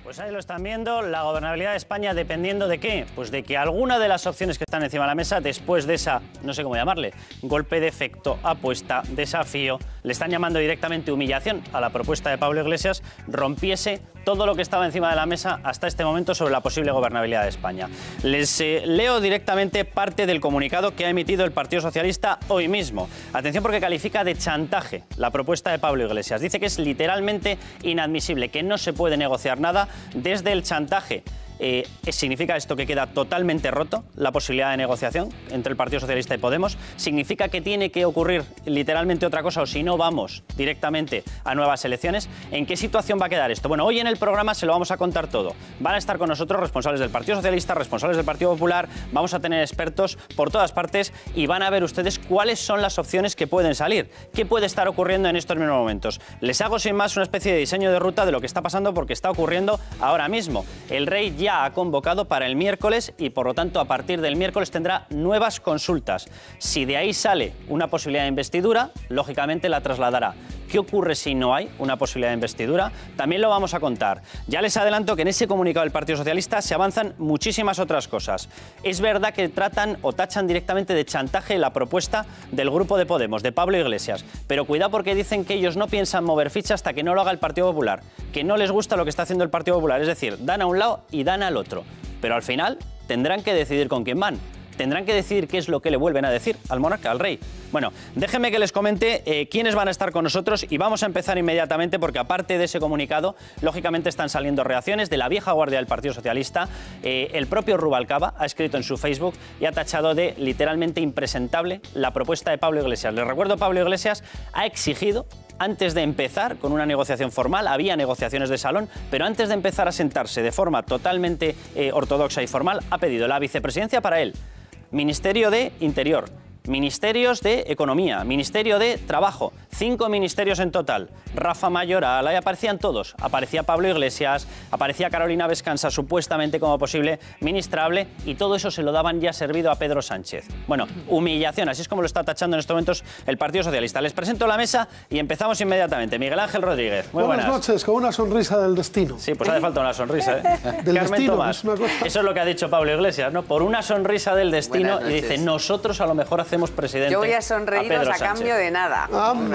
Pues ahí lo están viendo, la gobernabilidad de España dependiendo de qué, pues de que alguna de las opciones que están encima de la mesa, después de esa, no sé cómo llamarle, golpe de efecto, apuesta, desafío, le están llamando directamente humillación a la propuesta de Pablo Iglesias, rompiese todo lo que estaba encima de la mesa hasta este momento sobre la posible gobernabilidad de España. Les leo directamente parte del comunicado que ha emitido el Partido Socialista hoy mismo. Atención porque califica de chantaje la propuesta de Pablo Iglesias. Dice que es literalmente inadmisible, que no se puede negociar nada desde el chantaje. ¿Significa esto que queda totalmente roto la posibilidad de negociación entre el Partido Socialista y Podemos? ¿Significa que tiene que ocurrir literalmente otra cosa o si no vamos directamente a nuevas elecciones? ¿En qué situación va a quedar esto? Bueno, hoy en el programa se lo vamos a contar todo. Van a estar con nosotros responsables del Partido Socialista, responsables del Partido Popular, vamos a tener expertos por todas partes y van a ver ustedes cuáles son las opciones que pueden salir, qué puede estar ocurriendo en estos mismos momentos. Les hago sin más una especie de diseño de ruta de lo que está pasando porque está ocurriendo ahora mismo. El rey ya ha convocado para el miércoles y por lo tanto a partir del miércoles tendrá nuevas consultas. Si de ahí sale una posibilidad de investidura, lógicamente la trasladará. ¿Qué ocurre si no hay una posibilidad de investidura? También lo vamos a contar. Ya les adelanto que en ese comunicado del Partido Socialista se avanzan muchísimas otras cosas. Es verdad que tratan o tachan directamente de chantaje la propuesta del grupo de Podemos, de Pablo Iglesias. Pero cuidado porque dicen que ellos no piensan mover ficha hasta que no lo haga el Partido Popular, que no les gusta lo que está haciendo el Partido Popular. Es decir, dan a un lado y dan al otro. Pero al final tendrán que decidir con quién van. Tendrán que decidir qué es lo que le vuelven a decir al monarca, al rey. Bueno, déjenme que les comente quiénes van a estar con nosotros y vamos a empezar inmediatamente porque aparte de ese comunicado, lógicamente están saliendo reacciones de la vieja guardia del Partido Socialista. El propio Rubalcaba ha escrito en su Facebook y ha tachado de literalmente impresentable la propuesta de Pablo Iglesias. Les recuerdo, Pablo Iglesias ha exigido, antes de empezar con una negociación formal, había negociaciones de salón, pero antes de empezar a sentarse de forma totalmente ortodoxa y formal, ha pedido la vicepresidencia para él, Ministerio de Interior, Ministerios de Economía, Ministerio de Trabajo, 5 ministerios en total. Rafa Mayoral, ahí aparecían todos. Aparecía Pablo Iglesias, aparecía Carolina Vescansa, supuestamente como posible ministrable, y todo eso se lo daban ya servido a Pedro Sánchez. Bueno, humillación, así es como lo está tachando en estos momentos el Partido Socialista. Les presento la mesa y empezamos inmediatamente. Miguel Ángel Rodríguez, muy buenas. Buenas noches, con una sonrisa del destino. Sí, pues hace falta una sonrisa, ¿eh? Del Carmen destino, Tomás, es una cosa... eso es lo que ha dicho Pablo Iglesias, ¿no? Por una sonrisa del destino, y dice, nosotros a lo mejor hacemos presidente. Yo voy a sonreíros a cambio de nada.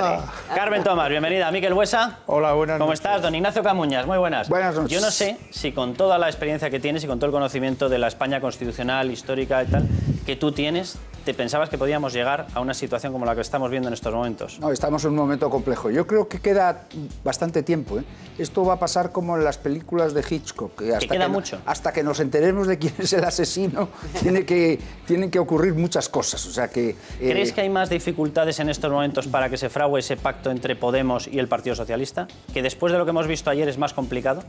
Carmen Tomás, bienvenida. Miquel Buesa. Hola, buenas noches. ¿Cómo estás? Don Ignacio Camuñas, muy buenas. Buenas noches. Yo no sé si con toda la experiencia que tienes y con todo el conocimiento de la España constitucional, histórica y tal, que tú tienes, ¿te pensabas que podíamos llegar a una situación como la que estamos viendo en estos momentos? No, estamos en un momento complejo. Yo creo que queda bastante tiempo, ¿eh? Esto va a pasar como en las películas de Hitchcock. Que queda mucho. Hasta que nos enteremos de quién es el asesino, tienen que ocurrir muchas cosas. O sea que... ¿Crees que hay más dificultades en estos momentos para que se frague ese pacto entre Podemos y el Partido Socialista? ¿Que después de lo que hemos visto ayer es más complicado?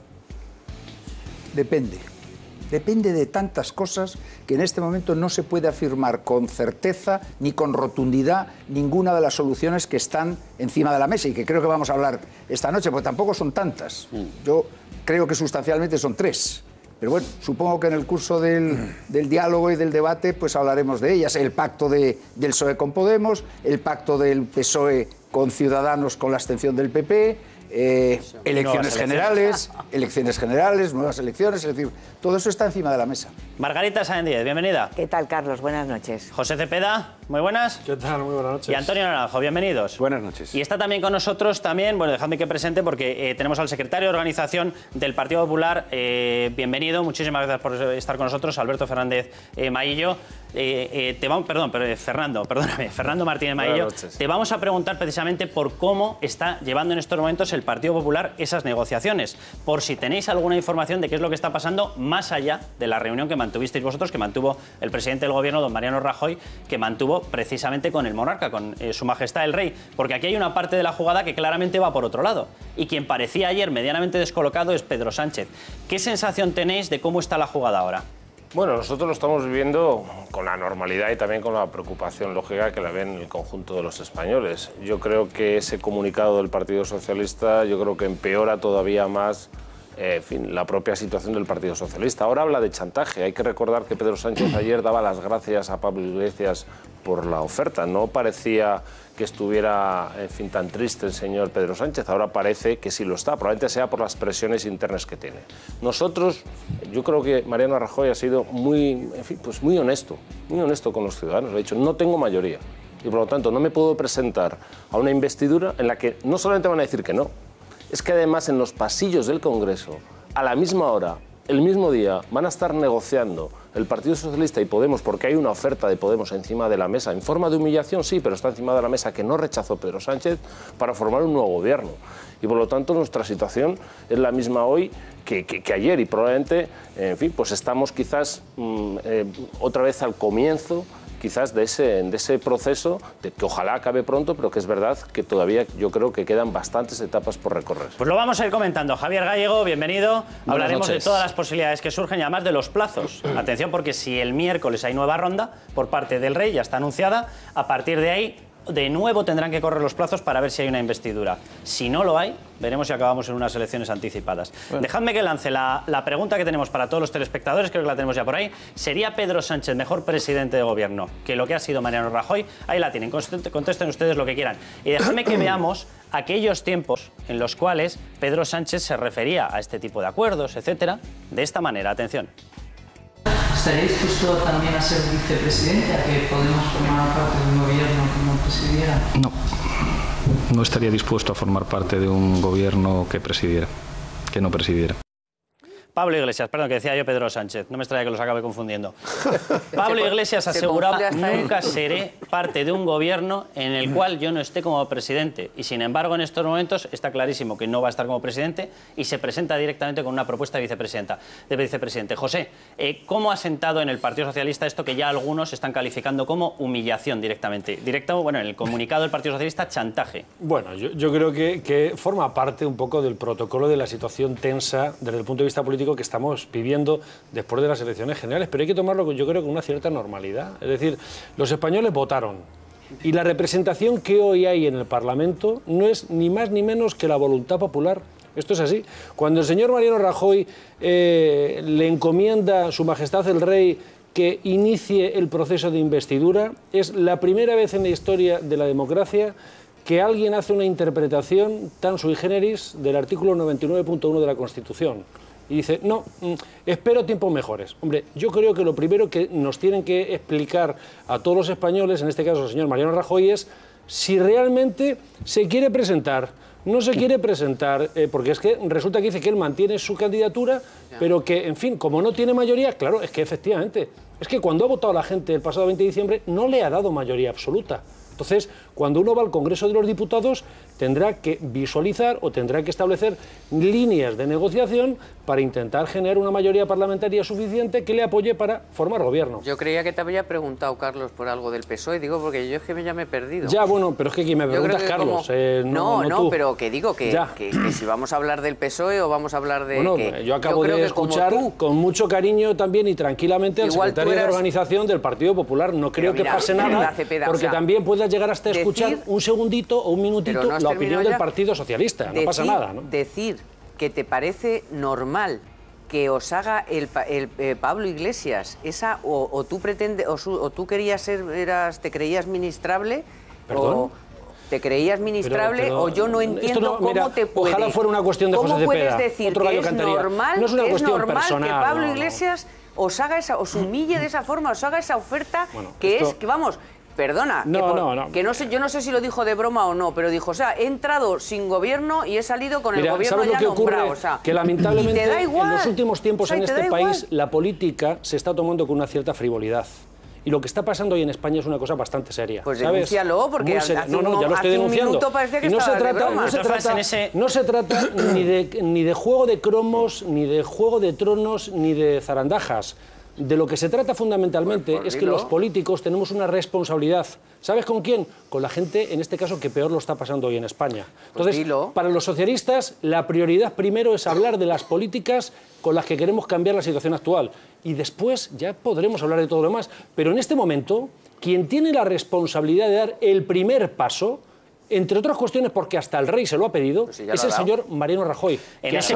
Depende. Depende de tantas cosas que en este momento no se puede afirmar con certeza ni con rotundidad ninguna de las soluciones que están encima de la mesa y que creo que vamos a hablar esta noche, porque tampoco son tantas. Yo creo que sustancialmente son 3. Pero bueno, supongo que en el curso del diálogo y del debate pues hablaremos de ellas. El pacto del PSOE con Podemos, el pacto del PSOE con Ciudadanos con la abstención del PP, elecciones generales, nuevas elecciones, es decir, todo eso está encima de la mesa. Margarita Sáenz Díez, bienvenida. ¿Qué tal, Carlos? Buenas noches. José Cepeda, muy buenas. ¿Qué tal? Muy buenas noches. Y Antonio Naranjo, bienvenidos. Buenas noches. Y está también con nosotros, bueno, dejadme que presente porque tenemos al secretario de Organización del Partido Popular. Bienvenido, muchísimas gracias por estar con nosotros, Alberto Fernández Maillo. Fernando Martínez Maillo. Te vamos a preguntar precisamente por cómo está llevando en estos momentos el Partido Popular esas negociaciones, por si tenéis alguna información de qué es lo que está pasando más allá de la reunión que mantuvisteis vosotros, que mantuvo el presidente del gobierno, don Mariano Rajoy, que mantuvo precisamente con el monarca, con su majestad el rey, porque aquí hay una parte de la jugada que claramente va por otro lado, y quien parecía ayer medianamente descolocado es Pedro Sánchez. ¿Qué sensación tenéis de cómo está la jugada ahora? Bueno, nosotros lo estamos viviendo con la normalidad y también con la preocupación lógica que la ven el conjunto de los españoles. Yo creo que ese comunicado del Partido Socialista, yo creo que empeora todavía más en fin, la propia situación del Partido Socialista. Ahora habla de chantaje. Hay que recordar que Pedro Sánchez ayer daba las gracias a Pablo Iglesias por la oferta. No parecía que estuviera, en fin, tan triste el señor Pedro Sánchez. Ahora parece que sí lo está. Probablemente sea por las presiones internas que tiene. Nosotros, yo creo que Mariano Rajoy ha sido muy, en fin, pues muy honesto con los ciudadanos. Le ha dicho, no tengo mayoría y por lo tanto no me puedo presentar a una investidura en la que no solamente van a decir que no, es que además en los pasillos del Congreso, a la misma hora, el mismo día, van a estar negociando el Partido Socialista y Podemos, porque hay una oferta de Podemos encima de la mesa, en forma de humillación, sí, pero está encima de la mesa, que no rechazó Pedro Sánchez, para formar un nuevo gobierno. Y por lo tanto nuestra situación es la misma hoy que ayer y probablemente, en fin, pues estamos quizás otra vez al comienzo quizás de ese proceso de que ojalá acabe pronto, pero que es verdad que todavía yo creo que quedan bastantes etapas por recorrer. Pues lo vamos a ir comentando. Javier Gallego, bienvenido. Hablaremos de todas las posibilidades que surgen y además de los plazos. Atención, porque si el miércoles hay nueva ronda por parte del Rey, ya está anunciada, a partir de ahí de nuevo tendrán que correr los plazos para ver si hay una investidura. Si no lo hay, veremos si acabamos en unas elecciones anticipadas. Bueno. Dejadme que lance la pregunta que tenemos para todos los telespectadores, creo que la tenemos ya por ahí. ¿Sería Pedro Sánchez mejor presidente de gobierno que lo que ha sido Mariano Rajoy? Ahí la tienen, contesten ustedes lo que quieran. Y dejadme que veamos aquellos tiempos en los cuales Pedro Sánchez se refería a este tipo de acuerdos, etcétera, de esta manera. Atención. ¿Estaría dispuesto también a ser vicepresidente, a que Podemos formar parte de un gobierno que no presidiera? No, no estaría dispuesto a formar parte de un gobierno que no presidiera. Pablo Iglesias, perdón, que decía yo Pedro Sánchez, no me extraña que los acabe confundiendo. Pablo Iglesias aseguraba, nunca seré parte de un gobierno en el cual yo no esté como presidente. Y sin embargo, en estos momentos está clarísimo que no va a estar como presidente y se presenta directamente con una propuesta de vicepresidente. José, ¿cómo ha sentado en el Partido Socialista esto que ya algunos están calificando como humillación directamente? Bueno, en el comunicado del Partido Socialista, chantaje. Bueno, yo creo que forma parte un poco del protocolo de la situación tensa desde el punto de vista político que estamos viviendo después de las elecciones generales, pero hay que tomarlo, yo creo, con una cierta normalidad. Es decir, los españoles votaron y la representación que hoy hay en el Parlamento no es ni más ni menos que la voluntad popular. Esto es así. Cuando el señor Mariano Rajoy le encomienda a Su Majestad el Rey que inicie el proceso de investidura, es la primera vez en la historia de la democracia que alguien hace una interpretación tan sui generis del artículo 99.1 de la Constitución. Y dice, no, espero tiempos mejores. Hombre, yo creo que lo primero que nos tienen que explicar a todos los españoles, en este caso el señor Mariano Rajoy, es si realmente se quiere presentar, no se quiere presentar, porque es que resulta que dice que él mantiene su candidatura, pero que, en fin, como no tiene mayoría, claro, es que efectivamente, es que cuando ha votado la gente el pasado 20 de diciembre no le ha dado mayoría absoluta. Entonces, cuando uno va al Congreso de los Diputados, tendrá que visualizar o tendrá que establecer líneas de negociación para intentar generar una mayoría parlamentaria suficiente que le apoye para formar gobierno. Yo creía que te había preguntado, Carlos, por algo del PSOE, digo, porque yo es que ya me he perdido. Ya, bueno, pero es que quien me pregunta es Carlos, no, tú. Pero que digo que si vamos a hablar del PSOE o vamos a hablar de... Bueno, yo acabo de escuchar con mucho cariño también y tranquilamente al secretario de organización del Partido Popular. No creo que pase nada, porque también puedas llegar hasta escuchar un segundito o un minutito la opinión del Partido Socialista. No pasa nada, ¿no? Decir que te parece normal que os haga el Pablo Iglesias esa o tú pretendes o tú querías ser, te creías ministrable. ¿Perdón? O te creías ministrable o yo no entiendo cómo te puede. Ojalá fuera una cuestión de José Cepeda. ¿Cómo puedes decir que es normal, no es una cuestión personal, que Pablo Iglesias os haga os humille de esa forma, os haga esa oferta que vamos, perdona, yo no sé si lo dijo de broma o no, pero dijo, o sea, he entrado sin gobierno y he salido con el gobierno ya nombrado. O sea, que lamentablemente en los últimos tiempos en este país la política se está tomando con una cierta frivolidad. Y lo que está pasando hoy en España es una cosa bastante seria. Pues denúncialo, porque ya lo estoy denunciando. Y no se trata ni de juego de cromos, ni de juego de tronos, ni de zarandajas. De lo que se trata fundamentalmente es que los políticos tenemos una responsabilidad. ¿Sabes con quién? Con la gente, en este caso, que peor lo está pasando hoy en España. Entonces, para los socialistas, la prioridad primero es hablar de las políticas con las que queremos cambiar la situación actual. Y después ya podremos hablar de todo lo demás. Pero en este momento, quien tiene la responsabilidad de dar el primer paso entre otras cuestiones porque hasta el rey se lo ha pedido, Pues es el señor Mariano Rajoy. En ese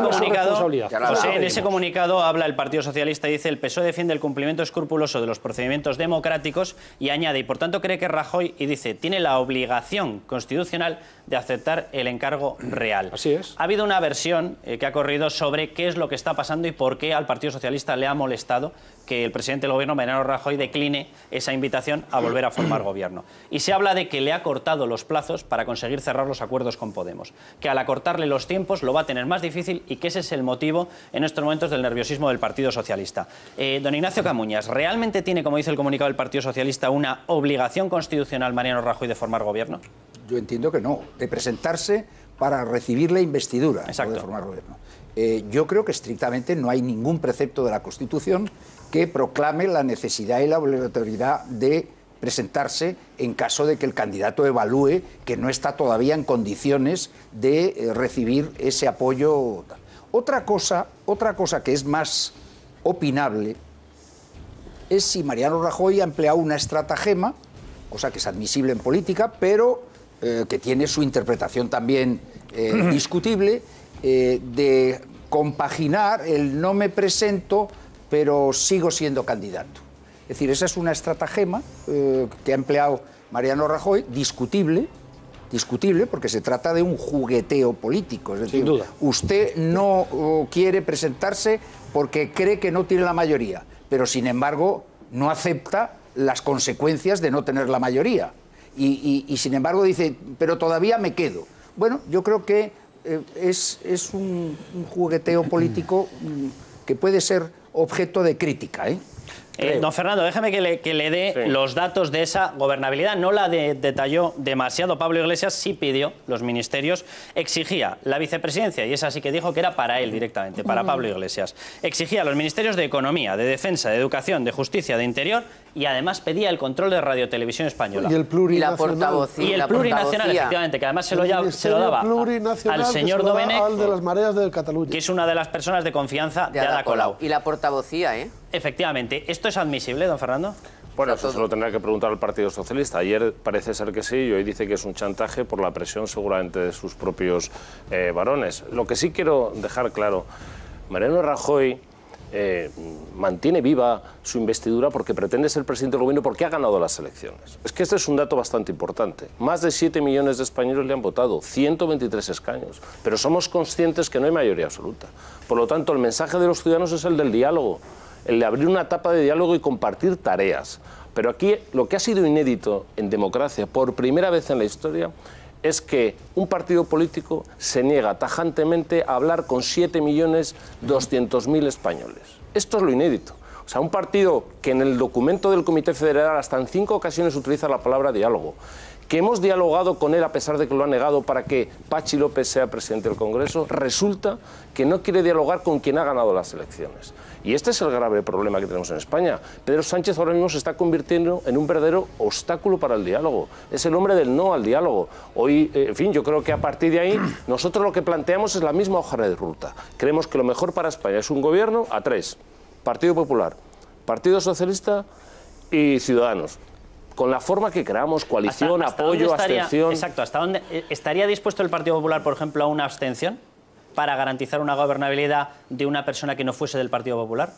comunicado habla el Partido Socialista y dice: el PSOE defiende el cumplimiento escrupuloso de los procedimientos democráticos y añade, y por tanto cree que Rajoy, y dice, tiene la obligación constitucional de aceptar el encargo real. Así es. Ha habido una versión que ha corrido sobre qué es lo que está pasando y por qué al Partido Socialista le ha molestado que el presidente del gobierno, Mariano Rajoy, decline esa invitación a volver a formar gobierno. Y se habla de que le ha cortado los plazos para conseguir cerrar los acuerdos con Podemos, que al acortarle los tiempos lo va a tener más difícil y que ese es el motivo en estos momentos del nerviosismo del Partido Socialista. Don Ignacio Camuñas, ¿realmente tiene, como dice el comunicado del Partido Socialista, una obligación constitucional Mariano Rajoy de formar gobierno? Yo entiendo que no, de presentarse para recibir la investidura. Exacto. De formar gobierno. Yo creo que estrictamente no hay ningún precepto de la Constitución que proclame la necesidad y la obligatoriedad de presentarse en caso de que el candidato evalúe que no está todavía en condiciones de recibir ese apoyo. Otra cosa que es más opinable es si Mariano Rajoy ha empleado una estratagema, cosa que es admisible en política, pero que tiene su interpretación también discutible, de compaginar el no me presento, pero sigo siendo candidato. Es decir, esa es una estratagema que ha empleado Mariano Rajoy, discutible, porque se trata de un jugueteo político. Es decir, sin duda. Usted no quiere presentarse porque cree que no tiene la mayoría, pero sin embargo no acepta las consecuencias de no tener la mayoría. Y sin embargo dice, pero todavía me quedo. Bueno, yo creo que es un jugueteo político que puede ser objeto de crítica, ¿eh? Don Fernando, déjeme que le dé los datos de esa gobernabilidad. No la detalló demasiado Pablo Iglesias, sí pidió los ministerios, exigía la vicepresidencia, y esa sí que dijo que era para él directamente, para Pablo Iglesias. Exigía los ministerios de Economía, de Defensa, de Educación, de Justicia, de Interior, y además pedía el control de Radio Televisión Española. Y el plurinacional. Y la portavocía. Y el plurinacional, efectivamente, que además se lo daba al señor Domenech, al de las mareas de Cataluña, que es una de las personas de confianza de Ada Colau. Y la portavocía, ¿eh? Efectivamente. ¿Esto es admisible, don Fernando? Bueno, eso se lo tendrá que preguntar al Partido Socialista. Ayer parece ser que sí, y hoy dice que es un chantaje por la presión seguramente de sus propios varones. Lo que sí quiero dejar claro, Mariano Rajoy mantiene viva su investidura porque pretende ser presidente del gobierno porque ha ganado las elecciones. Es que este es un dato bastante importante. Más de 7 millones de españoles le han votado, 123 escaños, pero somos conscientes que no hay mayoría absoluta. Por lo tanto, el mensaje de los ciudadanos es el del diálogo, el de abrir una etapa de diálogo y compartir tareas. Pero aquí lo que ha sido inédito en democracia, por primera vez en la historia, es que un partido político se niega tajantemente a hablar con 7.200.000 españoles. Esto es lo inédito. O sea, un partido que en el documento del Comité Federal hasta en 5 ocasiones utiliza la palabra diálogo, que hemos dialogado con él a pesar de que lo ha negado para que Pachi López sea presidente del Congreso, resulta que no quiere dialogar con quien ha ganado las elecciones. Y este es el grave problema que tenemos en España. Pedro Sánchez ahora mismo se está convirtiendo en un verdadero obstáculo para el diálogo. Es el hombre del no al diálogo. Hoy, en fin, yo creo que a partir de ahí nosotros lo que planteamos es la misma hoja de ruta. Creemos que lo mejor para España es un gobierno a 3. Partido Popular, Partido Socialista y Ciudadanos. Con la forma que queramos, coalición, apoyo, abstención. Exacto, ¿hasta dónde estaría dispuesto el Partido Popular, por ejemplo, a una abstención para garantizar una gobernabilidad de una persona que no fuese del Partido Popular?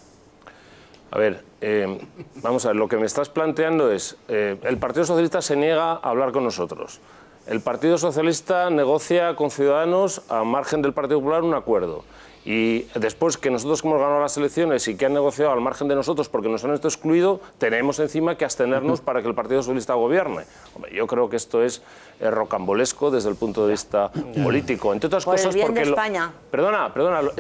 A ver, vamos a ver, lo que me estás planteando es, el Partido Socialista se niega a hablar con nosotros. El Partido Socialista negocia con Ciudadanos, a margen del Partido Popular, un acuerdo. Y después que nosotros hemos ganado las elecciones y que han negociado al margen de nosotros porque nos han excluido, tenemos encima que abstenernos para que el Partido Socialista gobierne. Hombre, yo creo que esto es rocambolesco desde el punto de vista político. Entre otras cosas, el bien porque de España. Perdona,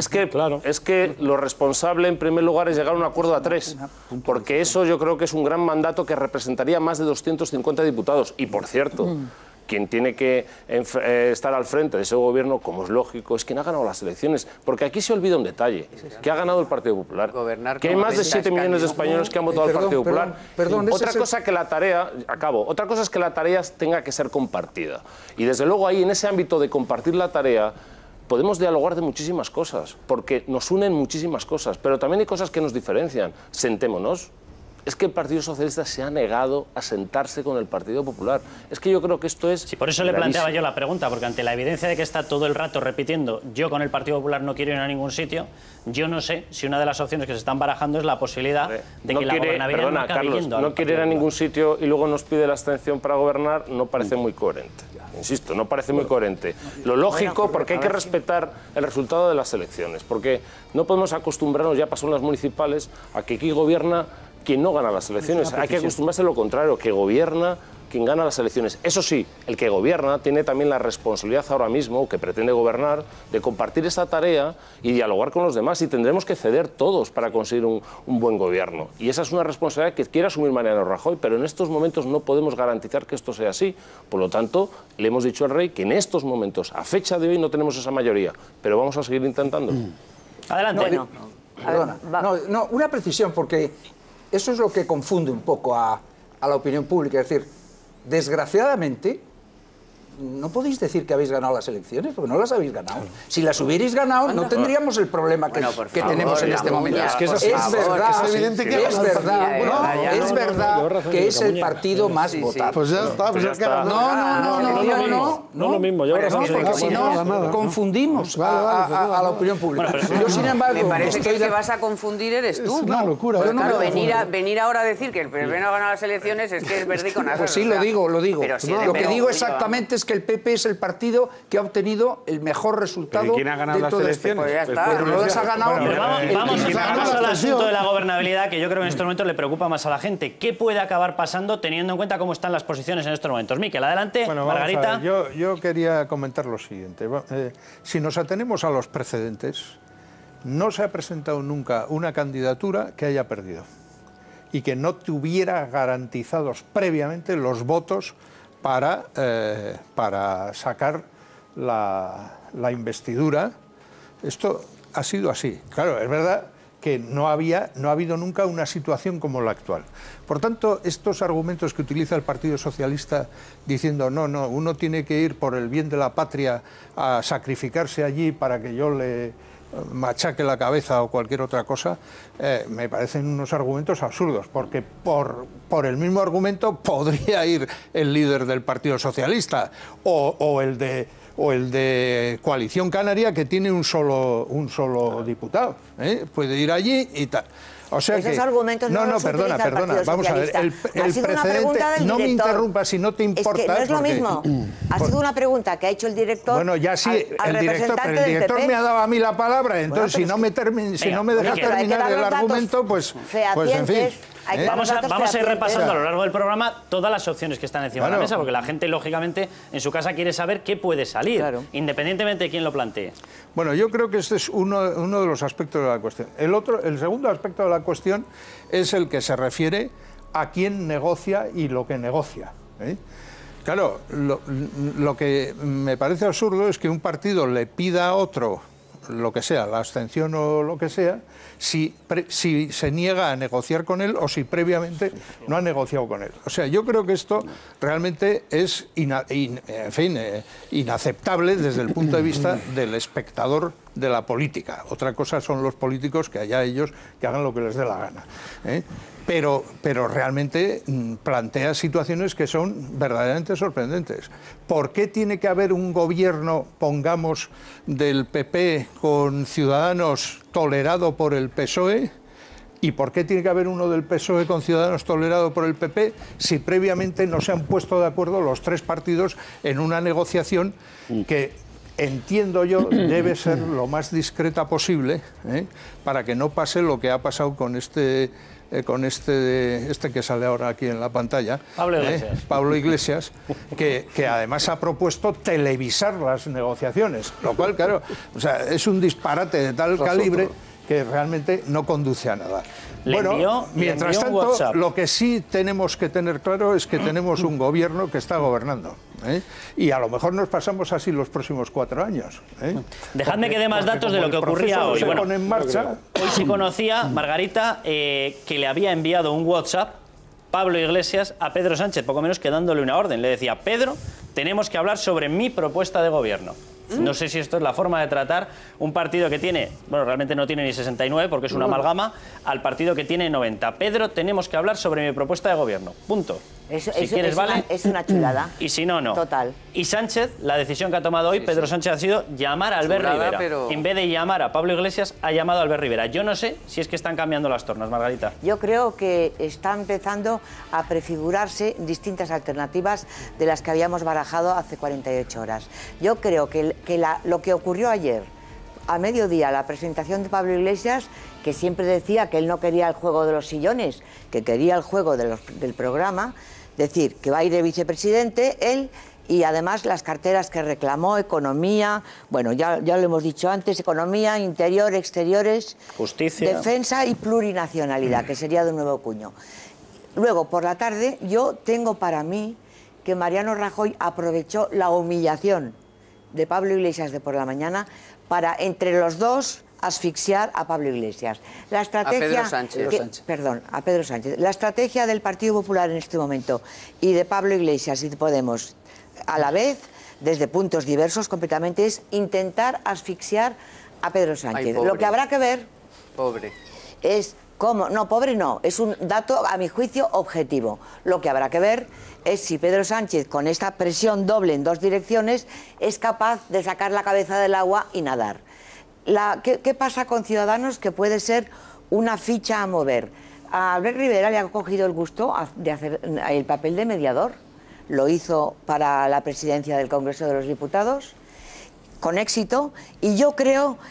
es que lo responsable en primer lugar es llegar a un acuerdo a 3, porque eso yo creo que es un gran mandato que representaría más de 250 diputados. Y por cierto, quien tiene que estar al frente de ese gobierno, como es lógico, es quien ha ganado las elecciones. Porque aquí se olvida un detalle, que ha ganado el Partido Popular. Que hay más de 7 millones de españoles que han votado al Partido Popular. Otra cosa que la tarea, otra cosa es que la tarea tenga que ser compartida. Y desde luego ahí, en ese ámbito de compartir la tarea, podemos dialogar de muchísimas cosas, porque nos unen muchísimas cosas, pero también hay cosas que nos diferencian. Sentémonos. es que el Partido Socialista se ha negado a sentarse con el Partido Popular. Es que yo creo que esto es... Sí, por eso le planteaba yo la pregunta, porque ante la evidencia de que está todo el rato repitiendo yo con el Partido Popular no quiero ir a ningún sitio, yo no sé si una de las opciones que se están barajando es la posibilidad de que la gobernabilidad no acabe yendo. No quiere ir a ningún sitio y luego nos pide la abstención para gobernar, no parece muy coherente. Insisto, no parece muy coherente. Lo lógico, porque hay que respetar el resultado de las elecciones, porque no podemos acostumbrarnos, ya pasó en las municipales, a que aquí gobierna quien no gana las elecciones. Hay que acostumbrarse a lo contrario, que gobierna quien gana las elecciones. Eso sí, el que gobierna tiene también la responsabilidad ahora mismo, que pretende gobernar, de compartir esa tarea y dialogar con los demás, y tendremos que ceder todos para conseguir un buen gobierno. Y esa es una responsabilidad que quiere asumir Mariano Rajoy, pero en estos momentos no podemos garantizar que esto sea así. Por lo tanto, le hemos dicho al rey que en estos momentos, a fecha de hoy, no tenemos esa mayoría, pero vamos a seguir intentando. Adelante. Bueno, Perdona. No, una precisión, porque eso es lo que confunde un poco a la opinión pública. Es decir, desgraciadamente, no podéis decir que habéis ganado las elecciones, porque no las habéis ganado. Si las hubierais ganado, no tendríamos el problema que tenemos en este momento. Es verdad que es el partido más votado. Pues ya está. No, lo mismo. Porque si no, confundimos a la opinión pública. Yo, sin embargo, me parece que el que vas a confundir eres tú. Es una locura. Pues claro, venir ahora a decir que el PP no ha ganado las elecciones es que es verde y con azul. Pues sí, lo digo. Lo que digo exactamente es que el PP es el partido que ha obtenido el mejor resultado. ¿Pero quién ha ganado las elecciones? Pues ya está. Pero no las ha ganado. Vamos al asunto de la gobernabilidad, que yo creo que en estos momentos le preocupa más a la gente. ¿Qué puede acabar pasando teniendo en cuenta cómo están las posiciones en estos momentos? Miquel, adelante. Bueno, Margarita. Yo quería comentar lo siguiente. Si nos atenemos a los precedentes, no se ha presentado nunca una candidatura que haya perdido y que no tuviera garantizados previamente los votos para sacar la investidura. Esto ha sido así. Claro, es verdad que no ha habido nunca una situación como la actual. Por tanto, estos argumentos que utiliza el Partido Socialista diciendo no, uno tiene que ir por el bien de la patria a sacrificarse allí para que yo le machaque la cabeza o cualquier otra cosa, me parecen unos argumentos absurdos, porque por el mismo argumento podría ir el líder del Partido Socialista o el de Coalición Canaria, que tiene un solo diputado, puede ir allí y tal. O sea esos que, argumentos perdona, vamos a ver, el precedente, no me interrumpas si no te importa. Es que no es lo mismo, ha sido una pregunta que ha hecho el director. Bueno, ya sí, el director me ha dado a mí la palabra, entonces si no me dejas terminar el argumento, pues en fin. Vamos a ir repasando a lo largo del programa todas las opciones que están encima de la mesa, porque la gente, lógicamente, en su casa quiere saber qué puede salir, independientemente de quién lo plantee. Bueno, yo creo que este es uno de los aspectos de la cuestión. El segundo aspecto de la cuestión es el que se refiere a quién negocia y lo que negocia. Claro, lo que me parece absurdo es que un partido le pida a otro lo que sea, la abstención o lo que sea, si se niega a negociar con él o si previamente no ha negociado con él. O sea, yo creo que esto realmente es inaceptable desde el punto de vista del espectador de la política. Otra cosa son los políticos, que allá ellos que hagan lo que les dé la gana. Pero realmente plantea situaciones que son verdaderamente sorprendentes. ¿Por qué tiene que haber un gobierno, pongamos, del PP con Ciudadanos tolerado por el PSOE? ¿Y por qué tiene que haber uno del PSOE con Ciudadanos tolerado por el PP si previamente no se han puesto de acuerdo los tres partidos en una negociación que, entiendo yo, debe ser lo más discreta posible, para que no pase lo que ha pasado con este que sale ahora aquí en la pantalla, Pablo Iglesias, que además ha propuesto televisar las negociaciones, lo cual, claro, o sea, es un disparate de tal calibre que realmente no conduce a nada. Mientras tanto, lo que sí tenemos que tener claro es que tenemos un gobierno que está gobernando. Y a lo mejor nos pasamos así los próximos 4 años. Dejadme que dé más datos de lo que ocurría hoy. Bueno, pone en marcha. Hoy se conocía, Margarita, que le había enviado un WhatsApp Pablo Iglesias a Pedro Sánchez, poco menos que dándole una orden. Le decía: Pedro, tenemos que hablar sobre mi propuesta de gobierno. No sé si esto es la forma de tratar un partido que tiene, bueno, realmente no tiene ni 69 porque es una amalgama, al partido que tiene 90. Pedro, tenemos que hablar sobre mi propuesta de gobierno. Punto. Si quieres, vale. Es una chulada. Y si no, no. Total. Y Sánchez, la decisión que ha tomado hoy, Pedro Sánchez, ha sido llamar a Albert Rivera. Pero... En vez de llamar a Pablo Iglesias, ha llamado a Albert Rivera. Yo no sé si es que están cambiando las tornas, Margarita. Yo creo que está empezando a prefigurarse distintas alternativas de las que habíamos barajado hace 48 horas. Yo creo que lo que ocurrió ayer, a mediodía, la presentación de Pablo Iglesias, que siempre decía que él no quería el juego de los sillones, que quería el juego del programa, decir, que va a ir de vicepresidente él y además las carteras que reclamó, economía, bueno, ya lo hemos dicho antes, economía, interior, exteriores, justicia, defensa y plurinacionalidad, que sería de un nuevo cuño. Luego, por la tarde, yo tengo para mí que Mariano Rajoy aprovechó la humillación de Pablo Iglesias de por la mañana para, entre los dos, asfixiar a Pablo Iglesias. La estrategia, a Pedro Sánchez. Perdón, a Pedro Sánchez. La estrategia del Partido Popular en este momento y de Pablo Iglesias y de Podemos a la vez, desde puntos diversos completamente, es intentar asfixiar a Pedro Sánchez. Ay, lo que habrá que ver es cómo... No, pobre no, es un dato, a mi juicio, objetivo. Lo que habrá que ver es si Pedro Sánchez, con esta presión doble en dos direcciones, es capaz de sacar la cabeza del agua y nadar. ¿Qué pasa con Ciudadanos? Que puede ser una ficha a mover. A Albert Rivera le ha cogido el gusto de hacer el papel de mediador. Lo hizo para la presidencia del Congreso de los Diputados, con éxito, y yo creo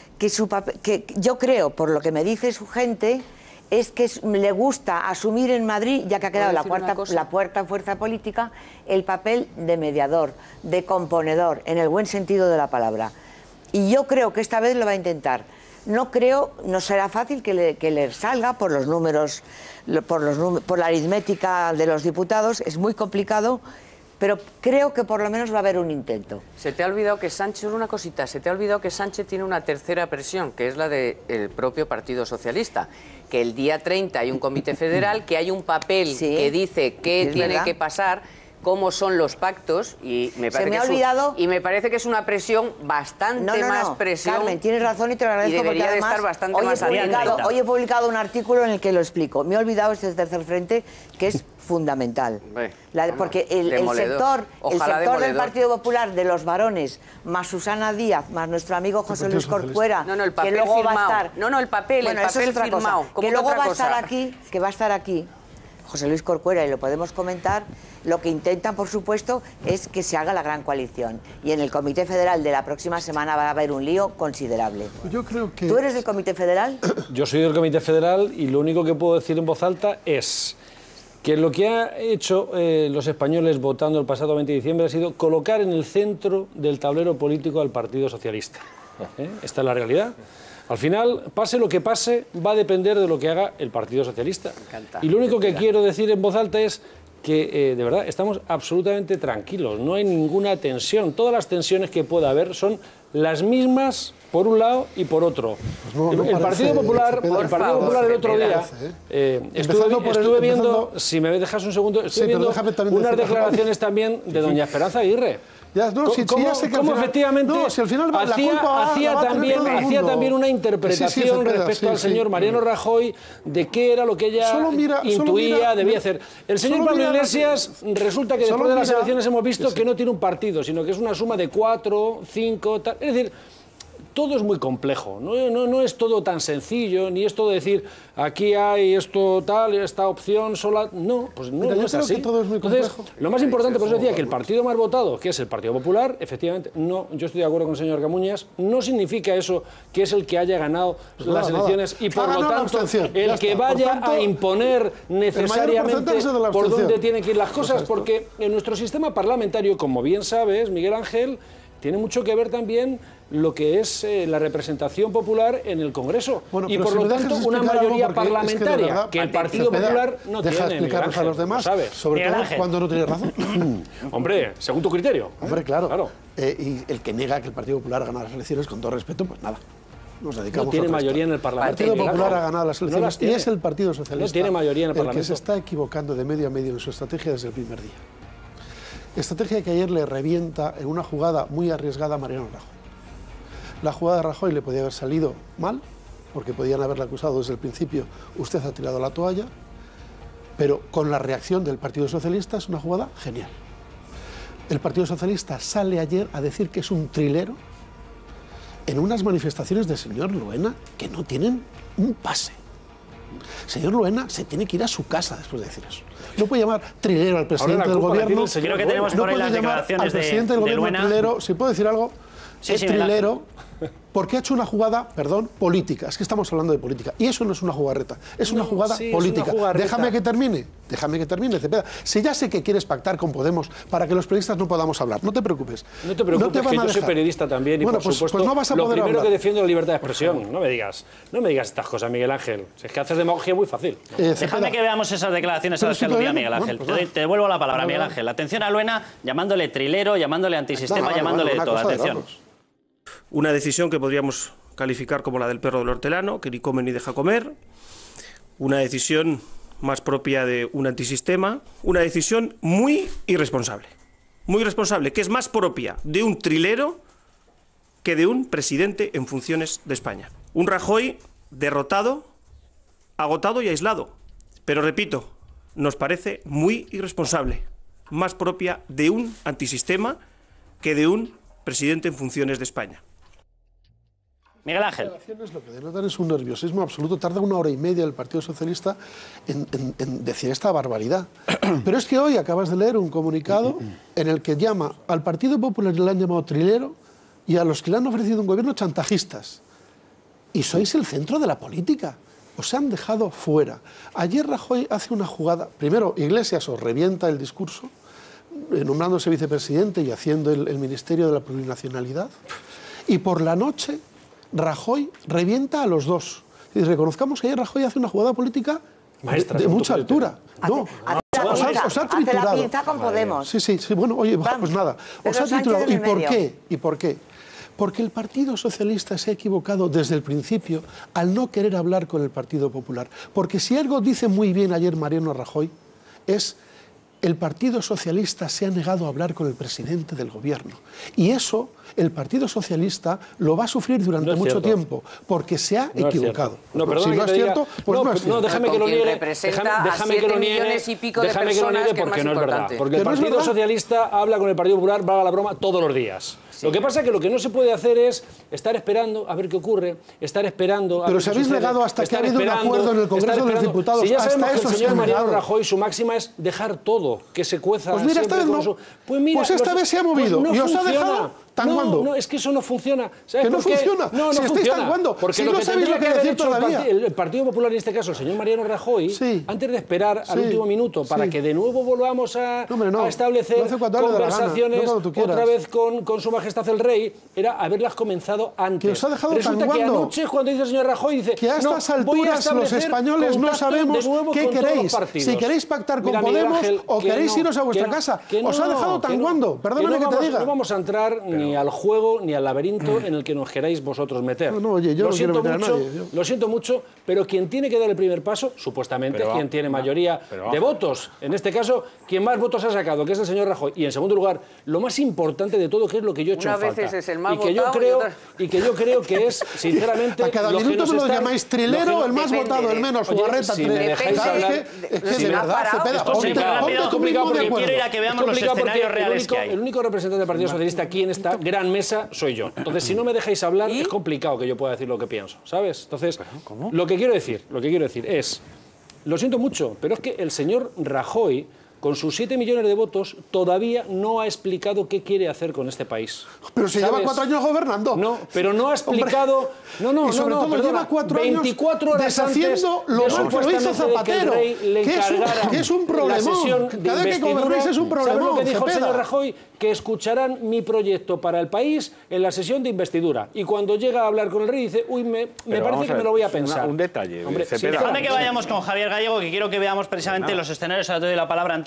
que por lo que me dice su gente, es que le gusta asumir en Madrid, ya que ha quedado la cuarta fuerza política, el papel de mediador, de componedor, en el buen sentido de la palabra. Y yo creo que esta vez lo va a intentar. No será fácil que le salga por los números, por la aritmética de los diputados, es muy complicado, pero creo que por lo menos va a haber un intento. Se te ha olvidado que Sánchez, una cosita, se te ha olvidado que Sánchez tiene una tercera presión, que es la del propio Partido Socialista, que el día 30 hay un comité federal, que hay un papel que dice qué tiene que pasar, cómo son los pactos, y me parece que es una presión bastante más presión. Carmen, tienes razón y te lo agradezco, porque además estar bastante más hoy he publicado un artículo en el que lo explico. Me he olvidado este tercer frente, que es fundamental. Porque el sector del Partido Popular, de los varones, más Susana Díaz, más nuestro amigo José Luis Corcuera, que luego va a estar... el papel firmado. Que luego va a estar aquí, José Luis Corcuera, y lo podemos comentar. Lo que intentan, por supuesto, es que se haga la gran coalición. Y en el Comité Federal de la próxima semana va a haber un lío considerable. Yo creo que... ¿Tú eres del Comité Federal? Yo soy del Comité Federal y lo único que puedo decir en voz alta es que lo que han hecho los españoles votando el pasado 20 de diciembre ha sido colocar en el centro del tablero político al Partido Socialista. Esta es la realidad. Al final, pase lo que pase, va a depender de lo que haga el Partido Socialista. Y lo único que quiero decir en voz alta es que, de verdad, estamos absolutamente tranquilos, no hay ninguna tensión. Todas las tensiones que pueda haber son las mismas por un lado y por otro. El Partido Popular el otro día, estuve viendo, si me dejas un segundo, viendo unas declaraciones también de doña Esperanza Aguirre. ¿Cómo efectivamente hacía también una interpretación respecto al señor Mariano Rajoy de qué era lo que ella intuía, debía hacer? El señor Pablo Iglesias resulta que después de las elecciones hemos visto que no tiene un partido, sino que es una suma de 4, 5, tal. Es decir, todo es muy complejo, no es todo tan sencillo, ni es todo decir, aquí hay esto tal, esta opción sola, no, pues no, no es así. Todo es muy complejo. Entonces, lo más importante, por eso decía que el partido más votado, que es el Partido Popular, efectivamente, no, yo estoy de acuerdo con el señor Camuñas, no significa eso que es el que haya ganado las elecciones y por lo tanto el que vaya a imponer necesariamente por dónde tienen que ir las cosas, porque en nuestro sistema parlamentario, como bien sabes, Miguel Ángel, tiene mucho que ver también lo que es la representación popular en el Congreso y por lo tanto una mayoría parlamentaria que el Partido Popular no tiene. Deja explicarnos a los demás, ¿sabes? Sobre todo cuando no tienes razón. Hombre, según tu criterio. Hombre, claro. Y el que niega que el Partido Popular gana las elecciones, con todo respeto, pues nada. Nos dedicamos no tiene mayoría en el Parlamento. El Partido Popular ha ganado las elecciones y es el Partido Socialista no tiene mayoría en el Parlamento. El que se está equivocando de medio a medio en su estrategia desde el primer día. Estrategia que ayer le revienta en una jugada muy arriesgada a Mariano Rajoy. La jugada de Rajoy le podía haber salido mal, porque podían haberle acusado desde el principio, usted ha tirado la toalla, pero con la reacción del Partido Socialista es una jugada genial. El Partido Socialista sale ayer a decir que es un trilero en unas manifestaciones del señor Luena que no tienen un pase. Señor Luena se tiene que ir a su casa después de decir eso. No puede llamar trilero al presidente del gobierno. Creo que tenemos por ahí las declaraciones al presidente del gobierno trilero. Si puedo decir algo, es trilero porque ha hecho una jugada, perdón, política. Es que estamos hablando de política. Y eso no es una jugarreta, es una jugada política. Déjame que termine, Cepeda. Si ya sé que quieres pactar con Podemos para que los periodistas no podamos hablar, no te preocupes. No te preocupes, que yo soy periodista también y por supuesto no vas a lo poder primero hablar. que defiendo es la libertad de expresión. No me digas estas cosas, Miguel Ángel. Es que haces demagogia muy fácil. Déjame que veamos esas declaraciones a las que aludía Miguel Ángel. Te devuelvo la palabra, Miguel Ángel. Atención a Luena, llamándole trilero, llamándole antisistema, llamándole de todo. Atención. Una decisión que podríamos calificar como la del perro del hortelano, que ni come ni deja comer. Una decisión más propia de un antisistema. Una decisión muy irresponsable, que es más propia de un trilero que de un presidente en funciones de España. Un Rajoy derrotado, agotado y aislado. Pero repito, nos parece muy irresponsable, más propia de un antisistema que de un presidente en funciones de España. Miguel Ángel. Lo que denotan es un nerviosismo absoluto. Tarda 1 hora y media el Partido Socialista en decir esta barbaridad. Pero es que hoy acabas de leer un comunicado en el que llama al Partido Popular, le han llamado trilero, y a los que le han ofrecido un gobierno chantajistas. Y sois el centro de la política. Os han dejado fuera. Ayer Rajoy hace una jugada. Primero, Iglesias os revienta el discurso, nombrándose vicepresidente y haciendo el Ministerio de la Plurinacionalidad. Y por la noche Rajoy revienta a los dos. Y reconozcamos que ayer Rajoy hace una jugada política de mucha altura. No, os ha triturado. Hace la pinza con Podemos. Sí, bueno, oye, pues nada. Os ha triturado. ¿Y por qué? ¿Y por qué? Porque el Partido Socialista se ha equivocado desde el principio al no querer hablar con el Partido Popular. Porque si algo dice muy bien ayer Mariano Rajoy es: el Partido Socialista se ha negado a hablar con el presidente del gobierno. Y eso el Partido Socialista lo va a sufrir durante mucho tiempo, porque se ha equivocado. No, perdón, si no es cierto, pues no es cierto. No, déjame que lo niegue. Déjame que lo niegue porque no es verdad. Porque el Partido Socialista habla con el Partido Popular, valga la broma, todos los días. Lo que pasa es que lo que no se puede hacer es estar esperando a ver qué ocurre, estar esperando a ver qué sucede. Pero se habéis negado hasta que ha habido un acuerdo en el Congreso de los Diputados. Si ya sabemos hasta que el señor Mariano Rajoy, su máxima es dejar todo, que se cueza. Pues mira, esta vez no. Pues esta vez se ha movido y os ha dejado tanguando. No, es que eso no funciona. ¿Que no funciona? No estáis tanguando. Porque no sabéis lo que decir todavía. El Partido Popular, en este caso, el señor Mariano Rajoy, antes de esperar al último minuto para que de nuevo volvamos a establecer conversaciones otra vez con su majestad el rey, era haberlas comenzado antes. Que os ha dejado Resulta tanguando. que anoche, cuando dice el señor Rajoy, dice que a estas alturas los españoles no sabemos qué queréis. Si queréis pactar con Podemos o queréis iros a vuestra casa. Os ha dejado tanguando. Perdóname que te diga. No vamos a entrar ni al juego ni al laberinto en el que nos queráis vosotros meter. Oye, yo lo siento mucho, pero quien tiene que dar el primer paso, supuestamente, quien tiene mayoría de votos, en este caso, quien más votos ha sacado, que es el señor Rajoy, y en segundo lugar, lo más importante de todo, que es lo que yo he hecho en falta. Es el más y que yo creo que es, sinceramente, a cada minuto me lo llamáis trilero, el más votado, el menos, jugarreta. Si me dejáis hablar, es que de verdad, Cepeda, es complicado porque quiero ir a que veamos los escenarios reales que hay. El único representante del Partido Socialista aquí en esta gran mesa soy yo. Entonces, si no me dejáis hablar, es complicado que yo pueda decir lo que pienso, ¿sabes? Entonces, lo que quiero decir es, lo siento mucho, pero es que el señor Rajoy, con sus 7 millones de votos, todavía no ha explicado qué quiere hacer con este país. Pero si lleva 4 años gobernando. No, pero no ha explicado... Y sobre todo lleva 4 años 24 horas deshaciendo lo que hizo Zapatero, que es un problemón. Cada vez que gobernáis es un problemón. ¿Sabes lo que dijo el señor Rajoy? Que escucharán mi proyecto para el país en la sesión de investidura. Y cuando llega a hablar con el rey dice, uy, me parece que me lo voy a pensar. Un detalle. Déjame que vayamos con Javier Gallego, que quiero que veamos precisamente los escenarios. Ahora te doy la palabra, Antonio.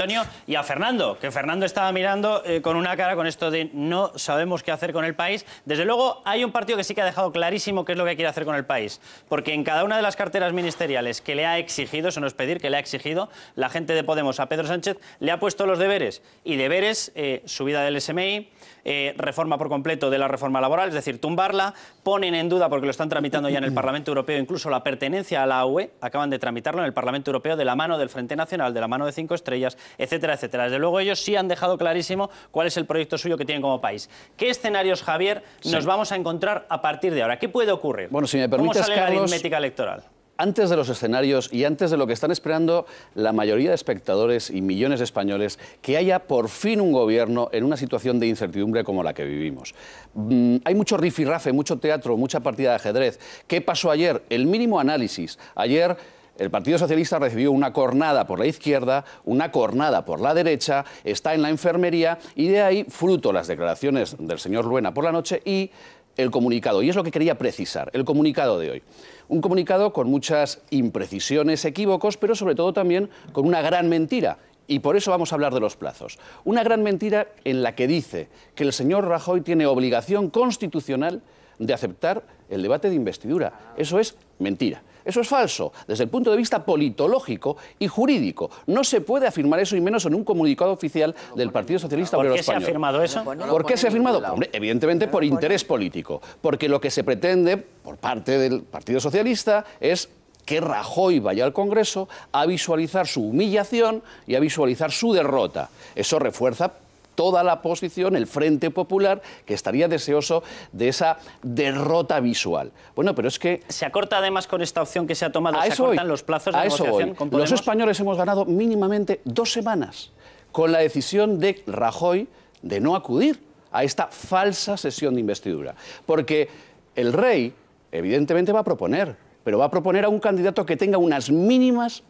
Antonio, y a Fernando, que Fernando estaba mirando con una cara con esto de no sabemos qué hacer con el país. Desde luego, hay un partido que sí que ha dejado clarísimo qué es lo que quiere hacer con el país, porque en cada una de las carteras ministeriales que le ha exigido, eso no es pedir, que le ha exigido la gente de Podemos a Pedro Sánchez, le ha puesto los deberes, y deberes, subida del SMI, reforma por completo de la reforma laboral, es decir, tumbarla, ponen en duda, porque lo están tramitando ya en el Parlamento Europeo, incluso la pertenencia a la UE, acaban de tramitarlo en el Parlamento Europeo de la mano del Frente Nacional, de la mano de 5 Estrellas, etcétera, etcétera. Desde luego ellos sí han dejado clarísimo cuál es el proyecto suyo que tienen como país. ¿Qué escenarios, Javier, nos vamos a encontrar a partir de ahora? ¿Qué puede ocurrir? Bueno, si me permites, ¿Cómo sale Carlos, la aritmética electoral? Antes de los escenarios y antes de lo que están esperando la mayoría de espectadores y millones de españoles, que haya por fin un gobierno en una situación de incertidumbre como la que vivimos. Hay mucho rifirrafe, mucho teatro, mucha partida de ajedrez. ¿Qué pasó ayer? El mínimo análisis. Ayer el Partido Socialista recibió una cornada por la izquierda, una cornada por la derecha, está en la enfermería y de ahí fruto las declaraciones del señor Luena por la noche y el comunicado. Y es lo que quería precisar, el comunicado de hoy. Un comunicado con muchas imprecisiones, equívocos, pero sobre todo también con una gran mentira. Y por eso vamos a hablar de los plazos. Una gran mentira en la que dice que el señor Rajoy tiene obligación constitucional de aceptar el debate de investidura. Eso es mentira. Eso es falso, desde el punto de vista politológico y jurídico. No se puede afirmar eso, y menos en un comunicado oficial del Partido Socialista Obrero Español. ¿Por qué se ha afirmado eso? ¿Por qué se ha afirmado? Hombre, evidentemente por interés político. Porque lo que se pretende por parte del Partido Socialista es que Rajoy vaya al Congreso a visualizar su humillación y a visualizar su derrota. Eso refuerza toda la oposición, el Frente Popular, que estaría deseoso de esa derrota visual. Bueno, pero es que... Se acorta además con esta opción que se ha tomado, se acortan los plazos de negociación con Podemos. Los españoles hemos ganado mínimamente 2 semanas con la decisión de Rajoy de no acudir a esta falsa sesión de investidura. Porque el rey, evidentemente, va a proponer, pero va a proponer a un candidato que tenga unas mínimas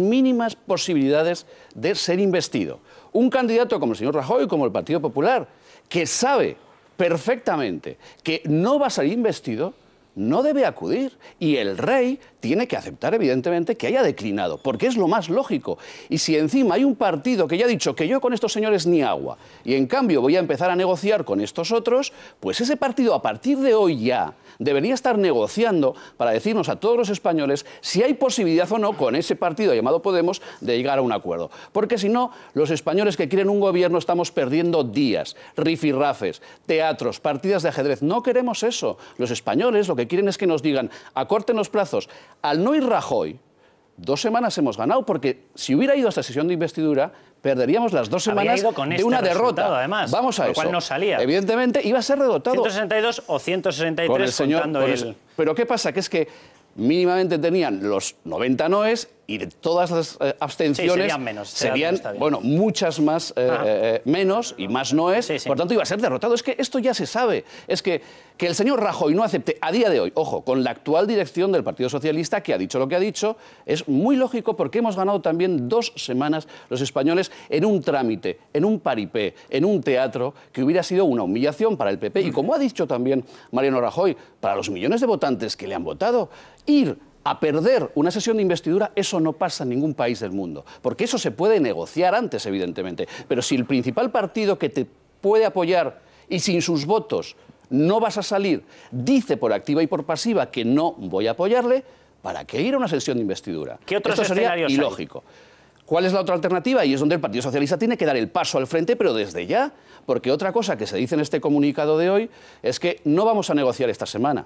posibilidades de ser investido. Un candidato como el señor Rajoy, como el Partido Popular, que sabe perfectamente que no va a salir investido, no debe acudir. Y el rey tiene que aceptar, evidentemente, que haya declinado, porque es lo más lógico. Y si encima hay un partido que ya ha dicho que yo con estos señores ni agua, y en cambio voy a empezar a negociar con estos otros, pues ese partido a partir de hoy ya debería estar negociando para decirnos a todos los españoles si hay posibilidad o no con ese partido llamado Podemos de llegar a un acuerdo. Porque si no, los españoles que quieren un gobierno estamos perdiendo días, rifirrafes, teatros, partidas de ajedrez. No queremos eso. Los españoles lo que quieren es que nos digan, acorten los plazos. Al no ir Rajoy, 2 semanas hemos ganado, porque si hubiera ido a esta sesión de investidura, perderíamos las 2 semanas de una derrota. Además, vamos a eso. Cual no salía. Evidentemente iba a ser redotado. 162 o 163 con el señor, contando el... Pero ¿qué pasa? Que es que mínimamente tenían los 90 noes y de todas las abstenciones serían menos, serían bueno, muchas más menos y más noes, por tanto iba a ser derrotado. Es que esto ya se sabe, es que el señor Rajoy no acepte a día de hoy, ojo, con la actual dirección del Partido Socialista, que ha dicho lo que ha dicho, es muy lógico, porque hemos ganado también 2 semanas los españoles en un trámite, en un paripé, en un teatro que hubiera sido una humillación para el PP y, como ha dicho también Mariano Rajoy, para los millones de votantes que le han votado. Ir a perder una sesión de investidura, eso no pasa en ningún país del mundo, porque eso se puede negociar antes, evidentemente, pero si el principal partido que te puede apoyar y sin sus votos no vas a salir, dice por activa y por pasiva que no voy a apoyarle, ¿para qué ir a una sesión de investidura? ¿Qué otros Esto sería escenarios ilógico. ¿Cuál es la otra alternativa? Y es donde el Partido Socialista tiene que dar el paso al frente, pero desde ya, porque otra cosa que se dice en este comunicado de hoy es que no vamos a negociar esta semana.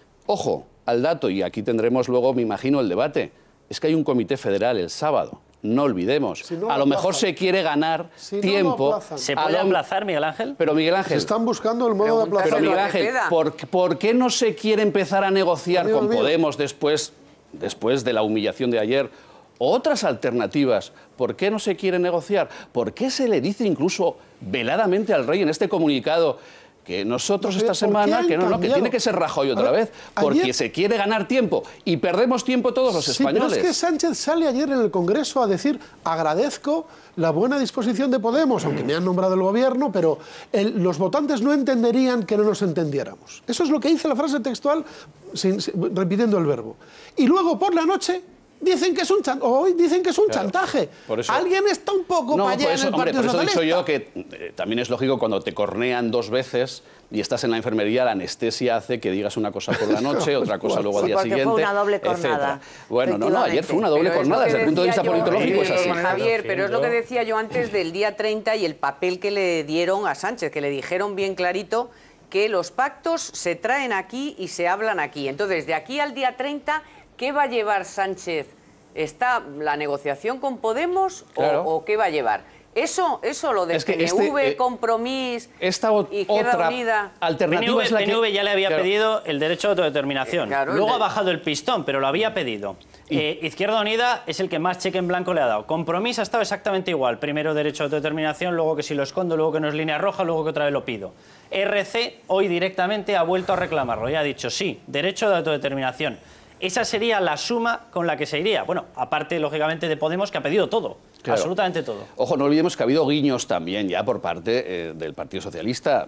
Ojo al dato, y aquí tendremos luego, me imagino, el debate, es que hay un comité federal el sábado. No olvidemos. Si no a lo mejor se quiere ganar tiempo. ¿Se puede aplazar, Miguel Ángel? Pero Miguel Ángel... Están buscando el modo de aplazar. Pero Miguel Ángel, ¿por qué no se quiere empezar a negociar con Podemos después de la humillación de ayer? Otras alternativas. ¿Por qué no se quiere negociar? ¿Por qué se le dice incluso veladamente al rey en este comunicado que nosotros esta semana, que no, que tiene que ser Rajoy otra vez, porque se quiere ganar tiempo y perdemos tiempo todos los españoles? Pero es que Sánchez sale ayer en el Congreso a decir, agradezco la buena disposición de Podemos, aunque me han nombrado el gobierno, pero los votantes no entenderían que no nos entendiéramos. Eso es lo que dice la frase textual, repitiendo el verbo. Y luego por la noche dicen que es un chantaje. Por eso, alguien está un poco para allá en el Partido Socialista. Por eso he dicho yo que también es lógico cuando te cornean 2 veces y estás en la enfermería, la anestesia hace que digas una cosa por la noche, otra cosa luego al día siguiente, fue una doble cornada. Bueno, no, ayer fue una doble cornada, desde el punto de vista politológico es así. Javier, pero es lo que decía yo antes del día 30 y el papel que le dieron a Sánchez, que le dijeron bien clarito que los pactos se traen aquí y se hablan aquí. Entonces, de aquí al día 30, ¿qué va a llevar Sánchez? ¿Está la negociación con Podemos o qué va a llevar? Eso lo de PNV, Compromís, Izquierda Unida... alternativa PNV ya le había pedido el derecho a autodeterminación. Luego ha bajado el pistón, pero lo había pedido. Izquierda Unida es el que más cheque en blanco le ha dado. Compromís ha estado exactamente igual. Primero derecho a autodeterminación, luego que si lo escondo, luego que no es línea roja, luego que otra vez lo pido. RC hoy directamente ha vuelto a reclamarlo y ha dicho sí, derecho de autodeterminación. Esa sería la suma con la que se iría. Bueno, aparte, lógicamente, de Podemos, que ha pedido todo. Claro. Absolutamente todo. Ojo, no olvidemos que ha habido guiños también ya por parte del Partido Socialista,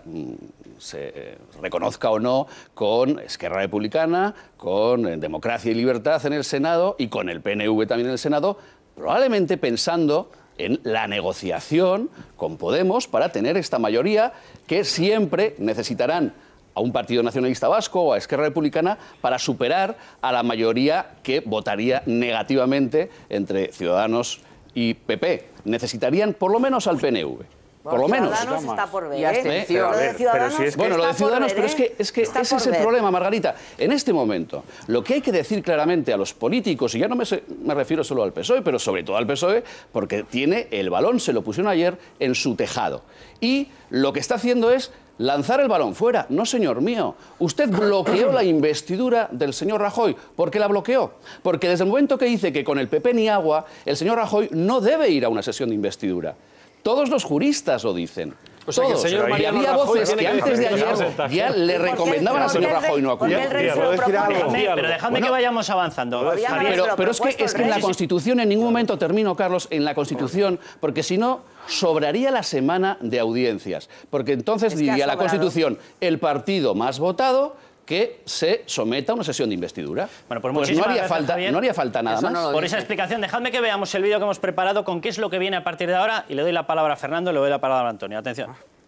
se reconozca o no, con Esquerra Republicana, con Democracia y Libertad en el Senado y con el PNV también en el Senado, probablemente pensando en la negociación con Podemos para tener esta mayoría que siempre necesitarán a un Partido Nacionalista Vasco o a Esquerra Republicana para superar a la mayoría que votaría negativamente entre Ciudadanos y PP. Necesitarían por lo menos al PNV. Por lo menos. Ciudadanos está por ver. Bueno, lo de Ciudadanos, pero es que ese es el problema, Margarita. En este momento, lo que hay que decir claramente a los políticos, y ya no me refiero solo al PSOE, pero sobre todo al PSOE, porque tiene el balón, se lo pusieron ayer, en su tejado. Y lo que está haciendo es lanzar el balón fuera. No, señor mío. Usted bloqueó la investidura del señor Rajoy. ¿Por qué la bloqueó? Porque desde el momento que dice que con el PP ni agua, el señor Rajoy no debe ir a una sesión de investidura. Todos los juristas lo dicen. O sea, todos. Que y había voces que antes de ayer ya le recomendaban al señor Rajoy no acudir. Pero dejadme que vayamos avanzando. Pero es que en la Constitución, en ningún momento, termino, Carlos, en la Constitución, porque si no, sobraría la semana de audiencias. Porque entonces diría la Constitución, el partido más votado que se someta a una sesión de investidura. Bueno, pues no haría falta nada más. Por esa explicación, dejadme que veamos el vídeo que hemos preparado con qué es lo que viene a partir de ahora y le doy la palabra a Fernando y le doy la palabra a Antonio. Atención.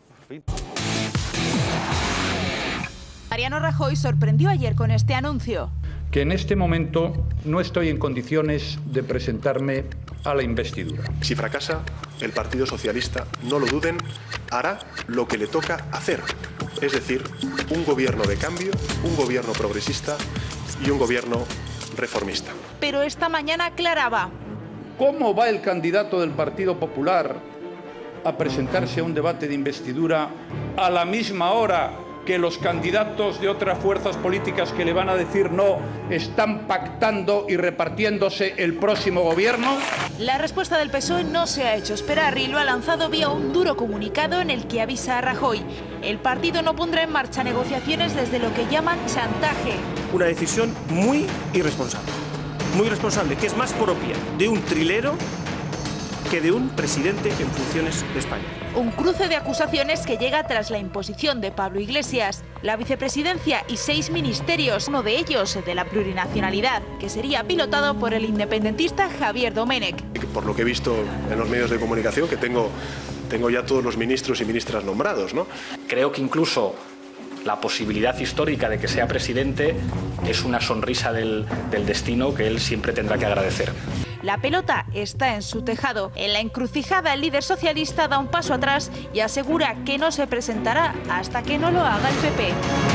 Mariano Rajoy sorprendió ayer con este anuncio. Que en este momento no estoy en condiciones de presentarme a la investidura. Si fracasa, el Partido Socialista, no lo duden, hará lo que le toca hacer. Es decir, un gobierno de cambio, un gobierno progresista y un gobierno reformista. Pero esta mañana aclaraba. ¿Cómo va el candidato del Partido Popular a presentarse a un debate de investidura a la misma hora que los candidatos de otras fuerzas políticas que le van a decir no están pactando y repartiéndose el próximo gobierno? La respuesta del PSOE no se ha hecho esperar y lo ha lanzado vía un duro comunicado en el que avisa a Rajoy. El partido no pondrá en marcha negociaciones desde lo que llaman chantaje. Una decisión muy irresponsable, que es más propia de un trilero que de un presidente en funciones de España. Un cruce de acusaciones que llega tras la imposición de Pablo Iglesias, la vicepresidencia y 6 ministerios, uno de ellos de la plurinacionalidad, que sería pilotado por el independentista Javier Domènech. Por lo que he visto en los medios de comunicación, que tengo ya todos los ministros y ministras nombrados, ¿no? Creo que incluso la posibilidad histórica de que sea presidente es una sonrisa del destino que él siempre tendrá que agradecer. La pelota está en su tejado. En la encrucijada, el líder socialista da un paso atrás y asegura que no se presentará hasta que no lo haga el PP.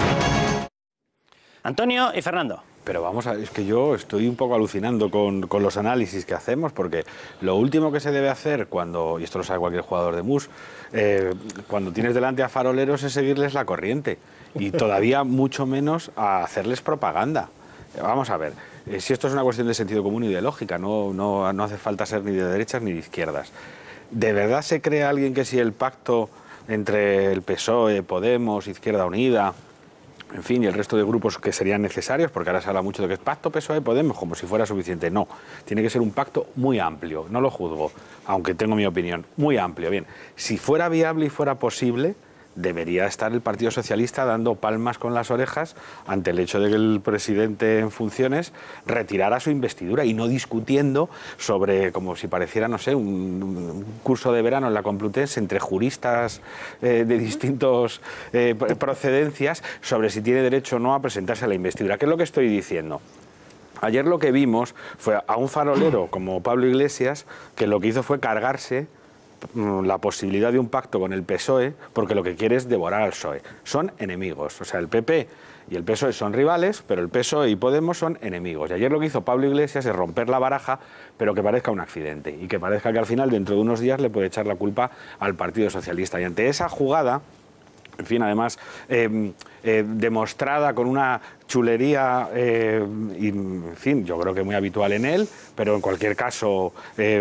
Antonio y Fernando. Pero vamos a ver, es que yo estoy un poco alucinando con los análisis que hacemos, porque lo último que se debe hacer cuando, y esto lo sabe cualquier jugador de mus, cuando tienes delante a faroleros es seguirles la corriente y todavía mucho menos a hacerles propaganda. Vamos a ver, si esto es una cuestión de sentido común y de lógica, no hace falta ser ni de derechas ni de izquierdas. ¿De verdad se cree alguien que si el pacto entre el PSOE, Podemos, Izquierda Unida, en fin, y el resto de grupos que serían necesarios, porque ahora se habla mucho de que es pacto PSOE-Podemos, como si fuera suficiente? No, tiene que ser un pacto muy amplio, no lo juzgo, aunque tengo mi opinión, muy amplio. Bien, si fuera viable y fuera posible, debería estar el Partido Socialista dando palmas con las orejas ante el hecho de que el presidente en funciones retirara su investidura y no discutiendo sobre, como si pareciera, no sé, un curso de verano en la Complutense entre juristas de distintos procedencias sobre si tiene derecho o no a presentarse a la investidura. ¿Qué es lo que estoy diciendo? Ayer lo que vimos fue a un farolero como Pablo Iglesias, que lo que hizo fue cargarse la posibilidad de un pacto con el PSOE, porque lo que quiere es devorar al PSOE. Son enemigos. O sea, el PP y el PSOE son rivales, pero el PSOE y Podemos son enemigos. Y ayer lo que hizo Pablo Iglesias es romper la baraja, pero que parezca un accidente. Y que parezca que al final, dentro de unos días, le puede echar la culpa al Partido Socialista. Y ante esa jugada, en fin, además, demostrada con una chulería, y, en fin, yo creo que muy habitual en él, pero en cualquier caso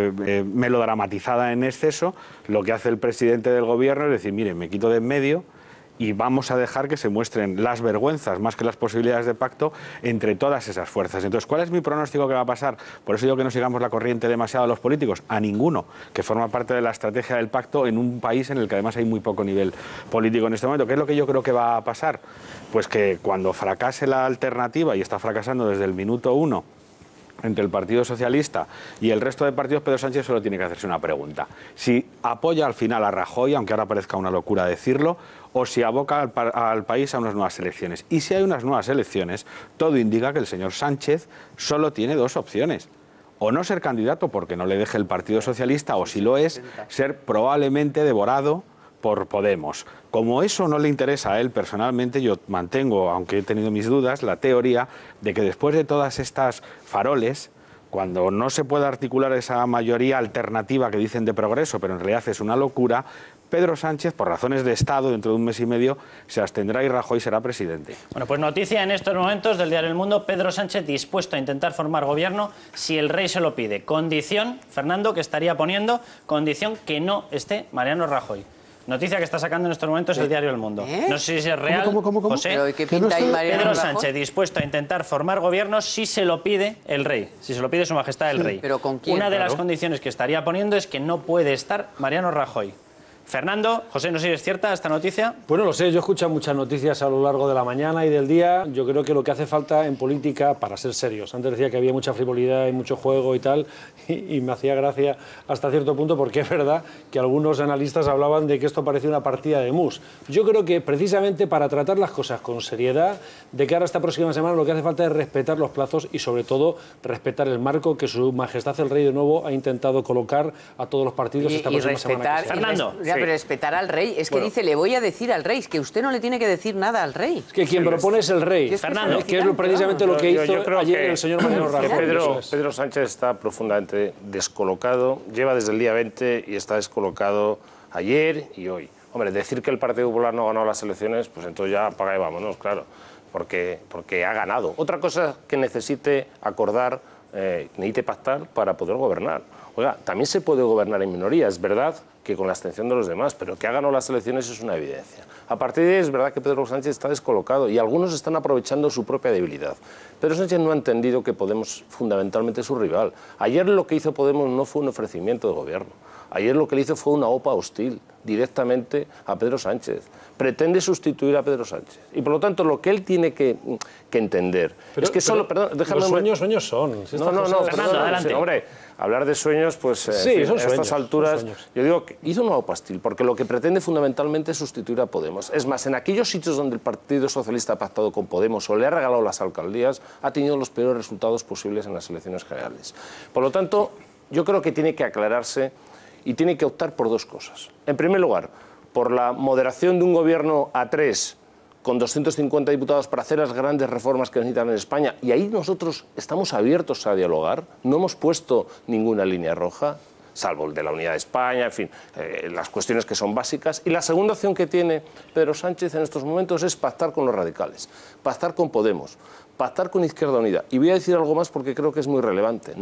melodramatizada en exceso, lo que hace el presidente del gobierno es decir, mire, me quito de en medio y vamos a dejar que se muestren las vergüenzas más que las posibilidades de pacto entre todas esas fuerzas. Entonces, ¿cuál es mi pronóstico que va a pasar? Por eso digo que no sigamos la corriente demasiado a los políticos, a ninguno, que forma parte de la estrategia del pacto en un país en el que además hay muy poco nivel político en este momento. ¿Qué es lo que yo creo que va a pasar? Pues que cuando fracase la alternativa, y está fracasando desde el minuto 1, entre el Partido Socialista y el resto de partidos, Pedro Sánchez solo tiene que hacerse una pregunta. Si apoya al final a Rajoy, aunque ahora parezca una locura decirlo, o si aboca al país a unas nuevas elecciones. Y si hay unas nuevas elecciones, todo indica que el señor Sánchez solo tiene dos opciones. O no ser candidato porque no le deje el Partido Socialista, o si lo es, ser probablemente devorado por Podemos. Como eso no le interesa a él personalmente, yo mantengo, aunque he tenido mis dudas, la teoría de que después de todas estas faroles, cuando no se puede articular esa mayoría alternativa que dicen de progreso, pero en realidad es una locura, Pedro Sánchez, por razones de Estado, dentro de un mes y medio, se abstendrá y Rajoy será presidente. Bueno, pues noticia en estos momentos del diario El Mundo: Pedro Sánchez dispuesto a intentar formar gobierno si el rey se lo pide. Condición, Fernando, que estaría poniendo, condición que no esté Mariano Rajoy. Noticia que está sacando en estos momentos el diario El Mundo. No sé si es real, ¿Cómo? José. ¿Pero qué pinta ahí Mariano Pedro Rajoy? Sánchez dispuesto a intentar formar gobierno si se lo pide el rey, si se lo pide su majestad el rey. ¿Pero con quién? Una de las condiciones que estaría poniendo es que no puede estar Mariano Rajoy. Fernando, José, no sé si es cierta esta noticia. Pues no lo sé, yo he escuchado muchas noticias a lo largo de la mañana y del día. Yo creo que lo que hace falta en política, para ser serios, antes decía que había mucha frivolidad y mucho juego y tal, y me hacía gracia hasta cierto punto, porque es verdad que algunos analistas hablaban de que esto parecía una partida de mus. Yo creo que precisamente para tratar las cosas con seriedad, de cara a esta próxima semana, lo que hace falta es respetar los plazos y sobre todo respetar el marco que su majestad el rey de nuevo ha intentado colocar a todos los partidos esta próxima semana. Fernando. Pero respetar al rey, es que dice, le voy a decir al rey, es que usted no le tiene que decir nada al rey. Es que quien propone es el rey, Fernando, que es precisamente lo que hizo ayer el señor Mariano Rajoy. Pedro Sánchez está profundamente descolocado, lleva desde el día 20 y está descolocado ayer y hoy. Hombre, decir que el Partido Popular no ganó las elecciones, pues entonces ya apaga y vámonos, claro, porque ha ganado. Otra cosa que necesite acordar, necesite pactar para poder gobernar. Oiga, también se puede gobernar en minoría, es verdad que con la abstención de los demás, pero que ha ganado las elecciones es una evidencia. A partir de ahí es verdad que Pedro Sánchez está descolocado y algunos están aprovechando su propia debilidad. Pedro Sánchez no ha entendido que Podemos fundamentalmente es su rival. Ayer lo que hizo Podemos no fue un ofrecimiento de gobierno. Ayer lo que le hizo fue una OPA hostil directamente a Pedro Sánchez. Pretende sustituir a Pedro Sánchez. Y por lo tanto lo que él tiene que entender es que solo... Perdón, déjame... Los sueños son. Si no, Fernando, adelante. Hombre, hablar de sueños, pues sí, a estas alturas, yo digo que hizo una OPA hostil, porque lo que pretende fundamentalmente es sustituir a Podemos. Es más, en aquellos sitios donde el Partido Socialista ha pactado con Podemos o le ha regalado las alcaldías, ha tenido los peores resultados posibles en las elecciones generales. Por lo tanto, yo creo que tiene que aclararse y tiene que optar por dos cosas. En primer lugar, por la moderación de un gobierno a 3 con 250 diputados para hacer las grandes reformas que necesitan en España, y ahí nosotros estamos abiertos a dialogar, no hemos puesto ninguna línea roja, salvo el de la unidad de España, en fin, las cuestiones que son básicas. Y la segunda opción que tiene Pedro Sánchez en estos momentos es pactar con los radicales, pactar con Podemos, pactar con Izquierda Unida. Y voy a decir algo más porque creo que es muy relevante.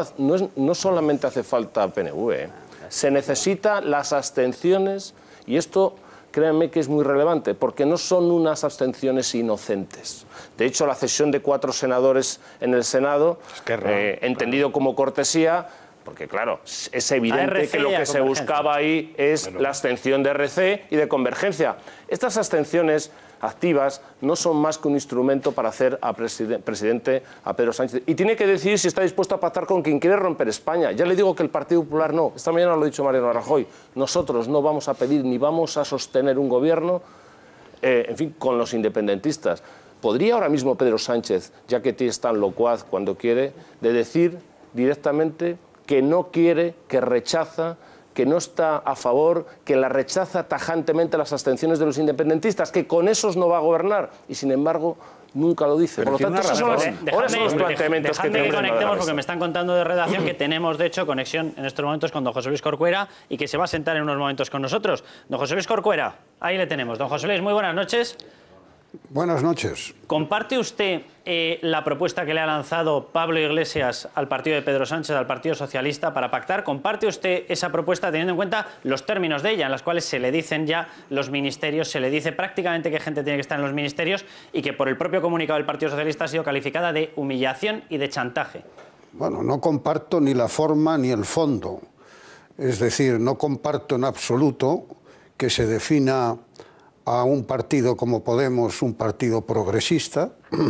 No solamente hace falta PNV, se necesitan las abstenciones, y esto... Créanme que es muy relevante, porque no son unas abstenciones inocentes. De hecho, la cesión de 4 senadores en el Senado, entendido como cortesía, Porque claro, es evidente que lo que se buscaba ahí es la abstención de RC y de Convergencia. Estas abstenciones activas no son más que un instrumento para hacer a presidente a Pedro Sánchez. Y tiene que decidir si está dispuesto a pactar con quien quiere romper España. Ya le digo que el Partido Popular no. Esta mañana lo ha dicho Mariano Rajoy. Nosotros no vamos a pedir ni vamos a sostener un gobierno, en fin, con los independentistas. ¿Podría ahora mismo Pedro Sánchez, ya que es tan locuaz cuando quiere, de decir directamente que no quiere, que rechaza, que no está a favor, que la rechaza tajantemente las abstenciones de los independentistas, que con esos no va a gobernar y sin embargo nunca lo dice? Pero por lo tanto, esos son los planteamientos que tenemos. Conectemos porque me están contando de redacción que tenemos de hecho conexión en estos momentos con don José Luis Corcuera y que se va a sentar en unos momentos con nosotros. Don José Luis Corcuera, ahí le tenemos. Don José Luis, muy buenas noches. Buenas noches. ¿Comparte usted la propuesta que le ha lanzado Pablo Iglesias al partido de Pedro Sánchez, al Partido Socialista, para pactar? ¿Comparte usted esa propuesta teniendo en cuenta los términos de ella, en las cuales se le dicen ya los ministerios, se le dice prácticamente qué gente tiene que estar en los ministerios y que por el propio comunicado del Partido Socialista ha sido calificada de humillación y de chantaje? Bueno, no comparto ni la forma ni el fondo. Es decir, no comparto en absoluto que se defina a un partido como Podemos un partido progresista.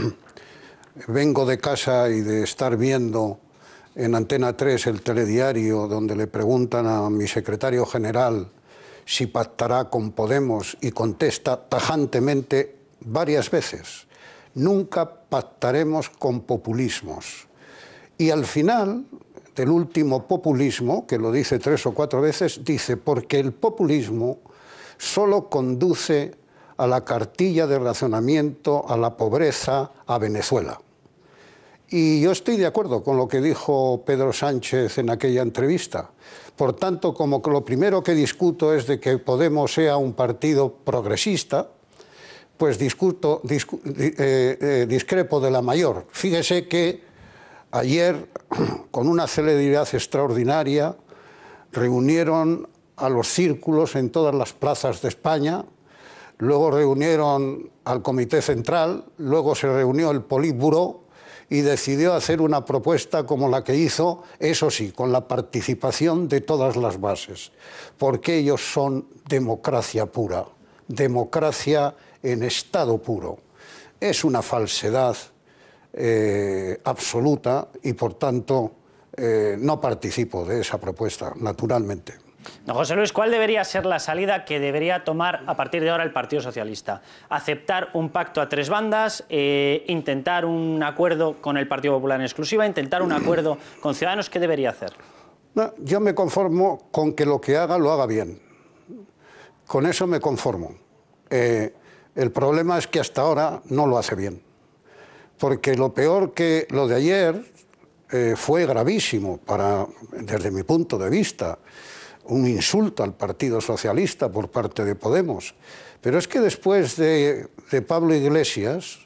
Vengo de casa y de estar viendo en Antena 3 el telediario donde le preguntan a mi secretario general si pactará con Podemos y contesta tajantemente varias veces: nunca pactaremos con populismos. Y al final del último populismo, que lo dice 3 o 4 veces, dice: porque el populismo solo conduce a la cartilla de racionamiento, a la pobreza, a Venezuela. Y yo estoy de acuerdo con lo que dijo Pedro Sánchez en aquella entrevista. Por tanto, como que lo primero que discuto es de que Podemos sea un partido progresista, pues discrepo de la mayor. Fíjese que ayer, con una celeridad extraordinaria, reunieron a los círculos en todas las plazas de España, luego reunieron al Comité Central, luego se reunió el Politburó y decidió hacer una propuesta como la que hizo, eso sí, con la participación de todas las bases, porque ellos son democracia pura, democracia en estado puro. Es una falsedad absoluta y, por tanto, no participo de esa propuesta, naturalmente. Don José Luis, ¿cuál debería ser la salida que debería tomar a partir de ahora el Partido Socialista? ¿Aceptar un pacto a 3 bandas, intentar un acuerdo con el Partido Popular en exclusiva, intentar un acuerdo con Ciudadanos? ¿Qué debería hacer? No, yo me conformo con que lo que haga lo haga bien. Con eso me conformo. El problema es que hasta ahora no lo hace bien. Porque lo peor que lo de ayer fue gravísimo desde mi punto de vista. Un insulto al Partido Socialista por parte de Podemos. Pero es que después de Pablo Iglesias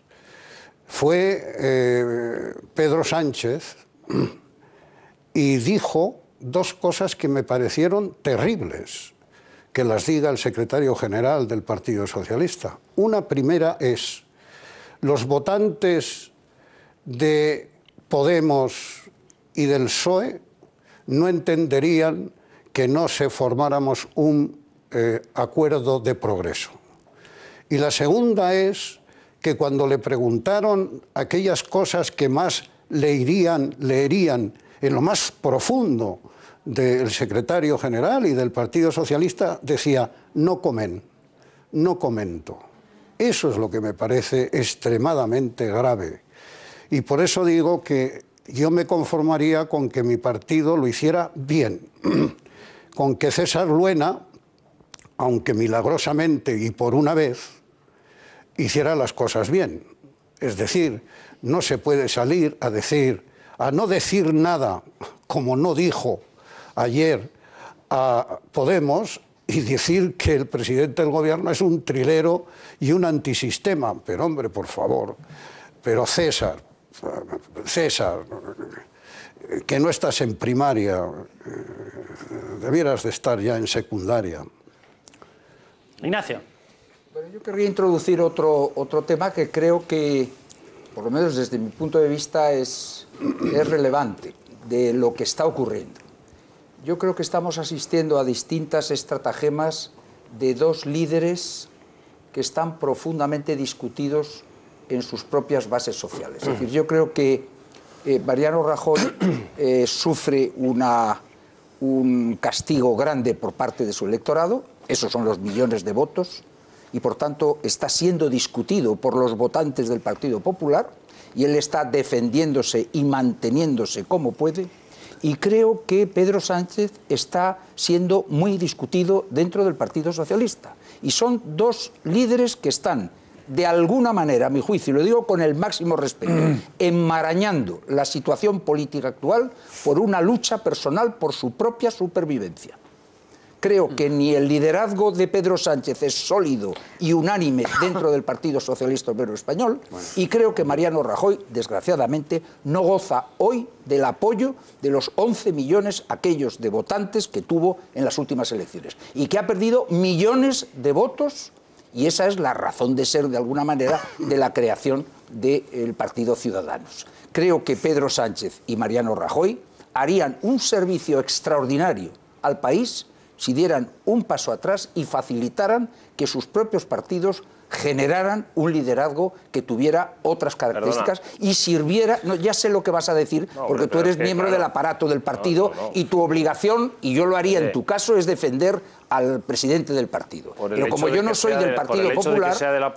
fue Pedro Sánchez y dijo 2 cosas que me parecieron terribles, que las diga el secretario general del Partido Socialista. Una primera es: los votantes de Podemos y del PSOE no entenderían que no se formáramos un acuerdo de progreso. Y la segunda es que cuando le preguntaron aquellas cosas que más leerían en lo más profundo del secretario general y del Partido Socialista, decía: no comen, no comento. Eso es lo que me parece extremadamente grave. Y por eso digo que yo me conformaría con que mi partido lo hiciera bien. Con que César Luena, aunque milagrosamente y por una vez, hiciera las cosas bien. Es decir, no se puede salir a no decir nada, como no dijo ayer a Podemos, y decir que el presidente del gobierno es un trilero y un antisistema. Pero hombre, por favor, pero César, que no estás en primaria, debieras de estar ya en secundaria. Ignacio. Bueno, yo querría introducir otro tema que creo que, por lo menos desde mi punto de vista, es relevante de lo que está ocurriendo. Yo creo que estamos asistiendo a distintas estratagemas de dos líderes que están profundamente discutidos en sus propias bases sociales. Es decir, yo creo que Mariano Rajoy sufre un castigo grande por parte de su electorado, esos son los millones de votos, y por tanto está siendo discutido por los votantes del Partido Popular, y él está defendiéndose y manteniéndose como puede, y creo que Pedro Sánchez está siendo muy discutido dentro del Partido Socialista. Y son dos líderes que están, de alguna manera, a mi juicio, y lo digo con el máximo respeto, enmarañando la situación política actual por una lucha personal por su propia supervivencia. Creo que ni el liderazgo de Pedro Sánchez es sólido y unánime dentro del Partido Socialista Obrero Español, y creo que Mariano Rajoy, desgraciadamente, no goza hoy del apoyo de los 11 millones aquellos de votantes que tuvo en las últimas elecciones, y que ha perdido millones de votos, y esa es la razón de ser, de alguna manera, de la creación del Partido Ciudadanos. Creo que Pedro Sánchez y Mariano Rajoy harían un servicio extraordinario al país si dieran un paso atrás y facilitaran que sus propios partidos generaran un liderazgo que tuviera otras características y sirviera... No, ya sé lo que vas a decir, porque tú eres miembro del aparato del partido y tu obligación, y yo lo haría en tu caso, es defender al presidente del partido. Pero como yo no soy del Partido Popular,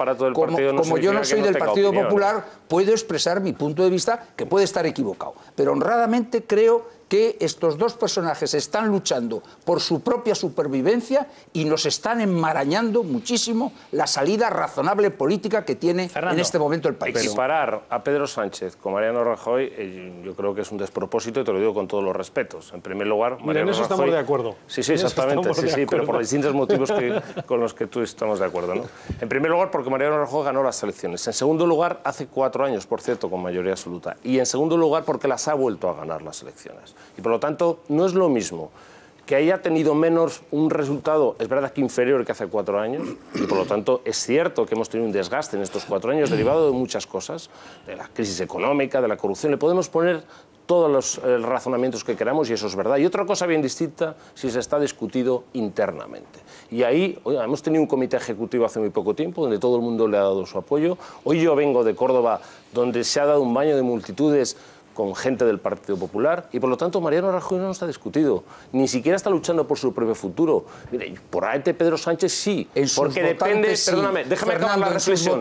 como yo no soy del Partido Popular, puedo expresar mi punto de vista, que puede estar equivocado. Pero honradamente creo que estos dos personajes están luchando por su propia supervivencia y nos están enmarañando muchísimo la salida razonable política que tiene en este momento el país. Equiparar a Pedro Sánchez con Mariano Rajoy, yo creo que es un despropósito, y te lo digo con todos los respetos. En primer lugar, Mariano en eso Rajoy... estamos de acuerdo. Sí, exactamente, sí, pero por los distintos motivos con los que tú estamos de acuerdo, ¿no? En primer lugar, porque Mariano Rajoy ganó las elecciones. En segundo lugar, hace 4 años, por cierto, con mayoría absoluta. Y en segundo lugar, porque las ha vuelto a ganar las elecciones. Y por lo tanto, no es lo mismo que haya tenido menos un resultado, es verdad que inferior que hace 4 años, y por lo tanto es cierto que hemos tenido un desgaste en estos 4 años derivado de muchas cosas, de la crisis económica, de la corrupción, le podemos poner todos los razonamientos que queramos, y eso es verdad. Y otra cosa bien distinta si se está discutido internamente. Y ahí hemos tenido un comité ejecutivo hace muy poco tiempo, donde todo el mundo le ha dado su apoyo. Hoy yo vengo de Córdoba, donde se ha dado un baño de multitudes con gente del Partido Popular, y por lo tanto Mariano Rajoy no está discutido, ni siquiera está luchando por su propio futuro. Mire, por ahí Pedro Sánchez sí, porque depende, perdóname, déjame acabar la reflexión.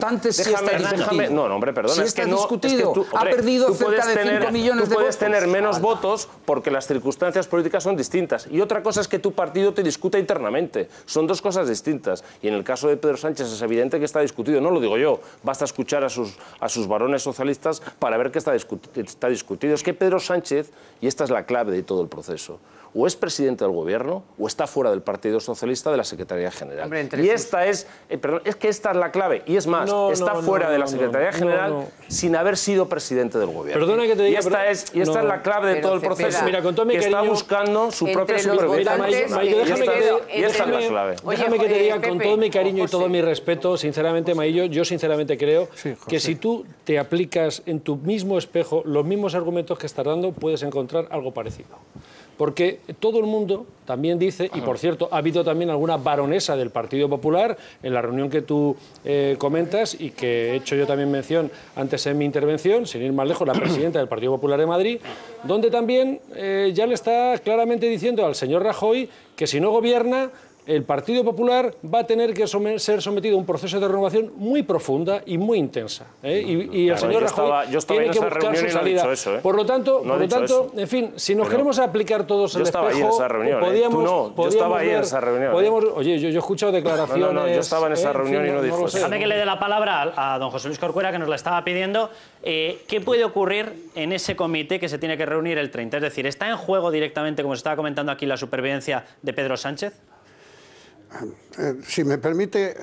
No, hombre, perdona, sí, es que no discutido. Es que ha perdido cerca de 5 millones de votos. Tú puedes tener menos votos porque las circunstancias políticas son distintas, y otra cosa es que tu partido te discuta internamente. Son dos cosas distintas, y en el caso de Pedro Sánchez es evidente que está discutido, no lo digo yo, basta escuchar a sus varones socialistas para ver que está discutido. Es que Pedro Sánchez, y esta es la clave de todo el proceso, o es presidente del gobierno o está fuera del Partido Socialista de la Secretaría General. Hombre, y esta es, perdón, es que esta es la clave, y es más, está fuera de la Secretaría General sin haber sido presidente del gobierno. Perdona que te diga, y esta es la clave de todo el proceso, mira, con todo mi cariño, está buscando su propia supervivencia. Y esta es la clave. Déjame que te diga con todo mi cariño y todo mi respeto, sinceramente, Maillo, yo sinceramente creo que si tú te aplicas en tu mismo espejo los mismos argumentos que estás dando, puedes encontrar algo parecido. Porque todo el mundo también dice, y por cierto, ha habido también alguna baronesa del Partido Popular en la reunión que tú comentas y que he hecho yo también mención antes en mi intervención, sin ir más lejos, la presidenta del Partido Popular de Madrid, donde también ya le está claramente diciendo al señor Rajoy que si no gobierna, el Partido Popular va a tener que ser sometido a un proceso de renovación muy profunda y muy intensa. Y el señor Rajoy tiene que buscar su salida. Por lo tanto, en fin, si nos queremos aplicar todos el espejo, yo estaba ahí en esa reunión. Oye, yo he escuchado declaraciones... No, yo estaba en esa reunión y no dijo eso. Déjame que le dé la palabra a don José Luis Corcuera, que nos la estaba pidiendo. ¿Qué puede ocurrir en ese comité que se tiene que reunir el 30? Es decir, ¿está en juego directamente, como se estaba comentando aquí, la supervivencia de Pedro Sánchez? Si me permite,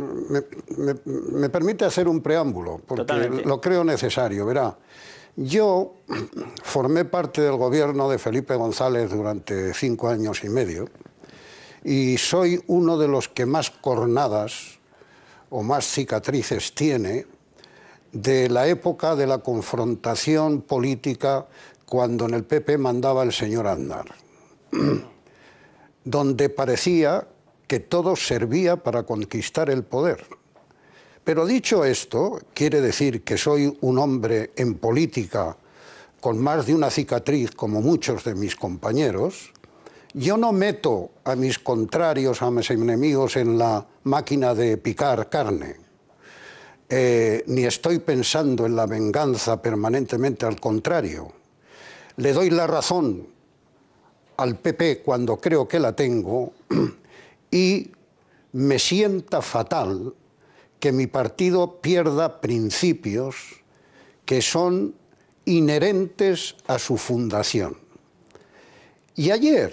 me permite hacer un preámbulo, porque totalmente lo creo necesario. Verá, yo formé parte del gobierno de Felipe González durante 5 años y medio y soy uno de los que más cornadas o más cicatrices tiene de la época de la confrontación política cuando en el PP mandaba el señor Aznar. donde parecía que todo servía para conquistar el poder. Pero dicho esto, quiere decir que soy un hombre en política con más de una cicatriz como muchos de mis compañeros. Yo no meto a mis contrarios, a mis enemigos en la máquina de picar carne, ni estoy pensando en la venganza permanentemente, al contrario. Le doy la razón al PP cuando creo que la tengo y me sienta fatal que mi partido pierda principios que son inherentes a su fundación. Y ayer,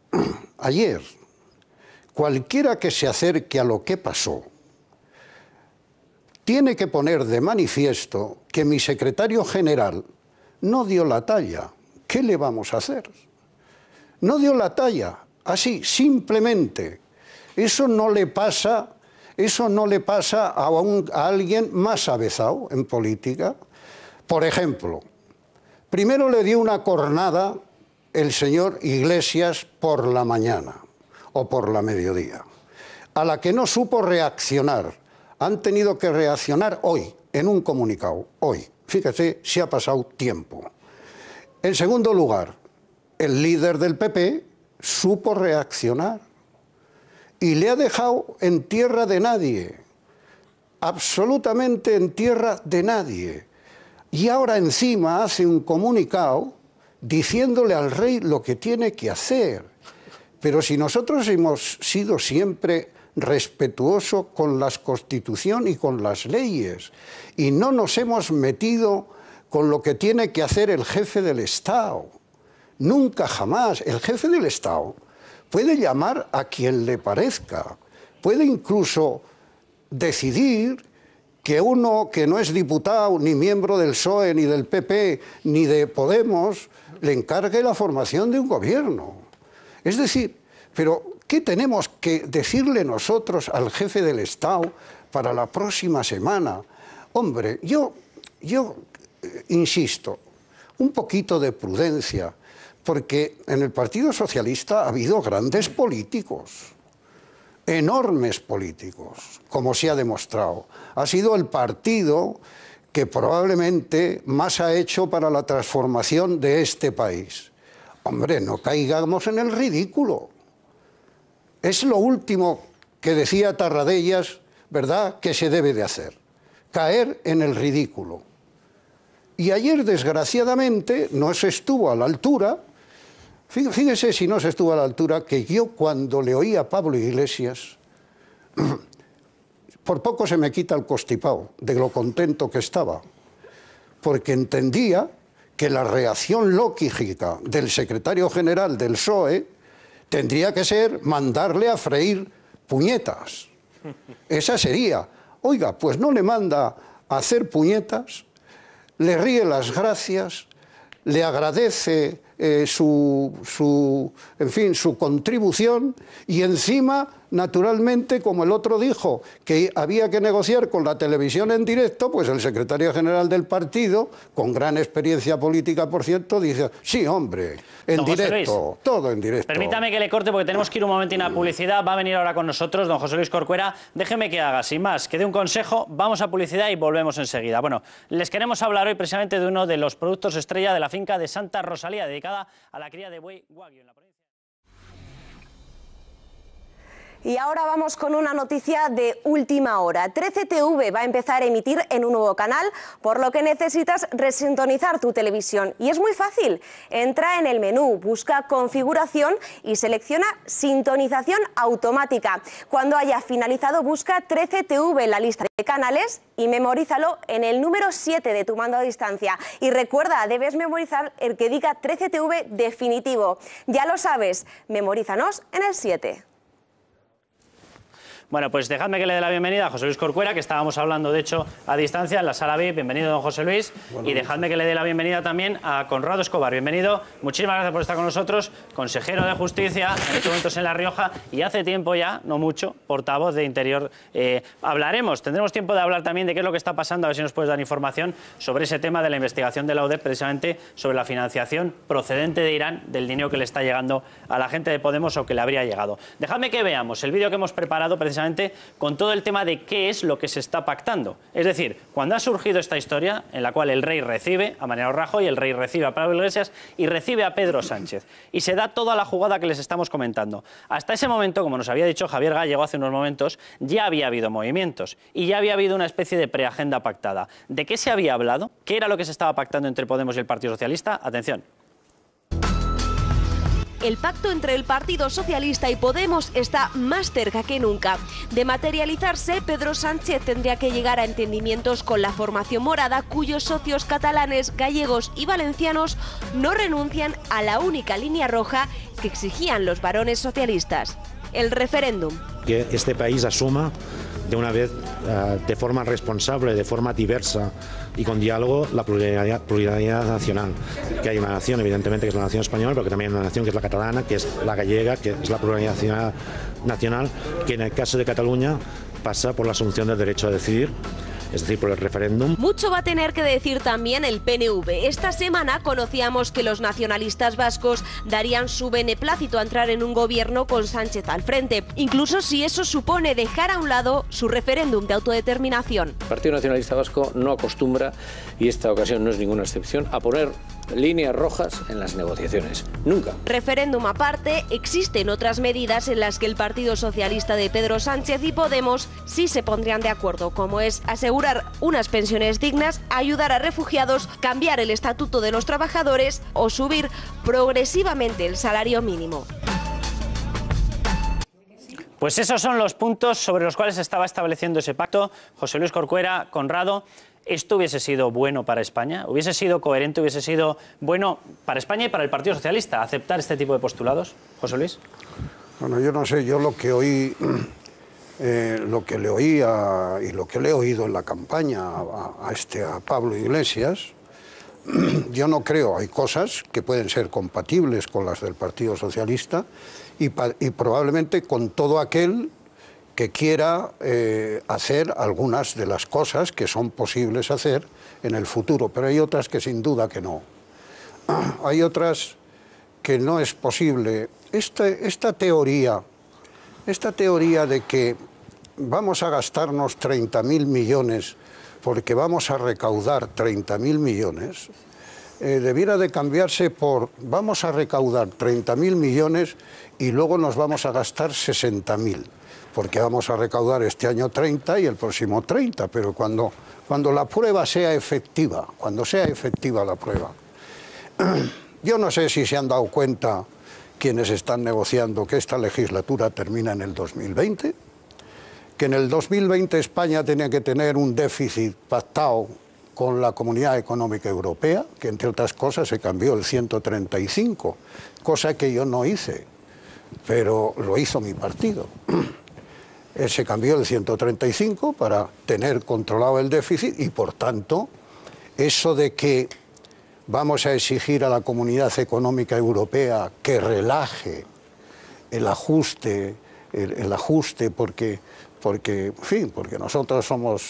cualquiera que se acerque a lo que pasó, tiene que poner de manifiesto que mi secretario general no dio la talla. ¿Qué le vamos a hacer? No dio la talla, así, simplemente. Eso no le pasa a alguien más avezado en política. Por ejemplo, primero le dio una cornada el señor Iglesias por la mañana o por la mediodía, a la que no supo reaccionar. Han tenido que reaccionar hoy, en un comunicado, hoy. Fíjese si ha pasado tiempo. En segundo lugar, el líder del PP supo reaccionar y le ha dejado en tierra de nadie, absolutamente en tierra de nadie. Y ahora encima hace un comunicado diciéndole al rey lo que tiene que hacer. Pero si nosotros hemos sido siempre respetuosos con la Constitución y con las leyes, y no nos hemos metido con lo que tiene que hacer el jefe del Estado. Nunca jamás. El jefe del Estado puede llamar a quien le parezca, puede incluso decidir que uno que no es diputado, ni miembro del PSOE, ni del PP, ni de Podemos, le encargue la formación de un gobierno. Es decir, pero ¿qué tenemos que decirle nosotros al jefe del Estado para la próxima semana? Hombre, yo insisto, un poquito de prudencia, porque en el Partido Socialista ha habido grandes políticos, enormes políticos, como se ha demostrado. Ha sido el partido que probablemente más ha hecho para la transformación de este país. Hombre, no caigamos en el ridículo. Es lo último que decía Tarradellas, ¿verdad?, que se debe de hacer, caer en el ridículo. Y ayer, desgraciadamente, no se estuvo a la altura. Fíjese si no se estuvo a la altura, que yo cuando le oí a Pablo Iglesias, por poco se me quita el constipado de lo contento que estaba, porque entendía que la reacción lógica del secretario general del PSOE tendría que ser mandarle a freír puñetas. Esa sería. Oiga, pues no le manda a hacer puñetas, le ríe las gracias, le agradece su contribución y encima, naturalmente, como el otro dijo, que había que negociar con la televisión en directo, pues el secretario general del partido, con gran experiencia política, por cierto, dice, sí, hombre, en directo, todo en directo. Permítame que le corte porque tenemos que ir un momentín a publicidad. Va a venir ahora con nosotros don José Luis Corcuera. Déjeme que haga, sin más, que dé un consejo, vamos a publicidad y volvemos enseguida. Bueno, les queremos hablar hoy precisamente de uno de los productos estrella de la finca de Santa Rosalía, dedicada a la cría de buey Wagyu en la provincia. Y ahora vamos con una noticia de última hora. 13TV va a empezar a emitir en un nuevo canal, por lo que necesitas resintonizar tu televisión. Y es muy fácil. Entra en el menú, busca configuración y selecciona sintonización automática. Cuando haya finalizado, busca 13TV en la lista de canales y memorízalo en el número 7 de tu mando a distancia. Y recuerda, debes memorizar el que diga 13TV definitivo. Ya lo sabes, memorízanos en el 7. Bueno, pues dejadme que le dé la bienvenida a José Luis Corcuera, que estábamos hablando, de hecho, a distancia en la sala VIP. Bienvenido, don José Luis. Y dejadme que le dé la bienvenida también a Conrado Escobar. Bienvenido. Muchísimas gracias por estar con nosotros. Consejero de Justicia, en estos momentos en La Rioja, y hace tiempo ya, no mucho, portavoz de Interior. Tendremos tiempo de hablar también de qué es lo que está pasando, a ver si nos puedes dar información sobre ese tema de la investigación de la ODEP, precisamente sobre la financiación procedente de Irán del dinero que le está llegando a la gente de Podemos o que le habría llegado. Dejadme que veamos el vídeo que hemos preparado precisamente con todo el tema de qué es lo que se está pactando. Es decir, cuando ha surgido esta historia en la cual el rey recibe a Mariano Rajoy, el rey recibe a Pablo Iglesias y recibe a Pedro Sánchez. Y se da toda la jugada que les estamos comentando. Hasta ese momento, como nos había dicho Javier Gallego hace unos momentos, ya había habido movimientos y ya había habido una especie de preagenda pactada. ¿De qué se había hablado? ¿Qué era lo que se estaba pactando entre Podemos y el Partido Socialista? Atención. El pacto entre el Partido Socialista y Podemos está más cerca que nunca. De materializarse, Pedro Sánchez tendría que llegar a entendimientos con la formación morada, cuyos socios catalanes, gallegos y valencianos no renuncian a la única línea roja que exigían los varones socialistas: el referéndum. Que este país asuma de una vez, de forma responsable, de forma diversa y con diálogo, la pluralidad nacional. Que hay una nación, evidentemente, que es la nación española, pero que también hay una nación que es la catalana, que es la gallega, que es la pluralidad nacional, que en el caso de Cataluña pasa por la asunción del derecho a decidir, es decir, por el referéndum. Mucho va a tener que decir también el PNV. Esta semana conocíamos que los nacionalistas vascos darían su beneplácito a entrar en un gobierno con Sánchez al frente, incluso si eso supone dejar a un lado su referéndum de autodeterminación. El Partido Nacionalista Vasco no acostumbra, y esta ocasión no es ninguna excepción, a poner líneas rojas en las negociaciones. Nunca. Referéndum aparte, existen otras medidas en las que el Partido Socialista de Pedro Sánchez y Podemos sí se pondrían de acuerdo, como es asegurar unas pensiones dignas, ayudar a refugiados, cambiar el estatuto de los trabajadores o subir progresivamente el salario mínimo. Pues esos son los puntos sobre los cuales se estaba estableciendo ese pacto. José Luis Corcuera, Conrado, ¿esto hubiese sido bueno para España? ¿Hubiese sido coherente, hubiese sido bueno para España y para el Partido Socialista aceptar este tipo de postulados? José Luis. Bueno, yo no sé, yo lo que oí, lo que le oía y lo que le he oído en la campaña a Pablo Iglesias, yo no creo, hay cosas que pueden ser compatibles con las del Partido Socialista y probablemente con todo aquel que quiera hacer algunas de las cosas que son posibles hacer en el futuro, pero hay otras que sin duda que no. Hay otras que no es posible. Esta teoría de que vamos a gastarnos 30.000 millones porque vamos a recaudar 30.000 millones, debiera de cambiarse por vamos a recaudar 30.000 millones y luego nos vamos a gastar 60.000, porque vamos a recaudar este año 30 y el próximo 30, pero cuando la prueba sea efectiva, cuando sea efectiva la prueba. Yo no sé si se han dado cuenta quienes están negociando que esta legislatura termina en el 2020, que en el 2020 España tenía que tener un déficit pactado con la Comunidad Económica Europea, que entre otras cosas se cambió el 135, cosa que yo no hice, pero lo hizo mi partido. Se cambió el 135 para tener controlado el déficit y, por tanto, eso de que vamos a exigir a la Comunidad Económica Europea que relaje el ajuste porque nosotros somos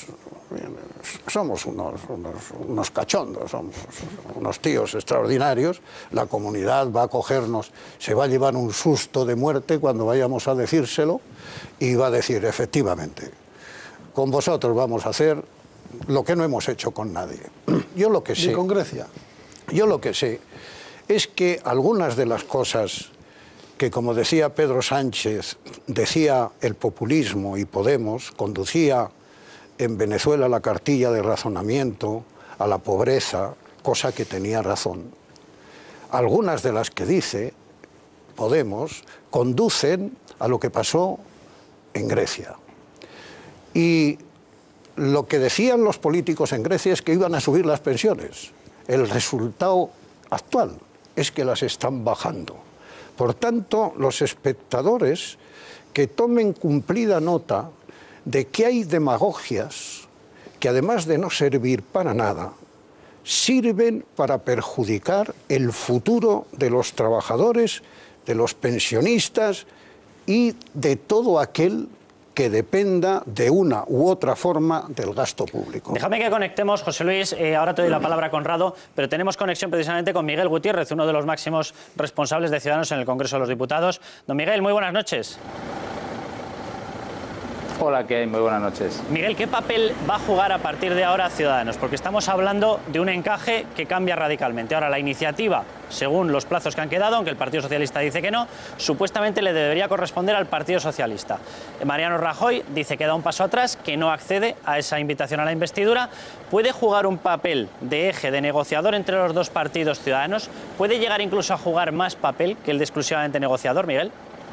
unos cachondos, somos unos tíos extraordinarios, la comunidad va a cogernos, se va a llevar un susto de muerte cuando vayamos a decírselo y va a decir, efectivamente, con vosotros vamos a hacer lo que no hemos hecho con nadie. Yo lo que sé... Ni con Grecia. Yo lo que sé es que algunas de las cosas que, como decía Pedro Sánchez, decía el populismo y Podemos, conducía en Venezuela la cartilla de razonamiento a la pobreza, cosa que tenía razón. Algunas de las que dice Podemos conducen a lo que pasó en Grecia. Y lo que decían los políticos en Grecia es que iban a subir las pensiones. El resultado actual es que las están bajando. Por tanto, los espectadores que tomen cumplida nota de que hay demagogias que, además de no servir para nada, sirven para perjudicar el futuro de los trabajadores, de los pensionistas y de todo aquel que dependa de una u otra forma del gasto público. Déjame que conectemos, José Luis, ahora te doy la palabra a Conrado, pero tenemos conexión precisamente con Miguel Gutiérrez, uno de los máximos responsables de Ciudadanos en el Congreso de los Diputados. Don Miguel, muy buenas noches. Hola, ¿qué hay? Muy buenas noches. Miguel, ¿qué papel va a jugar a partir de ahora Ciudadanos? Porque estamos hablando de un encaje que cambia radicalmente. Ahora, la iniciativa, según los plazos que han quedado, aunque el Partido Socialista dice que no, supuestamente le debería corresponder al Partido Socialista. Mariano Rajoy dice que da un paso atrás, que no accede a esa invitación a la investidura. ¿Puede jugar un papel de eje, de negociador entre los dos partidos Ciudadanos? ¿Puede llegar incluso a jugar más papel que el de exclusivamente negociador, Miguel?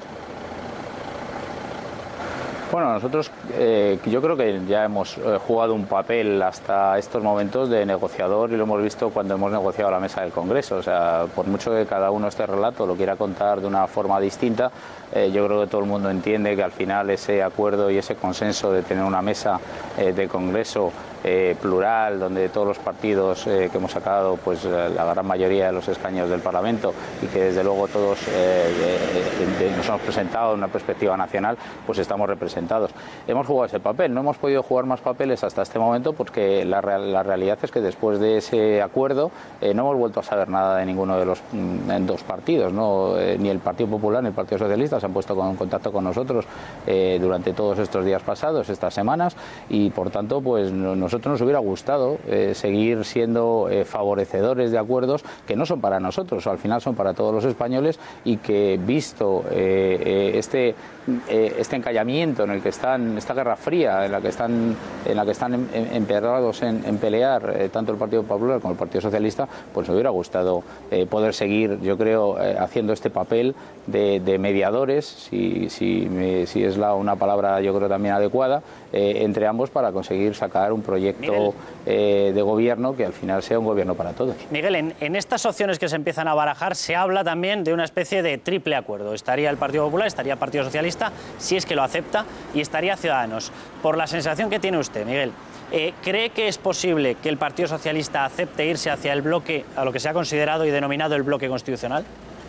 Bueno, nosotros yo creo que ya hemos jugado un papel hasta estos momentos de negociador y lo hemos visto cuando hemos negociado a la mesa del Congreso. O sea, por mucho que cada uno este relato lo quiera contar de una forma distinta, yo creo que todo el mundo entiende que al final ese acuerdo y ese consenso de tener una mesa de Congreso plural, donde todos los partidos que hemos sacado pues la gran mayoría de los escaños del Parlamento y que desde luego todos nos hemos presentado en una perspectiva nacional, pues estamos representados. Hemos jugado ese papel, no hemos podido jugar más papeles hasta este momento porque la realidad es que después de ese acuerdo no hemos vuelto a saber nada de ninguno de los dos partidos, ¿no? Ni el Partido Popular ni el Partido Socialista se han puesto en contacto con nosotros durante todos estos días pasados, estas semanas, y por tanto pues nosotros nos hubiera gustado seguir siendo favorecedores de acuerdos que no son para nosotros, al final son para todos los españoles, y que visto este encallamiento en el que están, esta guerra fría en la que están emperrados en pelear tanto el Partido Popular como el Partido Socialista, pues nos hubiera gustado poder seguir, yo creo, haciendo este papel de mediadores, si es una palabra yo creo también adecuada, entre ambos para conseguir sacar un proyecto de gobierno que al final sea un gobierno para todos. Miguel, en estas opciones que se empiezan a barajar se habla también de una especie de triple acuerdo. Estaría el Partido Popular, estaría el Partido Socialista, si es que lo acepta, y estaría Ciudadanos. Por la sensación que tiene usted, Miguel, ¿cree que es posible que el Partido Socialista acepte irse hacia el bloque, a lo que se ha considerado y denominado el bloque constitucional?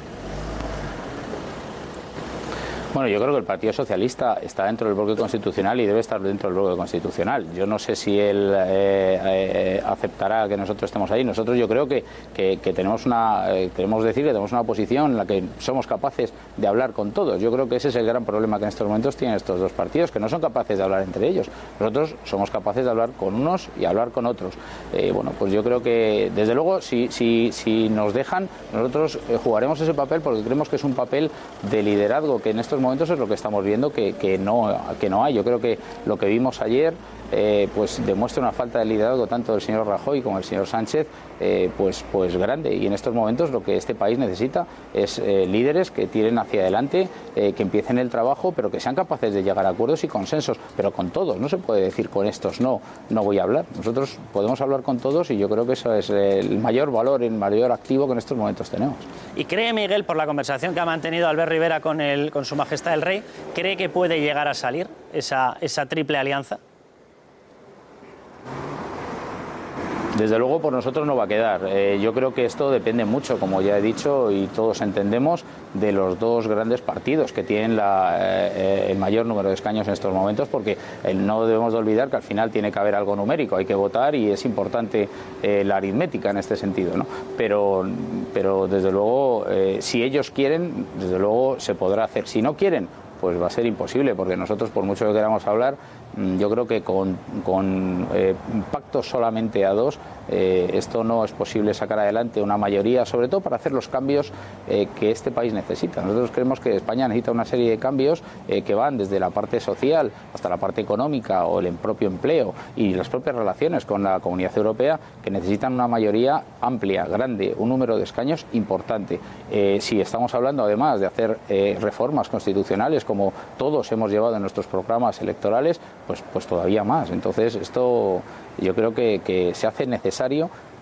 Bueno, yo creo que el Partido Socialista está dentro del bloque constitucional y debe estar dentro del bloque constitucional. Yo no sé si él aceptará que nosotros estemos ahí. Nosotros yo creo que tenemos queremos decir que tenemos una posición en la que somos capaces de hablar con todos. Yo creo que ese es el gran problema que en estos momentos tienen estos dos partidos, que no son capaces de hablar entre ellos. Nosotros somos capaces de hablar con unos y hablar con otros. Bueno, pues yo creo que desde luego si nos dejan, nosotros jugaremos ese papel porque creemos que es un papel de liderazgo que en estos momentos es lo que estamos viendo que no hay. Yo creo que lo que vimos ayer pues demuestra una falta de liderazgo tanto del señor Rajoy como del señor Sánchez pues grande, y en estos momentos lo que este país necesita es líderes que tiren hacia adelante, que empiecen el trabajo, pero que sean capaces de llegar a acuerdos y consensos, pero con todos. No se puede decir con estos no voy a hablar. Nosotros podemos hablar con todos y yo creo que eso es el mayor valor, el mayor activo que en estos momentos tenemos. ¿Y cree, Miguel, por la conversación que ha mantenido Albert Rivera con Su Majestad el Rey, cree que puede llegar a salir esa triple alianza? Desde luego por nosotros no va a quedar. Yo creo que esto depende mucho, como ya he dicho y todos entendemos, de los dos grandes partidos que tienen el mayor número de escaños en estos momentos, porque no debemos de olvidar que al final tiene que haber algo numérico, hay que votar y es importante la aritmética en este sentido, ¿no? Pero desde luego si ellos quieren, desde luego se podrá hacer. Si no quieren, pues va a ser imposible, porque nosotros, por mucho que queramos hablar, yo creo que con pactos solamente a dos, esto no es posible sacar adelante una mayoría, sobre todo para hacer los cambios que este país necesita. Nosotros creemos que España necesita una serie de cambios que van desde la parte social hasta la parte económica o el propio empleo y las propias relaciones con la Comunidad Europea, que necesitan una mayoría amplia, grande, un número de escaños importante. Si estamos hablando además de hacer reformas constitucionales, como todos hemos llevado en nuestros programas electorales, pues todavía más. Entonces esto yo creo que se hace necesario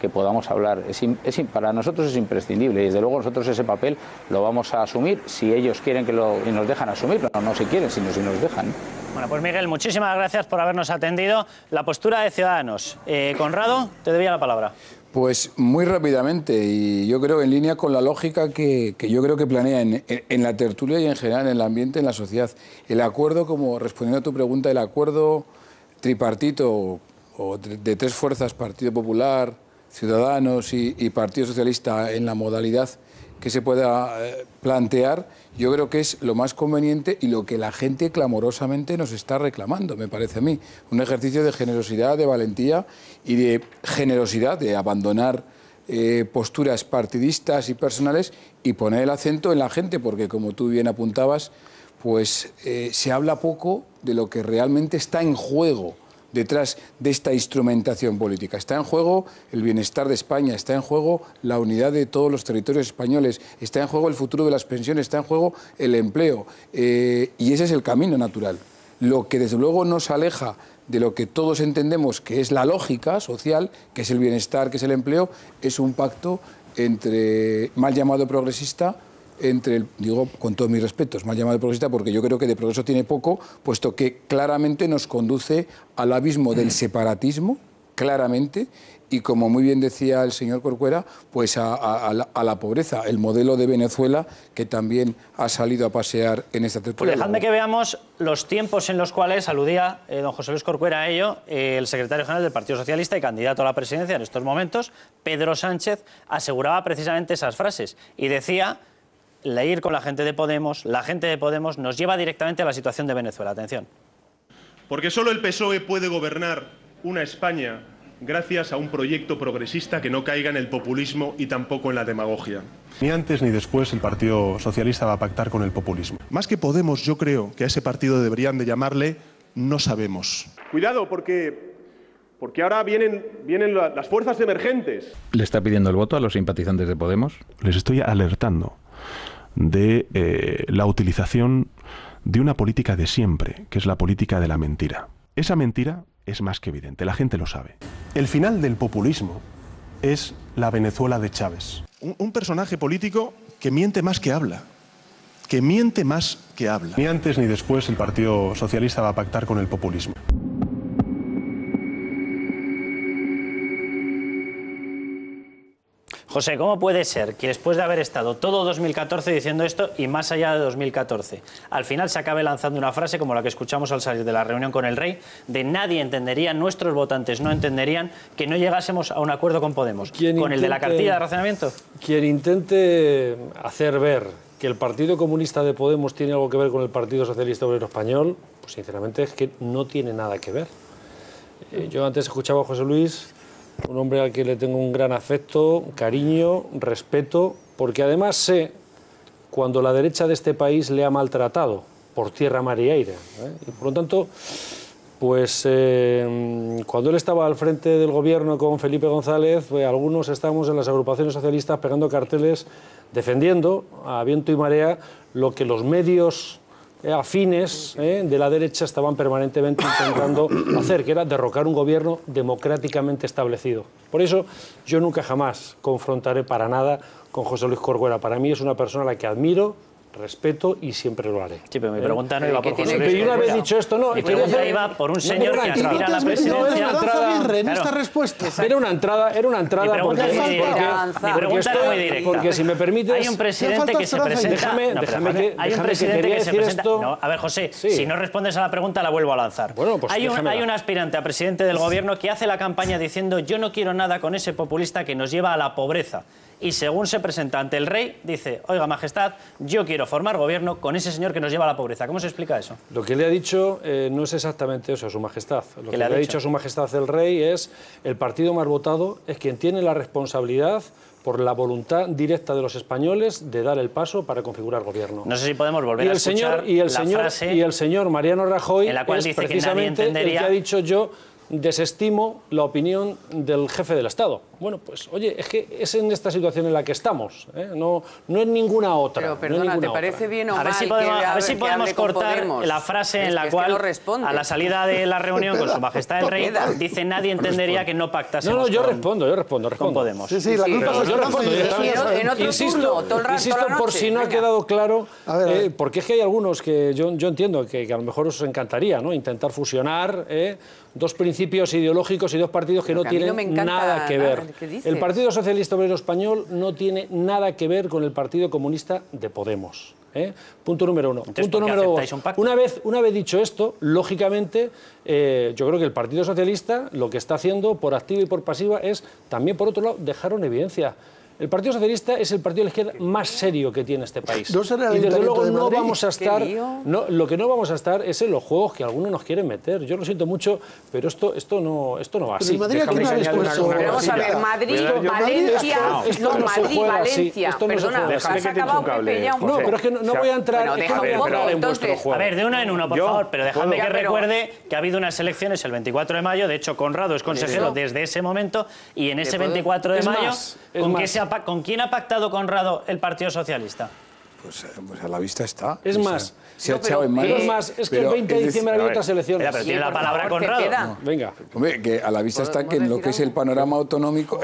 que podamos hablar. Para nosotros es imprescindible y desde luego nosotros ese papel lo vamos a asumir si ellos quieren y nos dejan asumirlo, no si quieren, sino si nos dejan. Bueno, pues Miguel, muchísimas gracias por habernos atendido. La postura de Ciudadanos. Conrado, te debía la palabra. Pues muy rápidamente, y yo creo en línea con la lógica que yo creo que planea en la tertulia y en general en el ambiente, en la sociedad. El acuerdo, como respondiendo a tu pregunta, el acuerdo tripartito o de tres fuerzas, Partido Popular, Ciudadanos y Partido Socialista, en la modalidad que se pueda plantear, yo creo que es lo más conveniente y lo que la gente clamorosamente nos está reclamando, me parece a mí. Un ejercicio de generosidad, de valentía y de generosidad, de abandonar posturas partidistas y personales y poner el acento en la gente, porque como tú bien apuntabas, pues se habla poco de lo que realmente está en juego detrás de esta instrumentación política. Está en juego el bienestar de España, está en juego la unidad de todos los territorios españoles, está en juego el futuro de las pensiones, está en juego el empleo. Y ese es el camino natural. Lo que desde luego nos aleja de lo que todos entendemos que es la lógica social, que es el bienestar, que es el empleo, es un pacto entre mal llamado progresista, digo con todos mis respetos, mal llamado progresista, porque yo creo que de progreso tiene poco, puesto que claramente nos conduce al abismo del separatismo, claramente, y como muy bien decía el señor Corcuera, pues a la pobreza, el modelo de Venezuela que también ha salido a pasear en esta tertulia. Pues dejadme que veamos los tiempos en los cuales aludía don José Luis Corcuera a ello, el secretario general del Partido Socialista y candidato a la presidencia en estos momentos, Pedro Sánchez, aseguraba precisamente esas frases y decía: ir con la gente de Podemos nos lleva directamente a la situación de Venezuela. Atención. Porque solo el PSOE puede gobernar una España gracias a un proyecto progresista que no caiga en el populismo y tampoco en la demagogia. Ni antes ni después el Partido Socialista va a pactar con el populismo. Más que Podemos, yo creo que a ese partido deberían de llamarle no sabemos. Cuidado, porque ahora vienen las fuerzas emergentes. ¿Le está pidiendo el voto a los simpatizantes de Podemos? Les estoy alertando de la utilización de una política de siempre, que es la política de la mentira. Esa mentira es más que evidente, la gente lo sabe. El final del populismo es la Venezuela de Chávez. Un personaje político que miente más que habla. Ni antes ni después el Partido Socialista va a pactar con el populismo. José, ¿cómo puede ser que después de haber estado todo 2014 diciendo esto y más allá de 2014, al final se acabe lanzando una frase como la que escuchamos al salir de la reunión con el rey, de nadie entendería, nuestros votantes no entenderían que no llegásemos a un acuerdo con Podemos? ¿Con el de la cartilla de racionamiento? Quien intente hacer ver que el Partido Comunista de Podemos tiene algo que ver con el Partido Socialista Obrero Español, pues sinceramente es que no tiene nada que ver. Yo antes escuchaba a José Luis, un hombre al que le tengo un gran afecto, cariño, respeto, porque además sé cuando la derecha de este país le ha maltratado por tierra, mar y aire. Y por lo tanto, pues cuando él estaba al frente del gobierno con Felipe González, pues, algunos estábamos en las agrupaciones socialistas pegando carteles defendiendo a viento y marea lo que los medios afines de la derecha estaban permanentemente intentando hacer, que era derrocar un gobierno democráticamente establecido. Por eso yo nunca jamás confrontaré para nada con José Luis Corcuera. Para mí es una persona a la que admiro, respeto y siempre lo haré. Sí, pero mi pregunta no iba por José Luis. Pero yo una vez dicho esto, no. Mi pregunta iba por un señor que aspira a la presidencia. En esta respuesta. Era una entrada. Mi pregunta es muy directa. Porque si me permites, hay un presidente que se presenta. Hay un presidente que se presenta. No, a ver, José, si no respondes a la pregunta la vuelvo a lanzar. Bueno, pues hay un aspirante a presidente del gobierno que hace la campaña diciendo: yo no quiero nada con ese populista que nos lleva a la pobreza. Y según se presenta ante el rey, dice: oiga, majestad, yo quiero formar gobierno con ese señor que nos lleva a la pobreza. ¿Cómo se explica eso? Lo que le ha dicho no es exactamente eso a su majestad. Lo que le ha dicho a su majestad el rey es: el partido más votado es quien tiene la responsabilidad por la voluntad directa de los españoles de dar el paso para configurar gobierno. No sé si podemos volver a escuchar la frase y el señor Mariano Rajoy en la cual es dice precisamente que nadie entendería... el que ha dicho: yo desestimo la opinión del jefe del Estado. Bueno, pues oye, es que es en esta situación en la que estamos, ¿eh? No en ninguna otra. Pero perdona, ¿te parece bien o mal a ver si podemos cortar la frase en la cual, a la salida de la reunión con Su Majestad el Rey, dice nadie entendería que no pactásemos No, yo respondo. con Podemos. Sí, la culpa yo respondo. En otro turno, todo el rato, insisto toda la por noche. si no ha Venga. quedado claro, A ver. porque es que hay algunos que yo entiendo que a lo mejor os encantaría, ¿no? Intentar fusionar dos principios ideológicos y dos partidos que no tienen nada que ver. ¿Qué dices? El Partido Socialista Obrero Español no tiene nada que ver con el Partido Comunista de Podemos. Punto número uno. Entonces, Punto ¿por qué número dos. aceptáis un pacto? Una vez dicho esto, lógicamente, yo creo que el Partido Socialista lo que está haciendo por activa y por pasiva es también, por otro lado, dejar en evidencia. El Partido Socialista es el partido de la izquierda más serio que tiene este país. ¿No será el Y desde Ayuntamiento luego de no Madrid? vamos a estar, ¡Qué lío! lo que no vamos a estar es en los juegos que algunos nos quieren meter. Yo lo siento mucho, pero esto no va así. en Madrid aquí no habéis puesto- Pero vamos a ver, Madrid, Valencia, Valencia. Perdona, has acabado, Pepe, ya un No, pero es que no voy a entrar, Bueno, deja un poco, en vuestro entonces. juego. A ver, de uno en uno, por favor, pero dejadme Ya, que pero- recuerde que ha habido unas elecciones el 24 de mayo, de hecho Conrado es consejero desde ese momento, y en ese 24 de Es mayo, más, ¿con quién ha pactado Conrado el Partido Socialista? Pues a la vista está. Es más, se ha echado en pero mano. es más, es que el 20 de diciembre había otras elecciones. Pero tiene la palabra favor, Conrado. Cepeda. No. Venga. Hombre, que a la vista está que en lo que es el panorama autonómico,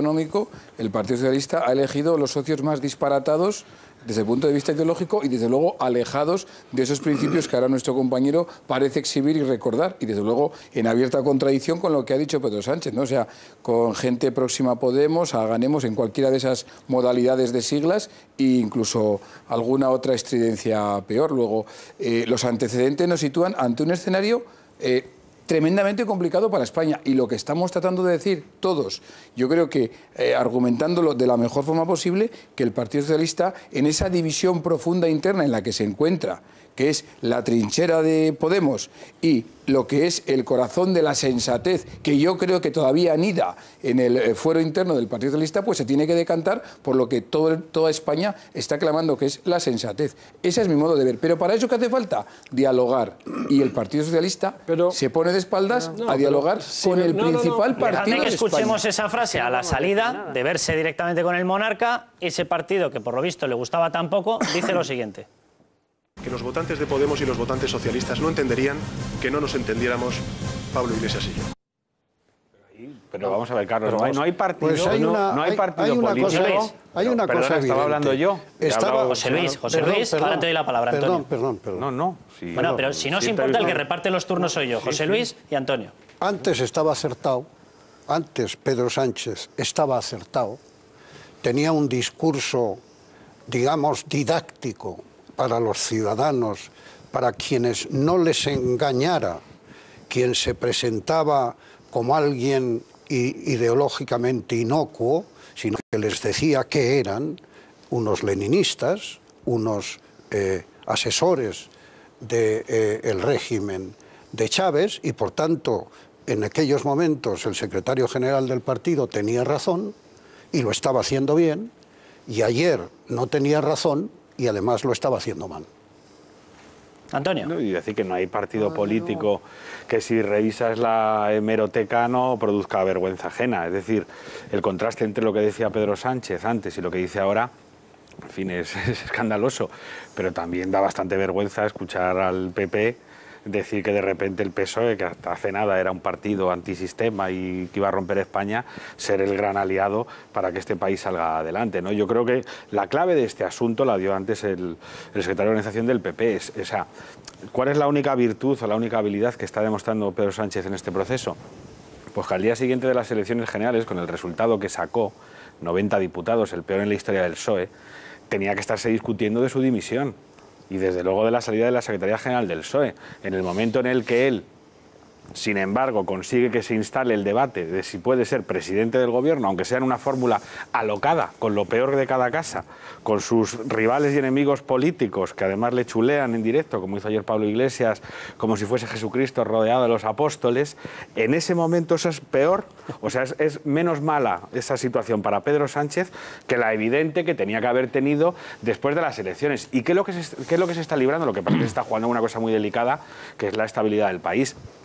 el Partido Socialista ha elegido los socios más disparatados desde el punto de vista ideológico y desde luego alejados de esos principios que ahora nuestro compañero parece exhibir y recordar, y desde luego en abierta contradicción con lo que ha dicho Pedro Sánchez, ¿no? O sea, con gente próxima a Podemos, a Ganemos, en cualquiera de esas modalidades de siglas e incluso alguna otra estridencia peor. Luego, los antecedentes nos sitúan ante un escenario tremendamente complicado para España, y lo que estamos tratando de decir todos, yo creo que argumentándolo de la mejor forma posible, que el Partido Socialista, en esa división profunda interna en la que se encuentra, que es la trinchera de Podemos y lo que es el corazón de la sensatez, que yo creo que todavía anida en el fuero interno del Partido Socialista, pues se tiene que decantar por lo que toda España está clamando, que es la sensatez. Ese es mi modo de ver. Pero para eso, ¿qué hace falta? Dialogar. Y el Partido Socialista se pone de espaldas a dialogar con el principal partido Dejadme que de escuchemos España. esa frase a la salida, de verse directamente con el monarca. Ese partido, que por lo visto le gustaba tan poco, dice lo siguiente. Que los votantes de Podemos y los votantes socialistas no entenderían que no nos entendiéramos Pablo Iglesias y yo. Pero vamos a ver, Carlos, no hay partido, Pues hay no hay partido político. Hay una Perdona, cosa estaba evidente. hablando yo. José Luis, ahora te doy la palabra, Antonio. Perdón. No. Sí, Bueno, pero si no os importa, el que reparte los turnos soy yo, José Luis y Antonio. Antes estaba acertado, antes Pedro Sánchez estaba acertado, tenía un discurso, digamos, didáctico para los ciudadanos, para quienes no les engañara, quien se presentaba como alguien ideológicamente inocuo, sino que les decía que eran unos leninistas, unos asesores del régimen de Chávez, y por tanto en aquellos momentos el secretario general del partido tenía razón y lo estaba haciendo bien, y ayer no tenía razón y además lo estaba haciendo mal. Antonio. Y decir que no hay partido político que, si revisas la hemeroteca, no produzca vergüenza ajena. Es decir, el contraste entre lo que decía Pedro Sánchez antes y lo que dice ahora, en fin, es escandaloso. Pero también da bastante vergüenza escuchar al PP decir que de repente el PSOE, que hasta hace nada era un partido antisistema y que iba a romper España, ser el gran aliado para que este país salga adelante, ¿no? Yo creo que la clave de este asunto la dio antes el secretario de organización del PP. O sea, ¿cuál es la única virtud o la única habilidad que está demostrando Pedro Sánchez en este proceso? Pues que al día siguiente de las elecciones generales, con el resultado que sacó, 90 diputados, el peor en la historia del PSOE, tenía que estarse discutiendo de su dimisión. Y desde luego de la salida de la Secretaría General del PSOE. En el momento en el que él, sin embargo, consigue que se instale el debate de si puede ser presidente del gobierno, aunque sea en una fórmula alocada, con lo peor de cada casa, con sus rivales y enemigos políticos, que además le chulean en directo, como hizo ayer Pablo Iglesias, como si fuese Jesucristo rodeado de los apóstoles, en ese momento eso es peor, o sea, es menos mala esa situación para Pedro Sánchez que la evidente que tenía que haber tenido después de las elecciones. ¿Y qué es lo que se está librando? Lo que parece que se está jugando una cosa muy delicada, que es la estabilidad del país.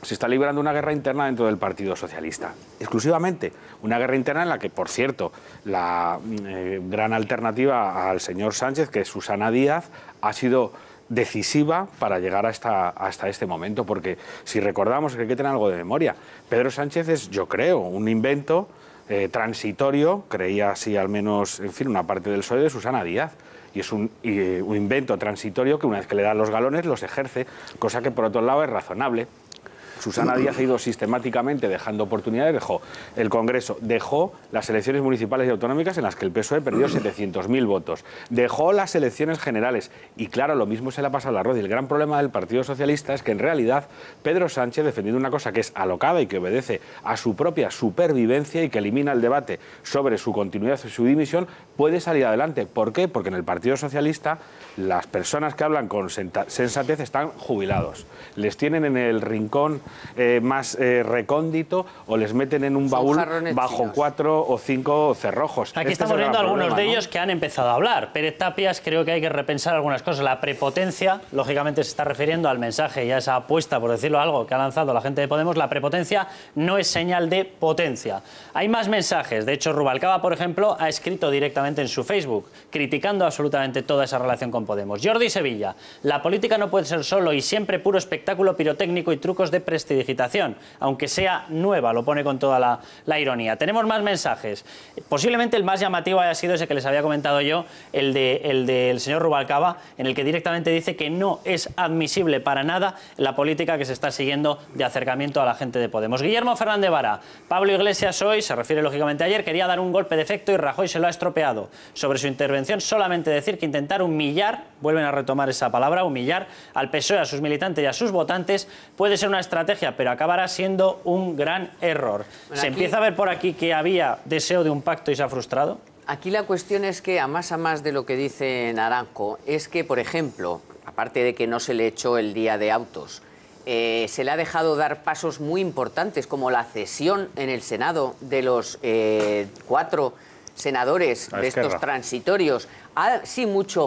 se está librando una guerra interna dentro del Partido Socialista. Exclusivamente una guerra interna en la que, por cierto, la gran alternativa al señor Sánchez, que es Susana Díaz, ha sido decisiva para llegar hasta este momento, porque si recordamos, que hay que tener algo de memoria, Pedro Sánchez es, yo creo, un invento transitorio, creía así al menos, en fin, una parte del PSOE, de Susana Díaz. Y es un invento transitorio que una vez que le dan los galones los ejerce, cosa que por otro lado es razonable. Susana Díaz ha ido sistemáticamente dejando oportunidades, dejó el Congreso, dejó las elecciones municipales y autonómicas en las que el PSOE perdió 700.000 votos, dejó las elecciones generales y claro, lo mismo se le ha pasado al arroz. Y el gran problema del Partido Socialista es que en realidad Pedro Sánchez, defendiendo una cosa que es alocada y que obedece a su propia supervivencia y que elimina el debate sobre su continuidad y su dimisión, puede salir adelante. ¿Por qué? Porque en el Partido Socialista las personas que hablan con sensatez están jubilados. Les tienen en el rincón más recóndito o les meten en un baúl bajo 4 o 5 cerrojos. Aquí estamos viendo algunos de ellos que han empezado a hablar. Pérez Tapias, creo que hay que repensar algunas cosas. La prepotencia, lógicamente se está refiriendo al mensaje y a esa apuesta, por decirlo algo, que ha lanzado la gente de Podemos. La prepotencia no es señal de potencia. Hay más mensajes. De hecho, Rubalcaba, por ejemplo, ha escrito directamente en su Facebook, criticando absolutamente toda esa relación con Podemos. Jordi Sevilla, la política no puede ser solo y siempre puro espectáculo pirotécnico y trucos de prestidigitación, aunque sea nueva, lo pone con toda la ironía. Tenemos más mensajes. Posiblemente el más llamativo haya sido ese que les había comentado yo, el del señor Rubalcaba, en el que directamente dice que no es admisible para nada la política que se está siguiendo de acercamiento a la gente de Podemos. Guillermo Fernández Vara, Pablo Iglesias hoy, se refiere lógicamente a ayer, quería dar un golpe de efecto y Rajoy se lo ha estropeado. Sobre su intervención, solamente decir que intentar humillar, vuelven a retomar esa palabra, humillar al PSOE, a sus militantes y a sus votantes, puede ser una estrategia, pero acabará siendo un gran error. Bueno, ¿se empieza a ver por aquí que había deseo de un pacto y se ha frustrado? Aquí la cuestión es que, a más de lo que dice Naranjo, es que, por ejemplo, aparte de que no se le echó el día de autos, se le ha dejado dar pasos muy importantes, como la cesión en el Senado de los 4 senadores de estos transitorios. Sí,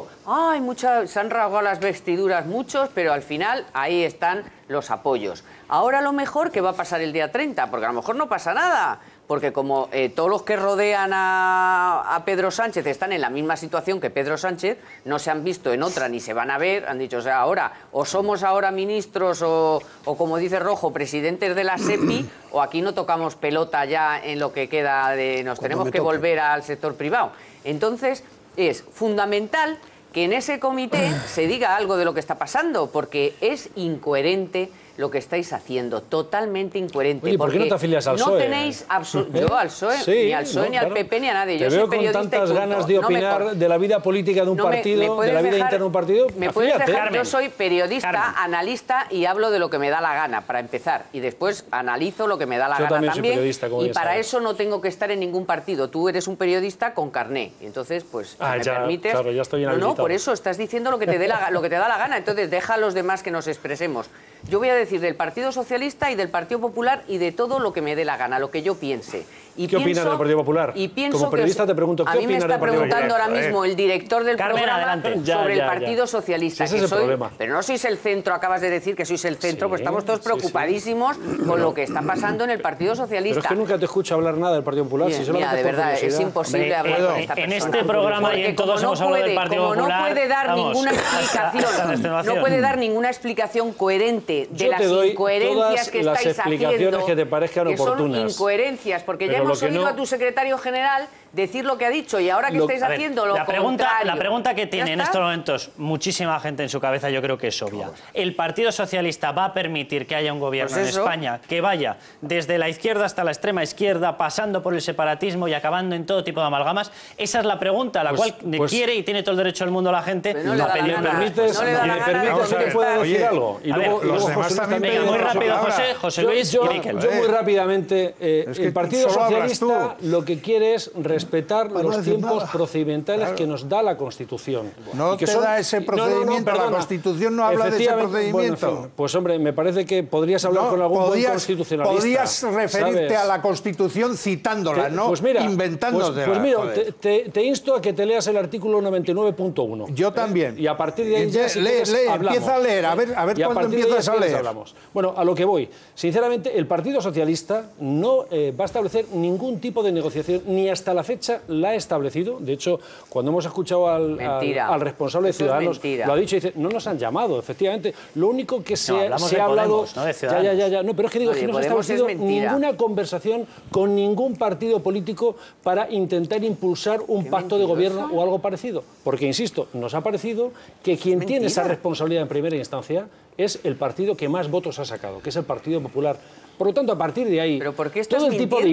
se han rasgado las vestiduras muchos, pero al final ahí están los apoyos. Ahora lo mejor que va a pasar el día 30, porque a lo mejor no pasa nada, porque como todos los que rodean a Pedro Sánchez están en la misma situación que Pedro Sánchez, no se han visto en otra ni se van a ver, han dicho, o sea, ahora o somos ahora ministros o como dice Rojo, presidentes de la SEPI, o aquí no tocamos pelota ya en lo que queda de... Nos tenemos que volver al sector privado. Entonces, es fundamental que en ese comité se diga algo de lo que está pasando, porque es incoherente lo que estáis haciendo, totalmente incoherente. Oye, ¿por qué no te afilias al PSOE? No tenéis yo al PSOE, sí, ni al PSOE, ni al PP, ni a nadie. Yo soy periodista con tantas ganas de opinar de la vida política de un partido, de la vida interna de un partido. Me puedes dejar, yo soy periodista, analista y hablo de lo que me da la gana, para empezar. Y después analizo lo que me da la gana también. Y para eso no tengo que estar en ningún partido. Tú eres un periodista con carné. Y entonces, pues, me permites... Claro, ya estoy inhabilitado. No, por eso estás diciendo lo que te da la gana. Entonces, deja a los demás que nos expresemos. Yo voy a decir del Partido Socialista y del Partido Popular y de todo lo que me dé la gana, lo que yo piense. Y ¿qué opinas del Partido Popular? Y pienso como periodista te pregunto, ¿qué opinas del Partido Popular? A mí me está preguntando ahora mismo el director del programa sobre el Partido Socialista. Ese es el problema. Pero no sois el centro, acabas de decir que sois el centro, pues estamos todos preocupadísimos con lo que está pasando en el Partido Socialista. Pero es que nunca te escucho hablar nada del Partido Popular. Mira, de verdad, es imposible hablar con esta persona. En este programa y en todos hemos hablado del Partido Popular. Como no puede dar ninguna explicación, no puede dar ninguna explicación coherente de las incoherencias que estáis haciendo, que te parezcan oportunas. Son incoherencias, porque ya hemos oído a tu secretario general decir lo que ha dicho y ahora que estáis haciendo lo contrario. La pregunta que tiene en estos momentos muchísima gente en su cabeza yo creo que es obvia. ¿El Partido Socialista va a permitir que haya un gobierno en España que vaya desde la izquierda hasta la extrema izquierda, pasando por el separatismo y acabando en todo tipo de amalgamas? Esa es la pregunta, la cual quiere y tiene todo el derecho del mundo la gente a pedir. ¿Me permites que pueda decir algo? Y luego José también. Muy rápido, José Luis y Miquel. Yo muy rápidamente, el Partido Socialista lo que quiere es respeto respetar los tiempos procedimentales que nos da la Constitución. No te da ese procedimiento, la Constitución no habla de ese procedimiento. Bueno, pues hombre, me parece que podrías hablar con algún buen constitucionalista. Podrías referirte ¿sabes? a la Constitución citándola, no pues mira, inventándola. Pues mira, te insto a que te leas el artículo 99.1. Yo también. Y a partir de ahí ya empieza a leer, a ver cuándo empiezas a leer. Bueno, a lo que voy. Sinceramente, el Partido Socialista no va a establecer ningún tipo de negociación, ni hasta la fecha la ha establecido. De hecho, cuando hemos escuchado al responsable de Ciudadanos, lo ha dicho y dice, no nos han llamado, efectivamente. Lo único que se ha hablado... Podemos, no de Ciudadanos. Ya. No, pero es que digo, que no se ha establecido ninguna conversación con ningún partido político para intentar impulsar un pacto de gobierno o algo parecido. Porque, insisto, nos ha parecido que quien tiene esa responsabilidad en primera instancia es el partido que más votos ha sacado, que es el Partido Popular. Por lo tanto, a partir de ahí, todo el tipo de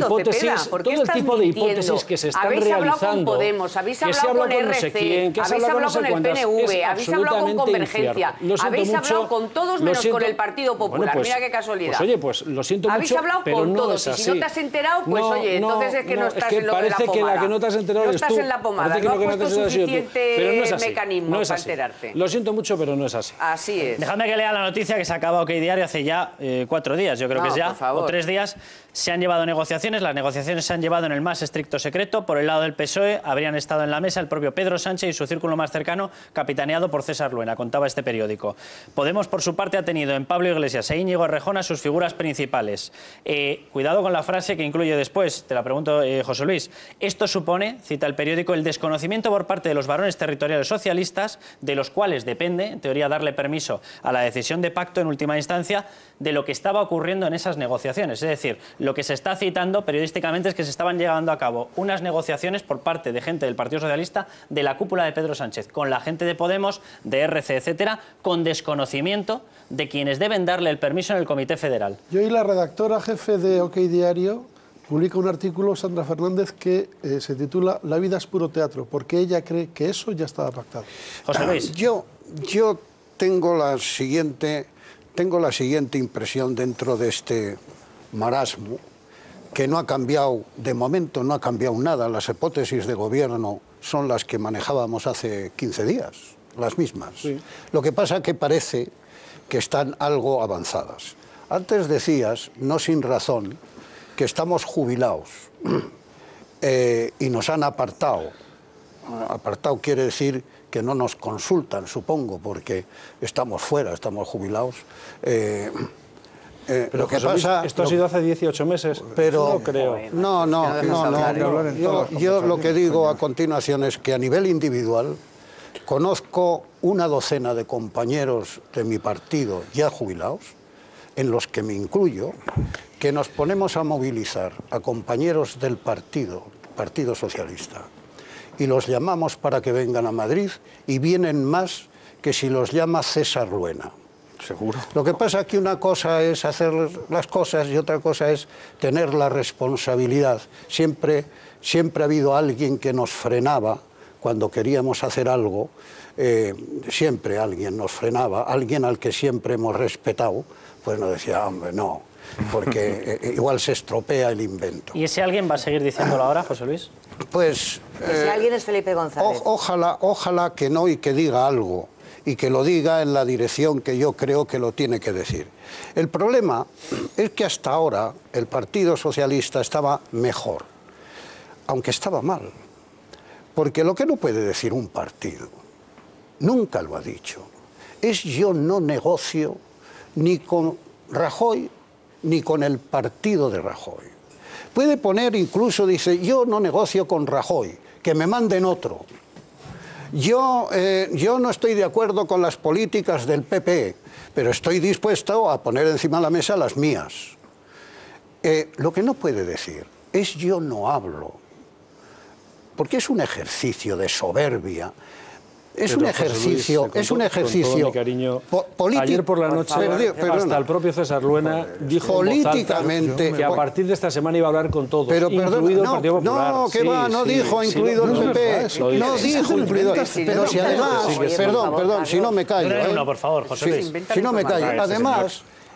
hipótesis que se están realizando, habéis hablado con Podemos, habéis hablado con RC, habéis hablado con el PNV, habéis hablado con Convergencia, habéis hablado con todos menos con el Partido Popular. Mira qué casualidad. Pues oye, pues lo siento mucho, habéis hablado con todos. Y si no te has enterado, pues oye, entonces es que no estás en lo de la pomada. Parece que la que no te has enterado eres tú. No estás en la pomada, no has puesto suficiente mecanismo para enterarte. Lo siento mucho, pero no es así. Así es. Dejadme que lea la noticia que sacaba OK Diario hace ya 4 días, yo creo que es ya, o 3 días. Se han llevado negociaciones, las negociaciones se han llevado en el más estricto secreto. Por el lado del PSOE habrían estado en la mesa el propio Pedro Sánchez y su círculo más cercano, capitaneado por César Luena, contaba este periódico. Podemos, por su parte, ha tenido en Pablo Iglesias e Íñigo Errejón a sus figuras principales. Cuidado con la frase que incluye después, te la pregunto, José Luis. Esto supone, cita el periódico, el desconocimiento por parte de los varones territoriales socialistas, de los cuales depende, en teoría, darle permiso a la decisión de pacto en última instancia, de lo que estaba ocurriendo en esas negociaciones. Es decir, lo que se está citando periodísticamente es que se estaban llevando a cabo unas negociaciones por parte de gente del Partido Socialista, de la cúpula de Pedro Sánchez, con la gente de Podemos, de RC, etcétera, con desconocimiento de quienes deben darle el permiso en el Comité Federal. Y hoy la redactora jefe de OK Diario publica un artículo, Sandra Fernández, que se titula La vida es puro teatro, porque ella cree que eso ya estaba pactado. José Luis. Yo tengo la siguiente impresión dentro de este marasmo, que no ha cambiado, de momento no ha cambiado nada. Las hipótesis de gobierno son las que manejábamos hace 15 días, las mismas. Sí. Lo que pasa es que parece que están algo avanzadas. Antes decías, no sin razón, que estamos jubilados y nos han apartado. Apartado quiere decir que no nos consultan, supongo, porque estamos fuera, estamos jubilados. Pero lo que pasa, esto ha sido hace 18 meses, pero no creo. Yo lo que digo a continuación es que a nivel individual conozco una docena de compañeros de mi partido ya jubilados, en los que me incluyo, que nos ponemos a movilizar a compañeros del Partido Socialista y los llamamos para que vengan a Madrid y vienen más que si los llama César Luena. Seguro. Lo que pasa es que una cosa es hacer las cosas y otra cosa es tener la responsabilidad. Siempre ha habido alguien que nos frenaba cuando queríamos hacer algo, siempre alguien nos frenaba, alguien al que siempre hemos respetado, pues nos decía, hombre, no, porque igual se estropea el invento. ¿Y ese alguien va a seguir diciéndolo ahora, José Luis? Pues... ese alguien es Felipe González. Ojalá que no y que diga algo, y que lo diga en la dirección que yo creo que lo tiene que decir. El problema es que hasta ahora el Partido Socialista estaba mejor, aunque estaba mal, porque lo que no puede decir un partido, nunca lo ha dicho, es yo no negocio ni con Rajoy ni con el partido de Rajoy. Puede poner incluso, dice, yo no negocio con Rajoy, que me manden otro. Yo no estoy de acuerdo con las políticas del PP, pero estoy dispuesto a poner encima de la mesa las mías. Lo que no puede decir es yo no hablo, porque es un ejercicio de soberbia. Es un ejercicio político. Ayer por la noche, hasta el propio César Luena dijo políticamente que a partir de esta semana iba a hablar con todos, pero incluido el Partido Popular. No, que va, no dijo incluido el PP, no dijo incluido. Pero si además, perdón, si no me callo. Por favor, José Luis. Si no me callo. Además,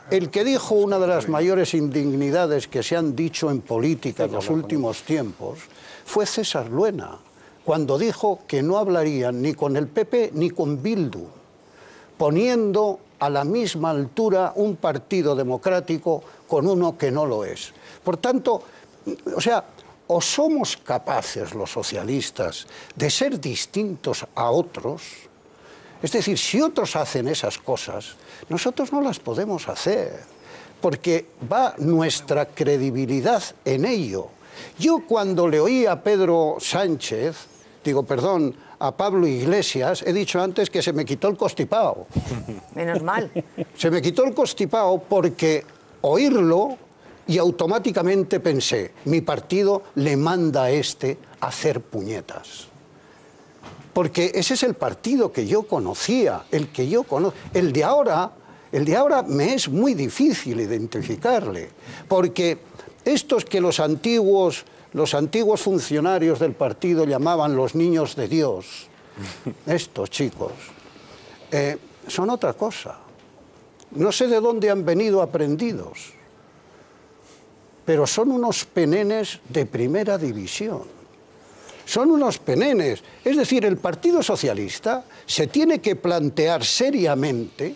El que dijo una de las mayores indignidades que se han dicho en política en los últimos tiempos fue César Luena, cuando dijo que no hablarían ni con el PP ni con Bildu, poniendo a la misma altura un partido democrático con uno que no lo es. Por tanto, o sea, o somos capaces los socialistas de ser distintos a otros, es decir, si otros hacen esas cosas, nosotros no las podemos hacer, porque va nuestra credibilidad en ello. Yo cuando le oí a Pedro Sánchez, a Pablo Iglesias, he dicho antes que se me quitó el constipado. Menos mal. Se me quitó el constipado porque oírlo y automáticamente pensé, mi partido le manda a este a hacer puñetas. Porque ese es el partido que yo conocía, el que yo conozco. El de ahora me es muy difícil identificarle, porque estos que los antiguos funcionarios del partido llamaban los niños de Dios, estos chicos, son otra cosa. No sé de dónde han venido aprendidos, pero son unos penenes de primera división. Son unos penenes. Es decir, el Partido Socialista se tiene que plantear seriamente,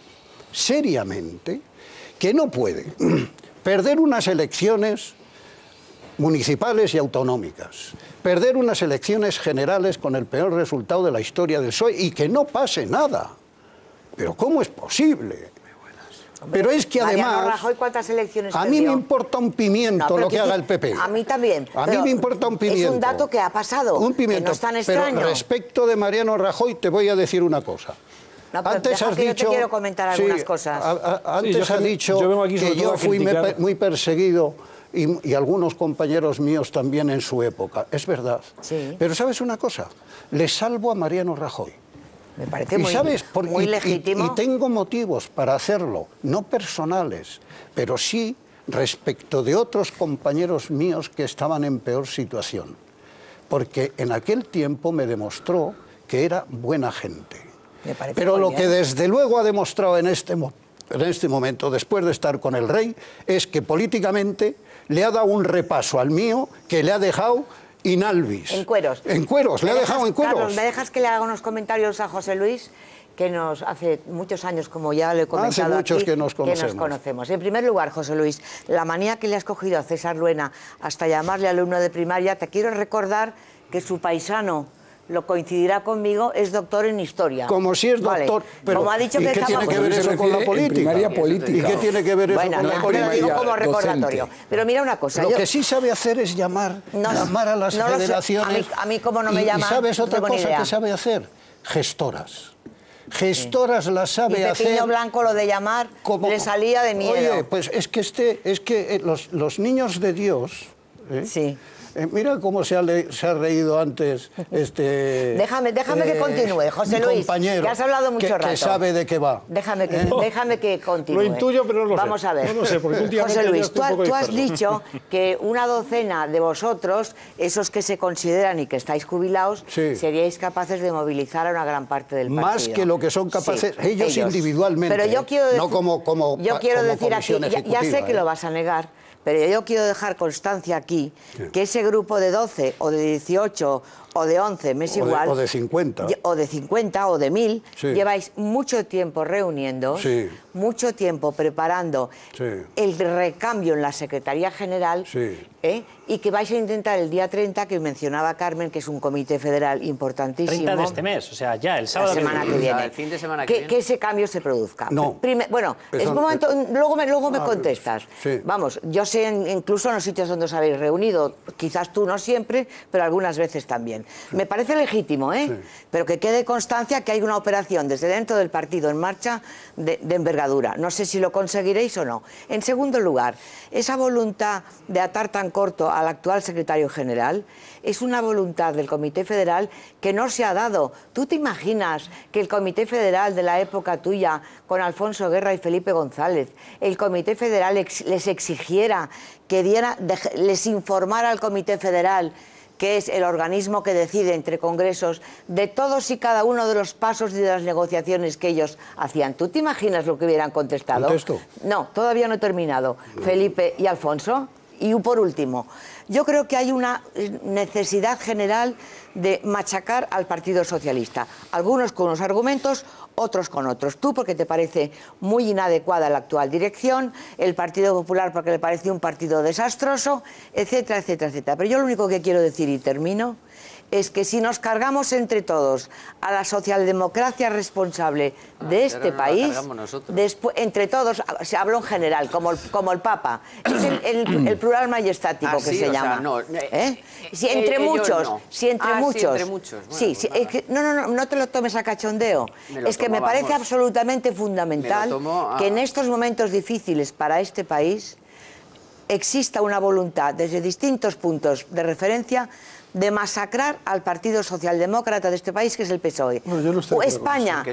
que no puede perder unas elecciones municipales y autonómicas, perder unas elecciones generales con el peor resultado de la historia del PSOE y que no pase nada. Pero ¿cómo es posible? Pero es que además, Rajoy, ¿cuántas elecciones a mí me importa un pimiento lo que haga el PP. A mí también. A mí me importa un pimiento. Es un dato que ha pasado. Un pimiento. Que no es tan extraño. Pero respecto de Mariano Rajoy te voy a decir una cosa. No, pero antes has dicho, yo te quiero comentar algunas cosas. Antes has dicho que yo fui muy perseguido y algunos compañeros míos también en su época. Es verdad. Sí. Pero ¿sabes una cosa? Le salvo a Mariano Rajoy. Me parece muy legítimo. Y tengo motivos para hacerlo, no personales, pero sí respecto de otros compañeros míos que estaban en peor situación. Porque en aquel tiempo me demostró que era buena gente. Pero lo que desde luego ha demostrado en este momento, después de estar con el rey, es que políticamente le ha dado un repaso al mío que le ha dejado in albis. En cueros. En cueros, le ha dejado en cueros. Carlos, ¿me dejas que le haga unos comentarios a José Luis? Que nos hace muchos años, como ya le he comentado hace muchos aquí, que nos conocemos. En primer lugar, José Luis, la manía que le has cogido a César Luena hasta llamarle alumno de primaria, te quiero recordar que su paisano, lo coincidirá conmigo, es doctor en historia. Como si es doctor, pero como ha dicho ¿y que qué tiene que ver eso con la política? ¿Y qué tiene que ver eso con la política? Lo digo como recordatorio. Pero mira una cosa. Lo que sí sabe hacer es llamar a las federaciones. A mí como no me llama. ¿Y sabes otra cosa que sabe hacer? Gestoras. Gestoras las sabe hacer. Y Pequeño Blanco lo de llamar le salía de miedo. Oye, pues es que los niños de Dios. Sí. Mira cómo se ha reído antes Déjame que continúe, José Luis, compañero, que has hablado mucho rato. Que sabe de qué va. Déjame que continúe. Lo intuyo, pero no lo sé. Vamos a ver. No lo sé, porque últimamente José Luis, yo estoy un poco tú has disperso. dicho que una docena de vosotros, esos que se consideran y que estáis jubilados, seríais capaces de movilizar a una gran parte del partido. Más que lo que son capaces ellos individualmente, pero yo quiero decir, no como yo quiero decir aquí, ya sé que ¿eh? lo vas a negar, pero yo quiero dejar constancia aquí que ese grupo de 12 o de 18 o de 11, me es igual. O de 50. O de 50 o de 1000, lleváis mucho tiempo reuniéndoos, mucho tiempo preparando el recambio en la Secretaría General y que vais a intentar el día 30, que mencionaba Carmen, que es un comité federal importantísimo. 30 de este mes, o sea, ya, el sábado. La semana que viene. El fin de semana que viene. Que ese cambio se produzca. No. Bueno, es un momento, luego me contestas. Vamos, yo sé incluso en los sitios donde os habéis reunido, quizás tú no siempre, pero algunas veces también. Me parece legítimo, pero que quede constancia que hay una operación desde dentro del partido en marcha de envergadura. No sé si lo conseguiréis o no. En segundo lugar, esa voluntad de atar tan corto al actual secretario general es una voluntad del Comité Federal que no se ha dado. ¿Tú te imaginas que el Comité Federal de la época tuya, con Alfonso Guerra y Felipe González, el Comité Federal les exigiera que les informara al Comité Federal que es el organismo que decide entre congresos de todos y cada uno de los pasos y de las negociaciones que ellos hacían. ¿Tú te imaginas lo que hubieran contestado? ¿Contesto? No, todavía no he terminado. Felipe y Alfonso. Y por último, yo creo que hay una necesidad general de machacar al Partido Socialista. Algunos con unos argumentos, otros con otros. Tú porque te parece muy inadecuada la actual dirección, el Partido Popular porque le parece un partido desastroso, etcétera, etcétera, etcétera. Pero yo lo único que quiero decir, y termino, es que si nos cargamos entre todos a la socialdemocracia responsable de este país, después, entre todos, se habla en general, como el Papa, es el plural majestático que se llama. Si entre muchos, no te lo tomes a cachondeo. Es que me parece absolutamente fundamental que en estos momentos difíciles para este país exista una voluntad desde distintos puntos de referencia de masacrar al Partido Socialdemócrata de este país, que es el PSOE. España,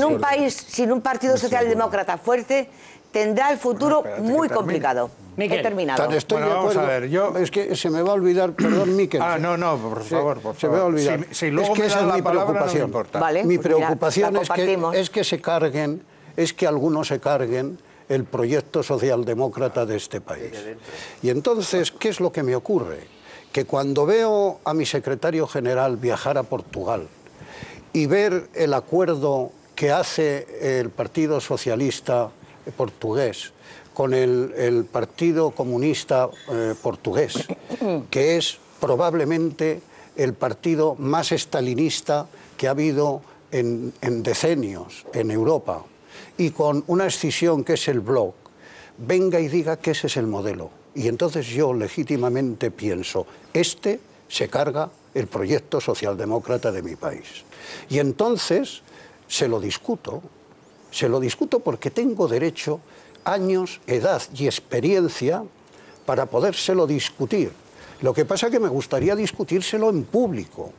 sin un Partido Socialdemócrata fuerte, tendrá el futuro muy complicado. He terminado. Vamos a ver, es que se me va a olvidar, perdón, Miquel. Por favor. Se me va a olvidar. Si luego es que esa es mi preocupación. Mi preocupación es que se carguen, es que algunos se carguen el proyecto socialdemócrata de este país. Y entonces, ¿qué es lo que me ocurre? Que cuando veo a mi secretario general viajar a Portugal y ver el acuerdo que hace el Partido Socialista portugués con el Partido Comunista portugués, que es probablemente el partido más estalinista que ha habido en decenios en Europa, y con una escisión que es el Bloc, venga y diga que ese es el modelo. Y entonces yo legítimamente pienso, se carga el proyecto socialdemócrata de mi país. Y entonces se lo discuto porque tengo derecho, años, edad y experiencia para podérselo discutir. Lo que pasa es que me gustaría discutírselo en público,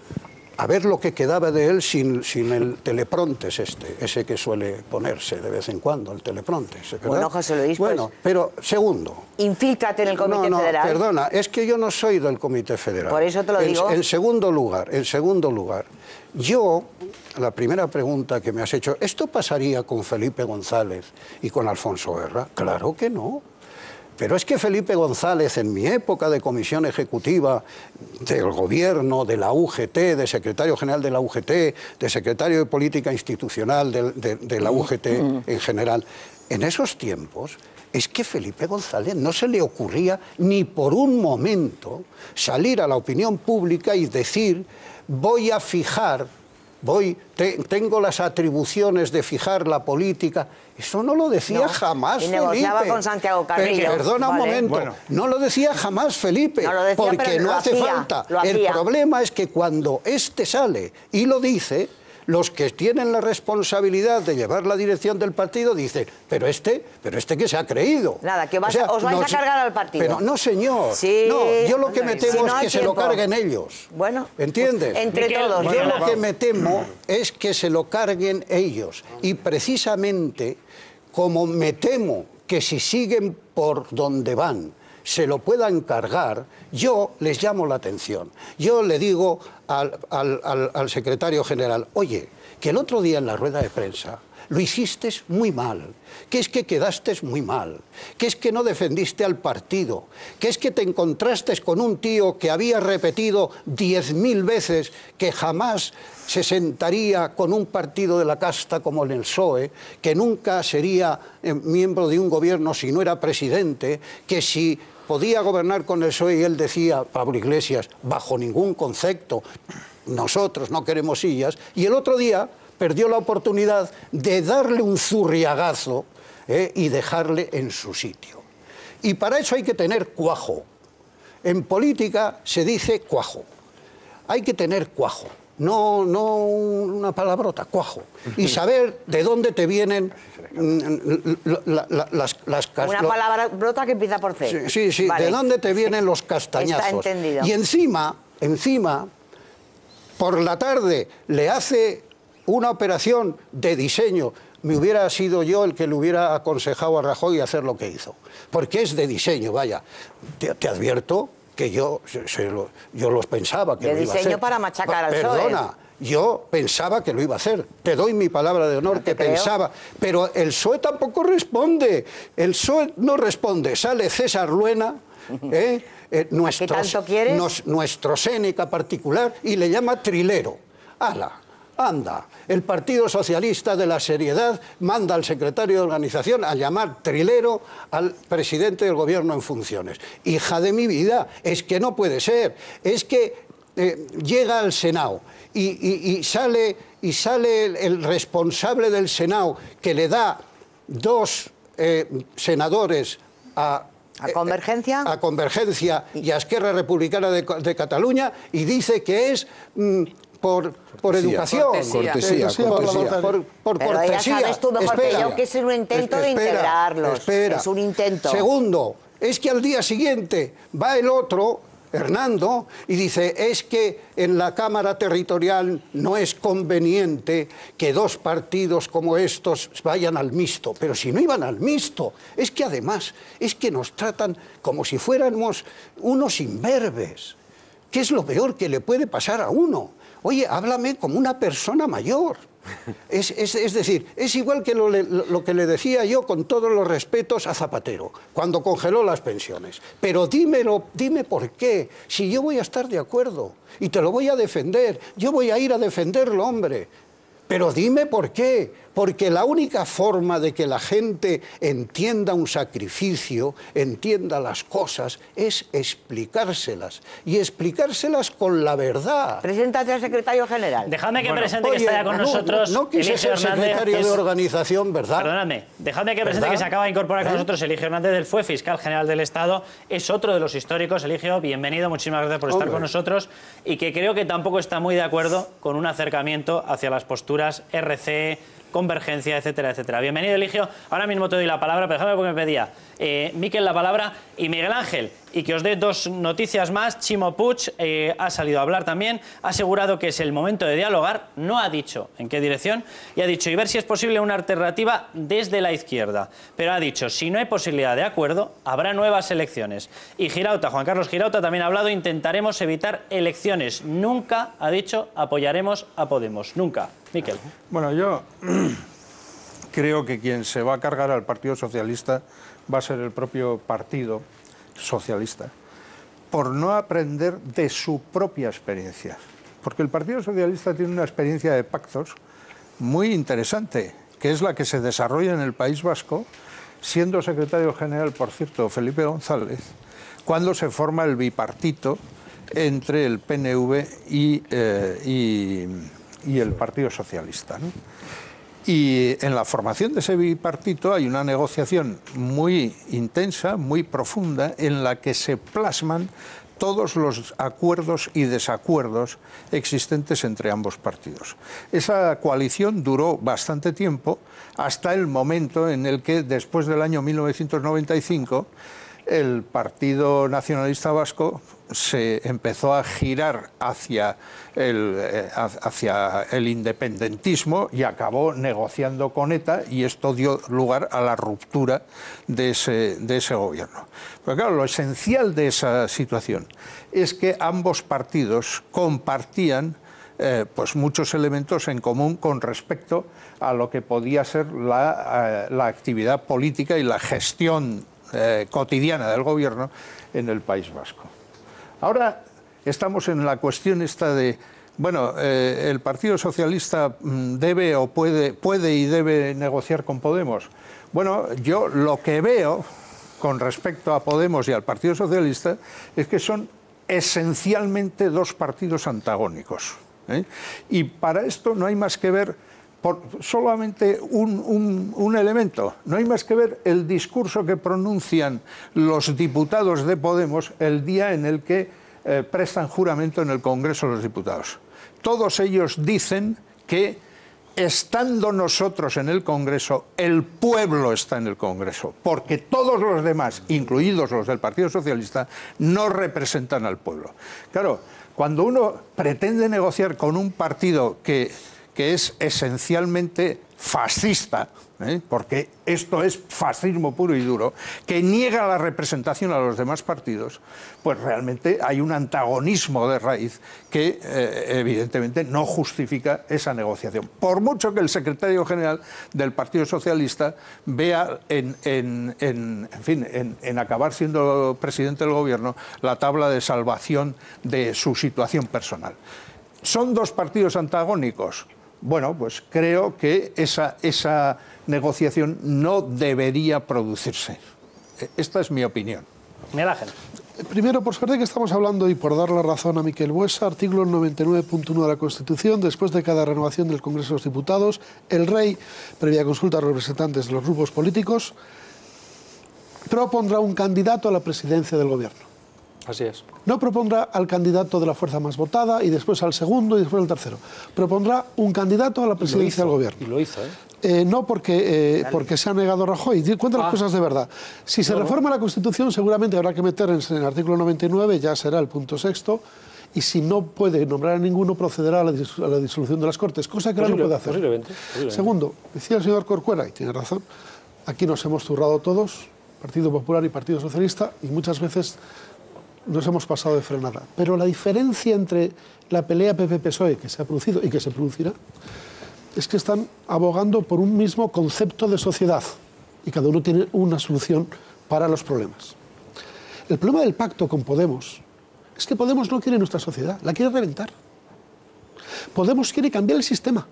a ver lo que quedaba de él sin el teleprontes ese que suele ponerse de vez en cuando, el teleprontes, ¿verdad? Bueno, José Luis, bueno, pero segundo. Infíltrate en el Comité Federal. Perdona, es que yo no soy del Comité Federal. Por eso te lo digo. En segundo lugar, yo, la primera pregunta que me has hecho, ¿esto pasaría con Felipe González y con Alfonso Guerra? Claro que no. Pero es que Felipe González, en mi época de comisión ejecutiva del gobierno, de la UGT, de secretario general de la UGT, de secretario de política institucional de la UGT en general, en esos tiempos, es que Felipe González no se le ocurría ni por un momento salir a la opinión pública y decir, tengo las atribuciones de fijar la política. Eso no lo decía jamás Felipe. Y negociaba con Santiago Carrillo. Perdona un momento, no lo decía jamás Felipe, porque no hace falta. El problema es que cuando sale y lo dice, los que tienen la responsabilidad de llevar la dirección del partido dicen, pero este que se ha creído. Nada, que os vais a cargar al partido. Pero no, señor. Sí, no, yo lo que me temo es que se lo carguen ellos. Bueno, ¿entiendes? Entre todos. Yo lo que me temo es que se lo carguen ellos. Y precisamente, como me temo que si siguen por donde van, se lo puedan cargar, yo les llamo la atención. Yo le digo al secretario general, oye, que el otro día en la rueda de prensa lo hiciste muy mal, que es que quedaste muy mal, que es que no defendiste al partido, que es que te encontraste con un tío que había repetido 10.000 veces que jamás se sentaría con un partido de la casta como el PSOE, que nunca sería miembro de un gobierno si no era presidente, que si podía gobernar con el PSOE, y él decía, Pablo Iglesias, bajo ningún concepto, nosotros no queremos sillas, y el otro día perdió la oportunidad de darle un zurriagazo y dejarle en su sitio. Y para eso hay que tener cuajo. En política se dice cuajo. Hay que tener cuajo. No una palabrota, cuajo. Y saber de dónde te vienen las una palabrota que empieza por C. Sí, vale. De dónde te vienen los castañazos. Está entendido. Y encima, por la tarde le hace una operación de diseño. Me hubiera sido yo el que le hubiera aconsejado a Rajoy hacer lo que hizo. Porque es de diseño, vaya. Te advierto que yo los pensaba que lo iba a hacer. De diseño para machacar al PSOE. Perdona, yo pensaba que lo iba a hacer. Te doy mi palabra de honor que pensaba. Pero el PSOE tampoco responde. El PSOE no responde. Sale César Luena, nuestro Séneca particular, y le llama trilero. ¡Hala! Anda, el Partido Socialista de la seriedad manda al secretario de organización a llamar trilero al presidente del gobierno en funciones. Hija de mi vida, es que no puede ser. Es que llega al Senado y sale el responsable del Senado que le da 2 senadores a Convergencia. A Convergencia y a Esquerra Republicana de Cataluña, y dice que es por educación. Cortesía. Por Pero cortesía. ya sabes tú mejor que yo que es un intento de integrarlos. Es un intento. Segundo, es que al día siguiente va el otro, Hernando, y dice, es que en la Cámara Territorial no es conveniente que 2 partidos como estos vayan al mixto. Pero si no iban al mixto, es que además, es que nos tratan como si fuéramos unos imberbes. ¿Qué es lo peor que le puede pasar a uno? Oye, háblame como una persona mayor. Es decir, es igual que lo que le decía yo, con todos los respetos, a Zapatero, cuando congeló las pensiones. Pero dime por qué, si yo voy a estar de acuerdo y te lo voy a defender, yo voy a ir a defenderlo, hombre. Pero dime por qué, porque la única forma de que la gente entienda un sacrificio, entienda las cosas, es explicárselas, y explicárselas con la verdad. Preséntate al secretario general. Dejadme que presente que está ya con nosotros. No quise ser secretario de organización, ¿verdad? Perdóname, dejadme que presente que se acaba de incorporar con nosotros Eligio Hernández. Él fue fiscal general del Estado, es otro de los históricos. Eligio, bienvenido, muchísimas gracias por estar con nosotros, y que creo que tampoco está muy de acuerdo con un acercamiento hacia las posturas RC, Convergencia, etcétera, etcétera. Bienvenido, Eligio. Ahora mismo te doy la palabra, pero déjame porque me pedía Miquel la palabra y Miguel Ángel, y que os dé 2 noticias más. Chimo Puig ha salido a hablar también, ha asegurado que es el momento de dialogar, no ha dicho en qué dirección, y ha dicho, y ver si es posible una alternativa desde la izquierda. Pero ha dicho, si no hay posibilidad de acuerdo, habrá nuevas elecciones. Y Girauta, Juan Carlos Girauta, también ha hablado, intentaremos evitar elecciones. Nunca, ha dicho, apoyaremos a Podemos. Nunca. Miquel. Bueno, yo creo que quien se va a cargar al Partido Socialista va a ser el propio Partido Socialista, por no aprender de su propia experiencia. Porque el Partido Socialista tiene una experiencia de pactos muy interesante, que es la que se desarrolla en el País Vasco, siendo secretario general, por cierto, Felipe González, cuando se forma el bipartito entre el PNV y el Partido Socialista, ¿no? Y en la formación de ese bipartito hay una negociación muy intensa, muy profunda, en la que se plasman todos los acuerdos y desacuerdos existentes entre ambos partidos. Esa coalición duró bastante tiempo, hasta el momento en el que, después del año 1995, el Partido Nacionalista Vasco se empezó a girar hacia el independentismo y acabó negociando con ETA, y esto dio lugar a la ruptura de ese gobierno. Pero claro, lo esencial de esa situación es que ambos partidos compartían pues muchos elementos en común con respecto a lo que podía ser la actividad política y la gestión cotidiana del gobierno en el País Vasco. Ahora estamos en la cuestión esta de, bueno, el Partido Socialista debe o puede y debe negociar con Podemos. Bueno, yo lo que veo con respecto a Podemos y al Partido Socialista es que son esencialmente 2 partidos antagónicos, ¿eh? Y para esto no hay más que ver solamente un elemento. No hay más que ver el discurso que pronuncian los diputados de Podemos el día en el que prestan juramento en el Congreso de los Diputados. Todos ellos dicen que, estando nosotros en el Congreso, el pueblo está en el Congreso, porque todos los demás, incluidos los del Partido Socialista, no representan al pueblo. Claro, cuando uno pretende negociar con un partido que que es esencialmente fascista, porque esto es fascismo puro y duro, que niega la representación a los demás partidos, pues realmente hay un antagonismo de raíz que evidentemente no justifica esa negociación. Por mucho que el secretario general del Partido Socialista vea en acabar siendo presidente del gobierno la tabla de salvación de su situación personal. ¿Son dos partidos antagónicos? Bueno, pues creo que esa negociación no debería producirse. Esta es mi opinión. Miguel Ángel. Primero, por suerte que estamos hablando, y por dar la razón a Miquel Buesa, artículo 99.1 de la Constitución, después de cada renovación del Congreso de los Diputados, el Rey, previa consulta a los representantes de los grupos políticos, propondrá un candidato a la presidencia del Gobierno. Así es. No propondrá al candidato de la fuerza más votada y después al segundo y después al tercero. Propondrá un candidato a la presidencia del Gobierno. Y lo hizo, no porque se ha negado Rajoy. Cuenta las cosas de verdad. Si se reforma la Constitución, seguramente habrá que meter en el artículo 99, ya será el punto sexto, y si no puede nombrar a ninguno, procederá a la disolución de las Cortes, cosa que ahora no puede hacer. Posiblemente. Segundo, decía el señor Corcuera, y tiene razón, aquí nos hemos zurrado todos, Partido Popular y Partido Socialista, y muchas veces nos hemos pasado de frenada. Pero la diferencia entre la pelea PP-PSOE que se ha producido y que se producirá es que están abogando por un mismo concepto de sociedad y cada uno tiene una solución para los problemas. El problema del pacto con Podemos es que Podemos no quiere nuestra sociedad, la quiere reventar. Podemos quiere cambiar el sistema.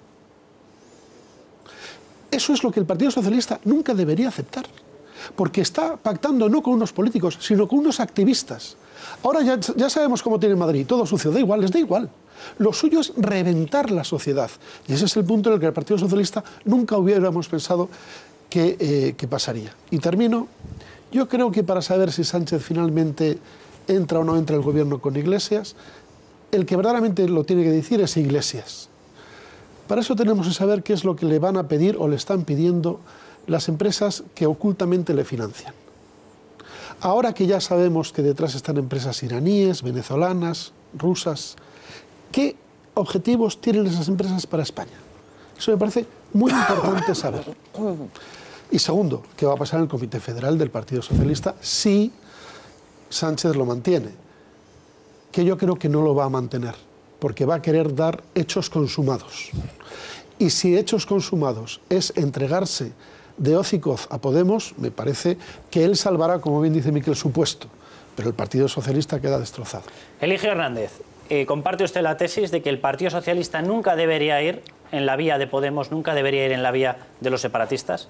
Eso es lo que el Partido Socialista nunca debería aceptar, porque está pactando no con unos políticos, sino con unos activistas. Ahora ya sabemos cómo tiene Madrid, todo sucio, da igual, les da igual. Lo suyo es reventar la sociedad. Y ese es el punto en el que el Partido Socialista nunca hubiéramos pensado que pasaría. Y termino. Yo creo que para saber si Sánchez finalmente entra o no entra el gobierno con Iglesias, el que verdaderamente lo tiene que decir es Iglesias. Para eso tenemos que saber qué es lo que le van a pedir o le están pidiendo las empresas que ocultamente le financian. Ahora que ya sabemos que detrás están empresas iraníes, venezolanas, rusas, ¿qué objetivos tienen esas empresas para España? Eso me parece muy importante saber. Y segundo, ¿qué va a pasar en el Comité Federal del Partido Socialista si Sánchez lo mantiene? Que yo creo que no lo va a mantener, porque va a querer dar hechos consumados. Y si hechos consumados es entregarse de hoz y coz a Podemos, me parece que él salvará, como bien dice Miquel, su puesto, pero el Partido Socialista queda destrozado. Eligio Hernández, ¿comparte usted la tesis de que el Partido Socialista nunca debería ir en la vía de Podemos, nunca debería ir en la vía de los separatistas?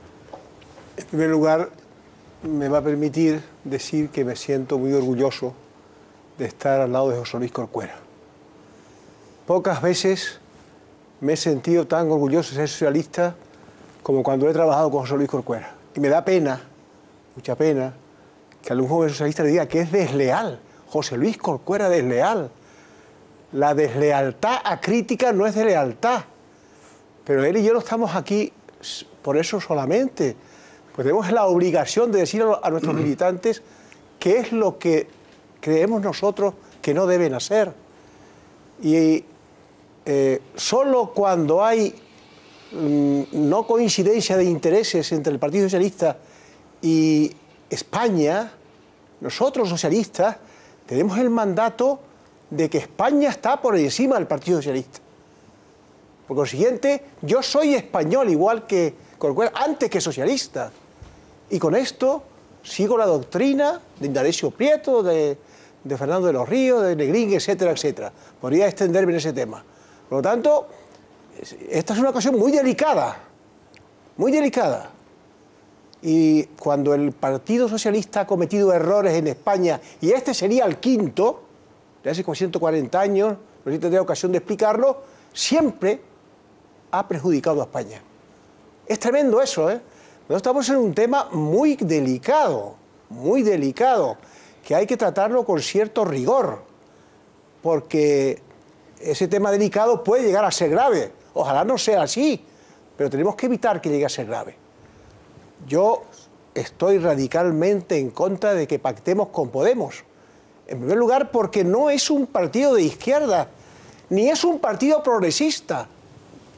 En primer lugar, me va a permitir decir que me siento muy orgulloso de estar al lado de José Luis Corcuera. Pocas veces me he sentido tan orgulloso de ser socialista como cuando he trabajado con José Luis Corcuera. Y me da pena, mucha pena, que algún joven socialista le diga que es desleal. José Luis Corcuera desleal. La deslealtad acrítica no es de lealtad. Pero él y yo no estamos aquí por eso solamente. Pues tenemos la obligación de decir a nuestros militantes qué es lo que creemos nosotros que no deben hacer. Y solo cuando hay no coincidencia de intereses entre el Partido Socialista y España, nosotros socialistas tenemos el mandato de que España está por encima del Partido Socialista. Por consiguiente, yo soy español igual que Corcuera, antes que socialista. Y con esto sigo la doctrina de Indalecio Prieto, de Fernando de los Ríos, de Negrín, etcétera, etcétera. Podría extenderme en ese tema. Por lo tanto, esta es una ocasión muy delicada, muy delicada. Y cuando el Partido Socialista ha cometido errores en España, y este sería el quinto, de hace 140 años, no sé si tendré ocasión de explicarlo, siempre ha perjudicado a España. Es tremendo eso, ¿eh? Nosotros estamos en un tema muy delicado, que hay que tratarlo con cierto rigor, porque ese tema delicado puede llegar a ser grave. Ojalá no sea así, pero tenemos que evitar que llegue a ser grave. Yo estoy radicalmente en contra de que pactemos con Podemos. En primer lugar, porque no es un partido de izquierda, ni es un partido progresista.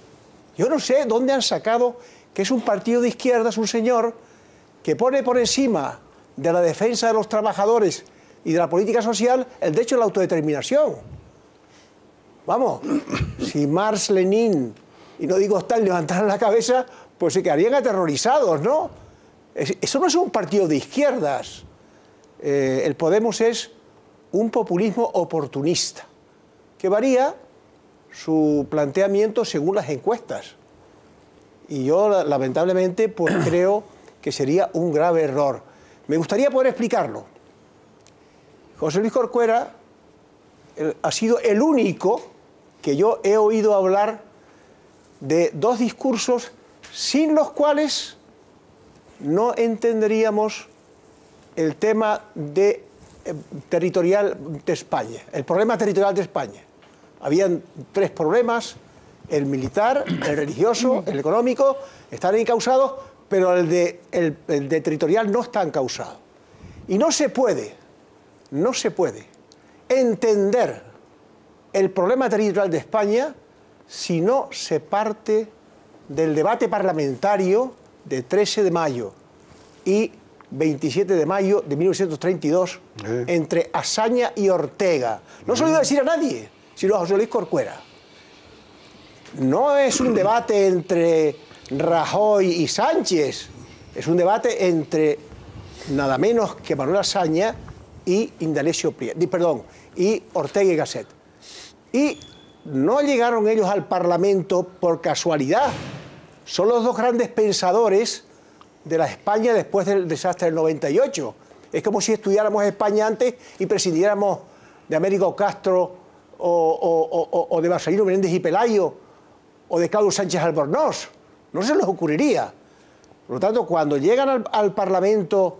Yo no sé dónde han sacado que es un partido de izquierdas, un señor que pone por encima de la defensa de los trabajadores y de la política social el derecho a la autodeterminación. Vamos, si Marx, Lenin y no digo Stalin levantaran la cabeza, pues se quedarían aterrorizados, ¿no? Eso no es un partido de izquierdas. El Podemos es un populismo oportunista, que varía su planteamiento según las encuestas. Y yo, lamentablemente, pues creo que sería un grave error. Me gustaría poder explicarlo. José Luis Corcuera ha sido el único que yo he oído hablar de dos discursos sin los cuales no entenderíamos el tema territorial de España, el problema territorial de España. Habían tres problemas: el militar, el religioso, el económico, están encausados, pero el de territorial no está encausado. Y no se puede entender el problema territorial de España si no se parte del debate parlamentario de 13 de mayo y 27 de mayo de 1932 entre Azaña y Ortega. No se lo iba a decir a nadie, sino a José Luis Corcuera. No es un debate entre Rajoy y Sánchez, es un debate entre nada menos que Manuel Azaña y y Ortega y Gasset. Y no llegaron ellos al Parlamento por casualidad. Son los dos grandes pensadores de la España después del desastre del 98. Es como si estudiáramos España antes y prescindiéramos de Américo Castro o de Marcelino Menéndez y Pelayo o de Claudio Sánchez Albornoz. No se les ocurriría. Por lo tanto, cuando llegan al Parlamento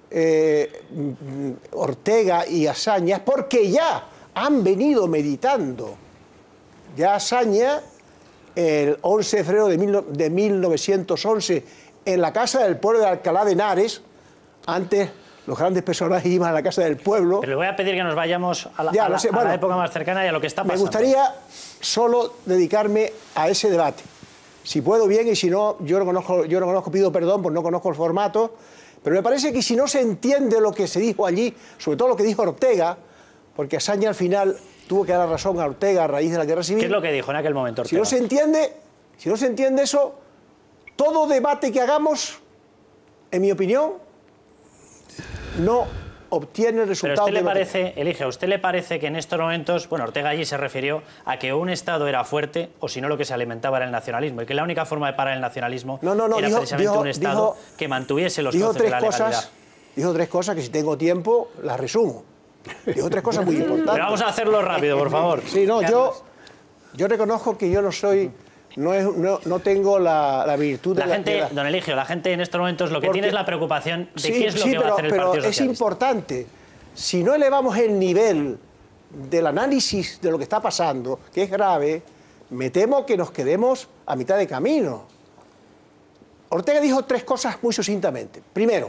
Ortega y Azaña, es porque ya han venido meditando. Ya Azaña, el 11 de febrero de 1911, en la Casa del Pueblo de Alcalá de Henares, antes los grandes personajes iban a la Casa del Pueblo. Pero le voy a pedir que nos vayamos a la época más cercana y a lo que está pasando. Me gustaría solo dedicarme a ese debate. Si puedo bien, y si no, yo no conozco, pido perdón, pues no conozco el formato, pero me parece que si no se entiende lo que se dijo allí, sobre todo lo que dijo Ortega, porque Azaña al final tuvo que dar la razón a Ortega a raíz de la guerra civil. ¿Qué es lo que dijo en aquel momento Ortega? Si no se entiende eso, todo debate que hagamos, en mi opinión, no obtiene el resultado. Pero ¿a usted le parece que en estos momentos, bueno, Ortega allí se refirió a que un Estado era fuerte, o si no lo que se alimentaba era el nacionalismo, y que la única forma de parar el nacionalismo era precisamente un Estado que mantuviese los cauces de la legalidad? Dijo tres cosas que si tengo tiempo las resumo. Dijo tres cosas muy importantes. Pero vamos a hacerlo rápido, por favor. Sí, no, yo reconozco que yo no soy... No tengo la virtud de la gente, don Eligio, la gente en estos momentos lo que tiene es la preocupación de qué es lo que va a hacer el Partido Socialista. Es importante. Si no elevamos el nivel del análisis de lo que está pasando, que es grave, me temo que nos quedemos a mitad de camino. Ortega dijo tres cosas muy sucintamente. Primero,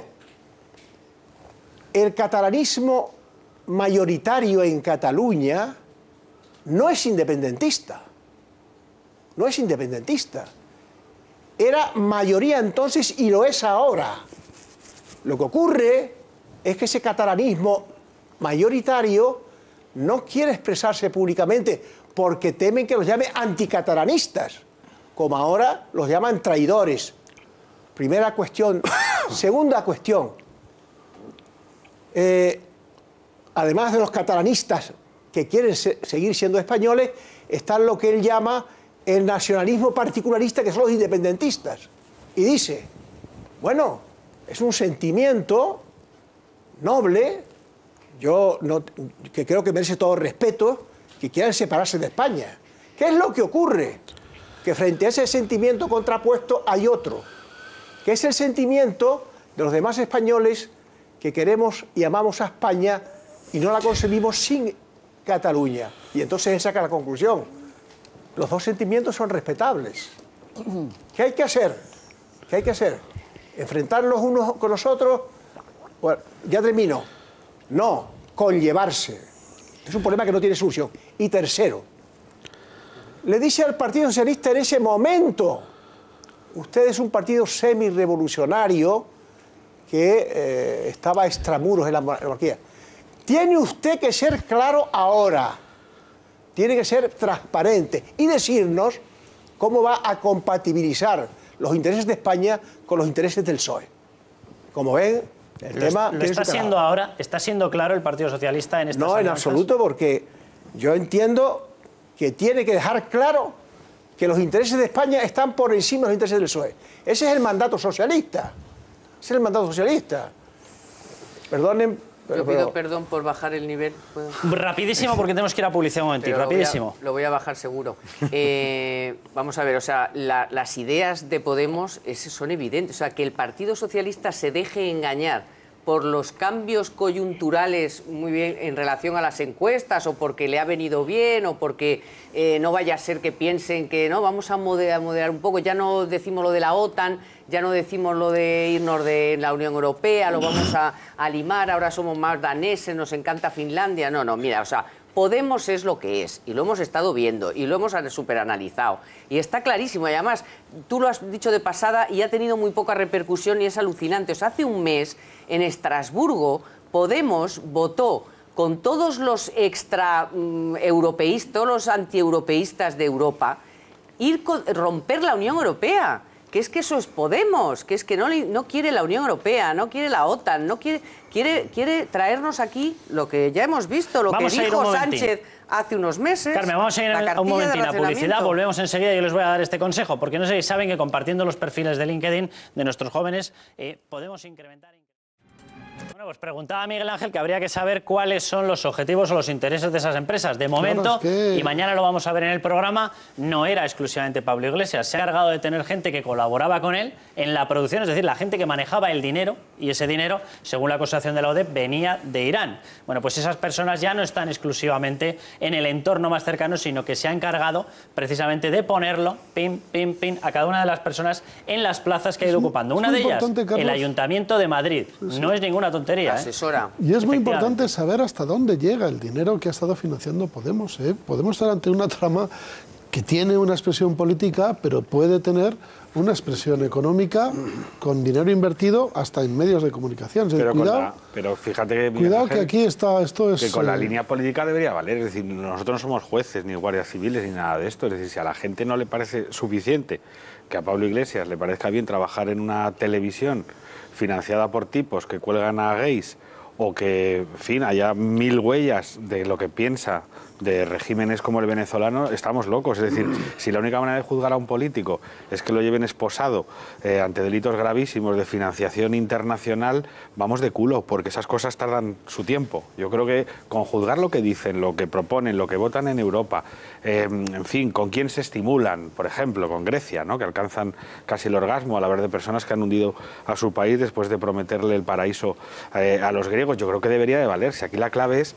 el catalanismo mayoritario en Cataluña no es independentista. No es independentista. Era mayoría entonces y lo es ahora. Lo que ocurre es que ese catalanismo mayoritario no quiere expresarse públicamente porque temen que los llame anticatalanistas, como ahora los llaman traidores. Primera cuestión. Segunda cuestión. Además de los catalanistas que quieren seguir siendo españoles, están lo que él llama el nacionalismo particularista, que son los independentistas. Y dice, bueno, es un sentimiento noble, que creo que merece todo respeto, que quieran separarse de España. ¿Qué es lo que ocurre? Que frente a ese sentimiento contrapuesto hay otro, que es el sentimiento de los demás españoles que queremos y amamos a España y no la concebimos sin Cataluña. Y entonces él saca la conclusión. Los dos sentimientos son respetables. ¿Qué hay que hacer? ¿Qué hay que hacer? ¿Enfrentarlos unos con los otros? Bueno, ya termino. No, conllevarse. Es un problema que no tiene solución. Y tercero, le dice al Partido Socialista en ese momento, usted es un partido semi-revolucionario que estaba extramuros de la monarquía. Tiene usted que ser claro ahora, tiene que ser transparente y decirnos cómo va a compatibilizar los intereses de España con los intereses del PSOE. Como ven, el tema... ¿Lo está siendo ahora? ¿Está siendo claro el Partido Socialista en estas No, en alianzas? absoluto, porque yo entiendo que tiene que dejar claro que los intereses de España están por encima de los intereses del PSOE. Ese es el mandato socialista. Ese es el mandato socialista. Perdonen... Yo pido perdón por bajar el nivel. ¿Puedo? Rapidísimo, porque tenemos que ir a publicidad un momentito. Rapidísimo. Lo voy a bajar seguro. Vamos a ver, o sea, las ideas de Podemos son evidentes. O sea, que el Partido Socialista se deje engañar por los cambios coyunturales, muy bien, en relación a las encuestas, o porque le ha venido bien, o porque no vaya a ser que piensen que no, vamos a moderar un poco, ya no decimos lo de la OTAN, ya no decimos lo de irnos de la Unión Europea, lo vamos a limar, ahora somos más daneses, nos encanta Finlandia. No, no, mira, o sea, Podemos es lo que es, y lo hemos estado viendo, y lo hemos superanalizado, y está clarísimo, y además, tú lo has dicho de pasada, y ha tenido muy poca repercusión, y es alucinante. O sea, hace un mes, en Estrasburgo, Podemos votó con todos los extra-europeístas, todos los antieuropeístas de Europa, romper la Unión Europea. Que es que eso es Podemos, que es que no quiere la Unión Europea, no quiere la OTAN, no quiere traernos aquí lo que ya hemos visto, lo que dijo Sánchez hace unos meses. Carmen, vamos a ir un momentín a publicidad, volvemos enseguida y yo les voy a dar este consejo, porque no sé si saben que compartiendo los perfiles de LinkedIn de nuestros jóvenes podemos incrementar... Bueno, pues preguntaba Miguel Ángel que habría que saber cuáles son los objetivos o los intereses de esas empresas. De momento, y mañana lo vamos a ver en el programa, no era exclusivamente Pablo Iglesias. Se ha encargado de tener gente que colaboraba con él en la producción, es decir, la gente que manejaba el dinero, y ese dinero, según la acusación de la ODEP, venía de Irán. Bueno, pues esas personas ya no están exclusivamente en el entorno más cercano, sino que se ha encargado precisamente de ponerlo, pim, pim, pim, a cada una de las personas en las plazas que ha ido ocupando. Una de ellas, el Ayuntamiento de Madrid. No es ninguna tontería. Asesora. Y es muy importante saber hasta dónde llega el dinero que ha estado financiando Podemos. Podemos estar ante una trama que tiene una expresión política, pero puede tener una expresión económica con dinero invertido hasta en medios de comunicación. Pero fíjate que... Cuidado que aquí esto es... Que con la línea política debería valer. Es decir, nosotros no somos jueces, ni guardias civiles, ni nada de esto. Es decir, si a la gente no le parece suficiente que a Pablo Iglesias le parezca bien trabajar en una televisión financiada por tipos que cuelgan a gays, o que, en fin, haya 1000 huellas de lo que piensa de regímenes como el venezolano, estamos locos. Es decir, si la única manera de juzgar a un político es que lo lleven esposado ante delitos gravísimos de financiación internacional, vamos de culo, porque esas cosas tardan su tiempo. Yo creo que con juzgar lo que dicen, lo que proponen, lo que votan en Europa, en fin, con quién se estimulan, por ejemplo, con Grecia, ¿no?, que alcanzan casi el orgasmo al hablar de personas que han hundido a su país después de prometerle el paraíso a los griegos, yo creo que debería de valerse. Aquí la clave es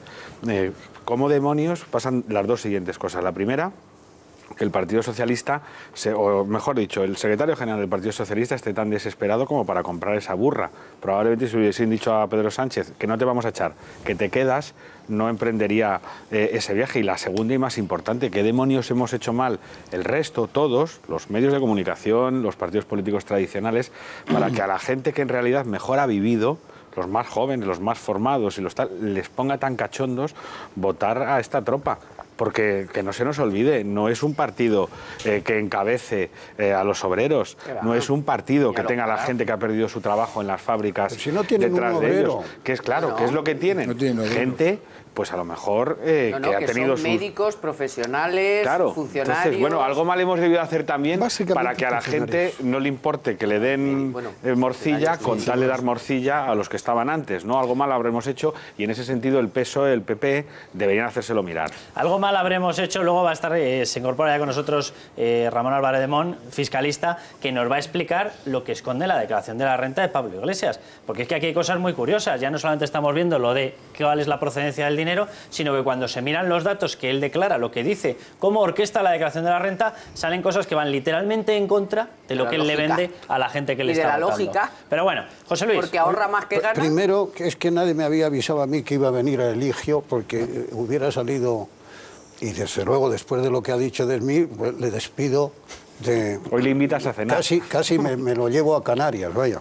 cómo demonios pasan las dos siguientes cosas. La primera, que el Partido Socialista, o mejor dicho, el secretario general del Partido Socialista esté tan desesperado como para comprar esa burra. Probablemente si hubiesen dicho a Pedro Sánchez que no te vamos a echar, que te quedas, no emprendería ese viaje. Y la segunda y más importante, ¿qué demonios hemos hecho mal el resto, todos, los medios de comunicación, los partidos políticos tradicionales, para que a la gente que en realidad mejor ha vivido, los más jóvenes, los más formados y los tal, les ponga tan cachondos votar a esta tropa? Porque que no se nos olvide, no es un partido que encabece a los obreros, no es un partido que tenga a la gente que ha perdido su trabajo en las fábricas detrás de ellos. Que es claro, ¿qué es lo que tienen? Gente, pues a lo mejor que ha tenido son médicos, profesionales, funcionarios... Entonces, bueno, algo mal hemos debido hacer también para que a la gente no le importe que le den morcilla con tal de dar morcilla a los que estaban antes, ¿no? Algo mal habremos hecho y en ese sentido el PSOE, el PP, deberían hacérselo mirar. Algo mal habremos hecho, luego va a estar, se incorpora ya con nosotros Ramón Álvarez de Mon, fiscalista, que nos va a explicar lo que esconde la declaración de la renta de Pablo Iglesias. Porque es que aquí hay cosas muy curiosas, ya no solamente estamos viendo lo de cuál es la procedencia del dinero, sino que cuando se miran los datos que él declara, lo que dice, cómo orquesta la declaración de la renta, salen cosas que van literalmente en contra de lo que él le vende a la gente que le está votando. Y de la lógica. Pero bueno, José Luis. Porque ahorra más que gana. Primero, es que nadie me había avisado a mí que iba a venir a Eligio, porque hubiera salido y desde luego después de lo que ha dicho de mí, pues le despido de... Hoy le invitas a cenar. Casi me lo llevo a Canarias, vaya.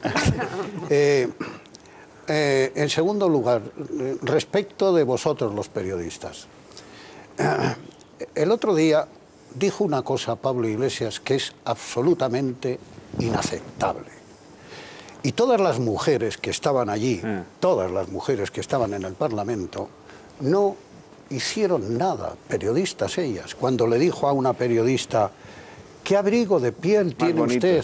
En segundo lugar, respecto de vosotros los periodistas. El otro día dijo una cosa Pablo Iglesias que es absolutamente inaceptable. Y todas las mujeres que estaban allí, todas las mujeres que estaban en el Parlamento, no hicieron nada, periodistas ellas, cuando le dijo a una periodista: ¿qué abrigo de piel tiene usted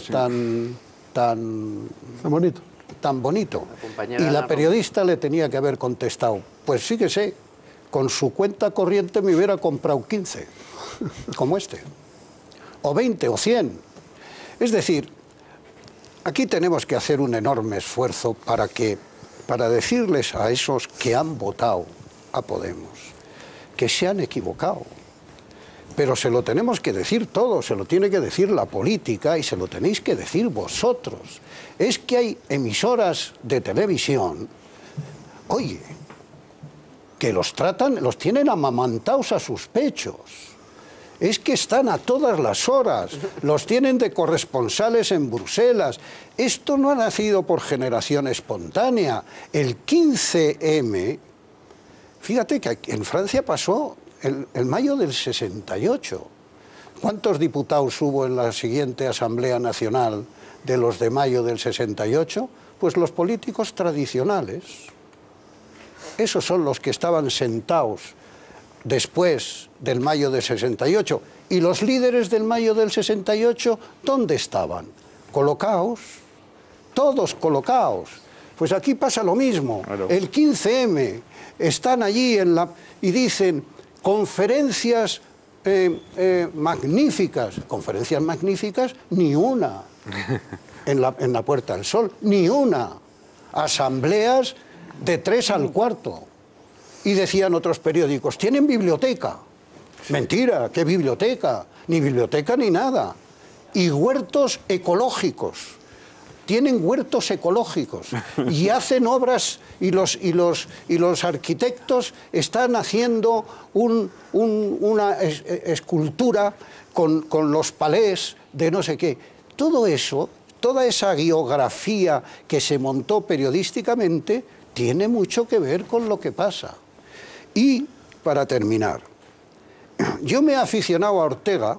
tan bonito? Tan bonito. Y la periodista le tenía que haber contestado: pues fíjese, con su cuenta corriente me hubiera comprado 15, como este, o 20 o 100. Es decir, aquí tenemos que hacer un enorme esfuerzo para decirles a esos que han votado a Podemos que se han equivocado. Pero se lo tenemos que decir todos, se lo tiene que decir la política y se lo tenéis que decir vosotros. Es que hay emisoras de televisión, oye, que los tienen amamantados a sus pechos. Es que están a todas las horas, los tienen de corresponsales en Bruselas. Esto no ha nacido por generación espontánea. El 15M, fíjate que en Francia pasó el mayo del 68. ¿Cuántos diputados hubo en la siguiente Asamblea Nacional de los de mayo del 68? Pues los políticos tradicionales. Esos son los que estaban sentados después del mayo del 68. ¿Y los líderes del mayo del 68 dónde estaban? Colocados, todos colocados. Pues aquí pasa lo mismo. Claro. El 15M están allí y dicen conferencias magníficas. Conferencias magníficas, ni una. En la Puerta del Sol, ni una. Asambleas de 3 al cuarto. Y decían otros periódicos: ¿tienen biblioteca? Mentira, ¿qué biblioteca? Ni biblioteca ni nada. Y huertos ecológicos. Tienen huertos ecológicos y hacen obras y los arquitectos están haciendo una escultura con los palés de no sé qué. Todo eso, toda esa geografía que se montó periodísticamente tiene mucho que ver con lo que pasa. Y, para terminar, yo me he aficionado a Ortega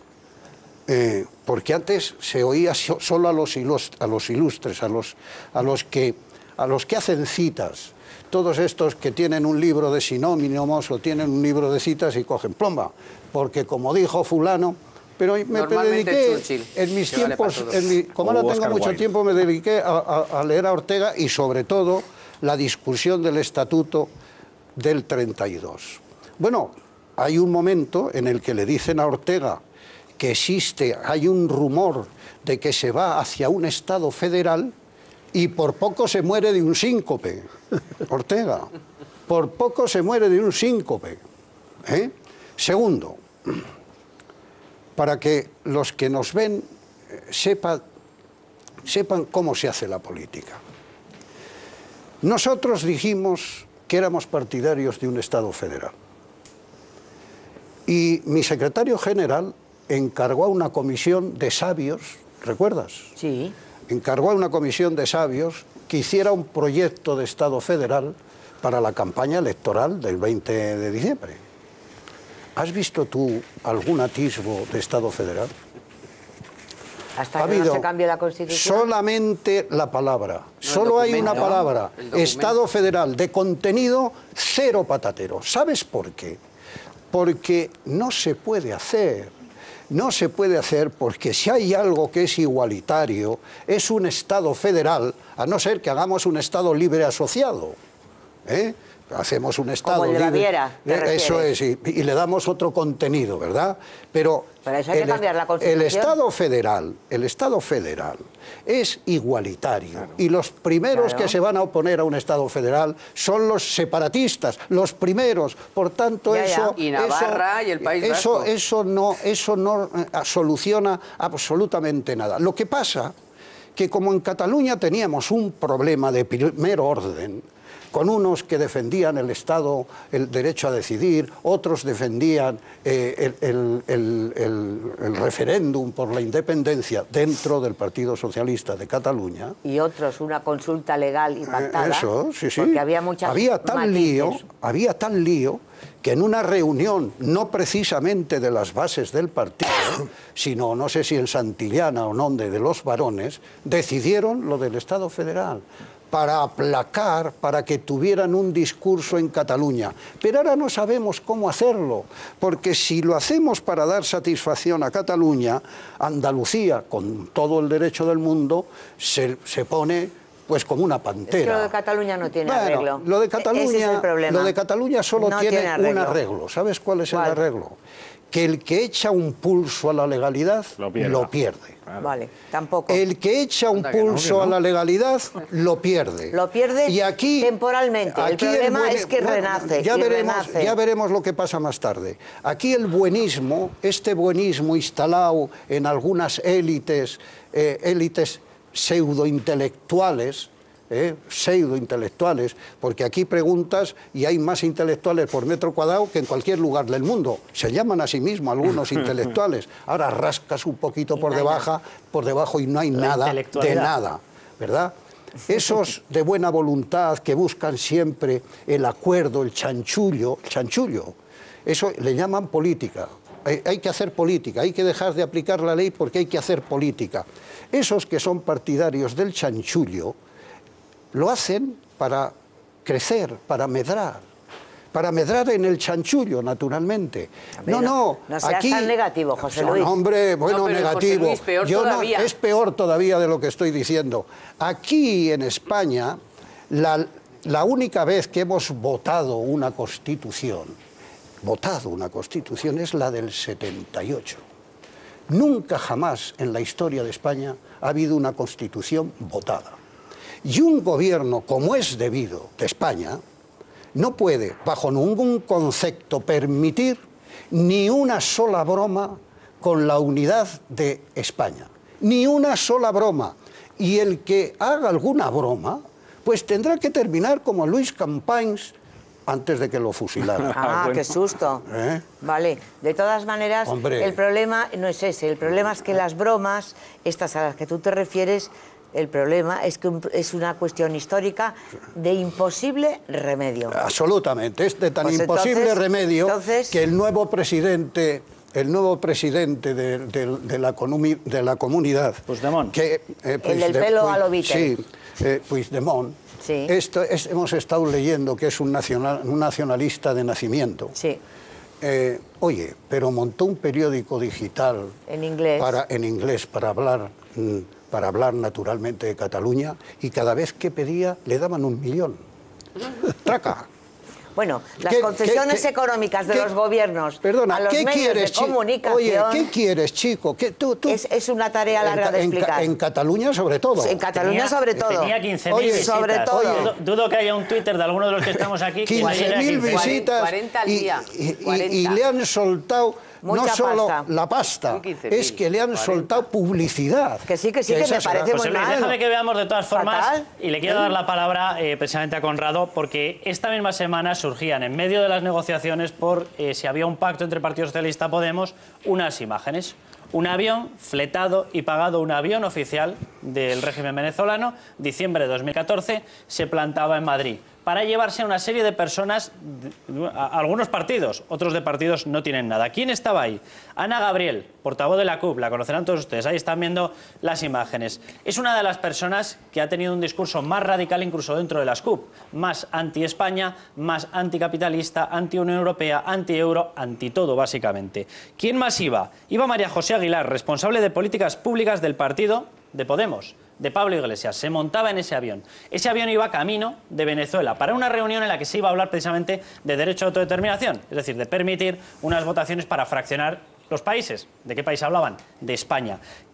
porque antes se oía solo a los ilustres, a los que hacen citas. Todos estos que tienen un libro de sinónimos o tienen un libro de citas y cogen plomba. Porque como dijo fulano... Pero me dediqué en mis tiempos, como ahora tengo mucho tiempo, me dediqué a leer a Ortega y sobre todo la discusión del Estatuto del 32. Bueno, hay un momento en el que le dicen a Ortega que hay un rumor de que se va hacia un Estado federal y por poco se muere de un síncope. Ortega, por poco se muere de un síncope. Segundo, para que los que nos ven sepan cómo se hace la política. Nosotros dijimos que éramos partidarios de un Estado federal. Y mi secretario general encargó a una comisión de sabios, ¿recuerdas? Sí. Encargó a una comisión de sabios que hiciera un proyecto de Estado federal para la campaña electoral del 20 de diciembre. ¿Has visto tú algún atisbo de Estado federal? Hasta que no se cambie la Constitución. Solamente la palabra. Solo hay una palabra. Estado federal. De contenido, cero patatero. ¿Sabes por qué? Porque no se puede hacer. No se puede hacer porque si hay algo que es igualitario, es un Estado federal, a no ser que hagamos un Estado libre asociado. Hacemos un Estado como el de libre. Baviera, Eso es, y le damos otro contenido, ¿verdad? Pero eso hay que cambiar la Constitución. El Estado federal es igualitario. Claro. Y los primeros que se van a oponer a un Estado federal son los separatistas, los primeros. Por tanto, Y Navarra y el País Vasco. Eso no soluciona absolutamente nada. Lo que pasa que como en Cataluña teníamos un problema de primer orden, con unos que defendían el Estado, el derecho a decidir, otros defendían el referéndum por la independencia dentro del Partido Socialista de Cataluña. Y otros una consulta legal y pactada. Eso, sí, sí. Porque había tal lío que en una reunión, no precisamente de las bases del partido, sino no sé si en Santillana o donde, de los varones, decidieron lo del Estado federal para aplacar, para que tuvieran un discurso en Cataluña. Pero ahora no sabemos cómo hacerlo, porque si lo hacemos para dar satisfacción a Cataluña, Andalucía, con todo el derecho del mundo, se pone pues como una pantera. Es que lo de Cataluña no tiene arreglo. Lo de Cataluña, ese es el problema. Lo de Cataluña solo tiene un arreglo. ¿Sabes cuál es el arreglo? Que el que echa un pulso a la legalidad lo pierde. Vale, tampoco. El que echa un pulso a la legalidad lo pierde. Lo pierde y aquí, temporalmente. El problema es que renace. Ya veremos lo que pasa más tarde. Aquí el buenismo, este buenismo instalado en algunas élites pseudointelectuales, porque aquí preguntas y hay más intelectuales por metro cuadrado que en cualquier lugar del mundo. Se llaman a sí mismos algunos intelectuales. Ahora rascas un poquito por debajo y no hay nada de nada, ¿verdad? Esos de buena voluntad que buscan siempre el acuerdo, el chanchullo, eso le llaman política. Hay que hacer política, hay que dejar de aplicar la ley porque hay que hacer política. Esos que son partidarios del chanchullo lo hacen para crecer, para medrar en el chanchullo, naturalmente. No seas tan negativo, José Luis. Hombre, bueno, negativo. Luis, peor todavía. Es peor todavía de lo que estoy diciendo. Aquí en España, la única vez que hemos votado una constitución es la del 78. Nunca jamás en la historia de España ha habido una constitución votada. Y un gobierno, como es debido de España, no puede, bajo ningún concepto, permitir ni una sola broma con la unidad de España. Ni una sola broma. Y el que haga alguna broma, pues tendrá que terminar como Luis Companys antes de que lo fusilaran. Bueno. Qué susto. Vale, de todas maneras, el problema no es ese. El problema es que las bromas, estas a las que tú te refieres, el problema es que es una cuestión histórica de imposible remedio. Absolutamente, es de tan imposible remedio que el nuevo presidente de la comunidad, Puigdemont, el del pelo a lo Beatle. Sí, Puigdemont. Sí. Hemos estado leyendo que es un nacionalista de nacimiento. Sí. Oye, pero montó un periódico digital en inglés para hablar naturalmente de Cataluña, y cada vez que pedía le daban 1 millón. ¡Traca! Bueno, las concesiones económicas de los gobiernos a los medios de comunicación... Oye, ¿qué quieres, chico? Es una tarea larga de explicar. En Cataluña, sobre todo. En Cataluña, sobre todo. Tenía 15.000 visitas. Sobre todo. Dudo que haya un Twitter de alguno de los que estamos aquí que 15.000 visitas 40 al día. Y le han soltado... Mucha no solo pasta. La pasta, es que le han soltado publicidad. Que sí, que me parece muy mal. Déjame que veamos de todas formas, y le quiero dar la palabra precisamente a Conrado, porque esta misma semana surgían, en medio de las negociaciones por si había un pacto entre Partido Socialista y Podemos, unas imágenes. Un avión fletado y pagado, un avión oficial del régimen venezolano, diciembre de 2014, se plantaba en Madrid para llevarse a una serie de personas, algunos partidos, otros de partidos no tienen nada. ¿Quién estaba ahí? Ana Gabriel, portavoz de la CUP, la conocerán todos ustedes, ahí están viendo las imágenes. Es una de las personas que ha tenido un discurso más radical incluso dentro de las CUP, más anti-España, más anticapitalista, anti-Unión Europea, anti-euro, anti-todo básicamente. ¿Quién más iba? Iba María José Aguilar, responsable de políticas públicas del partido de Podemos, de Pablo Iglesias. Se montaba en ese avión. Ese avión iba camino de Venezuela para una reunión en la que se iba a hablar precisamente de derecho a autodeterminación, es decir, de permitir unas votaciones para fraccionar los países. ¿De qué país hablaban? De España.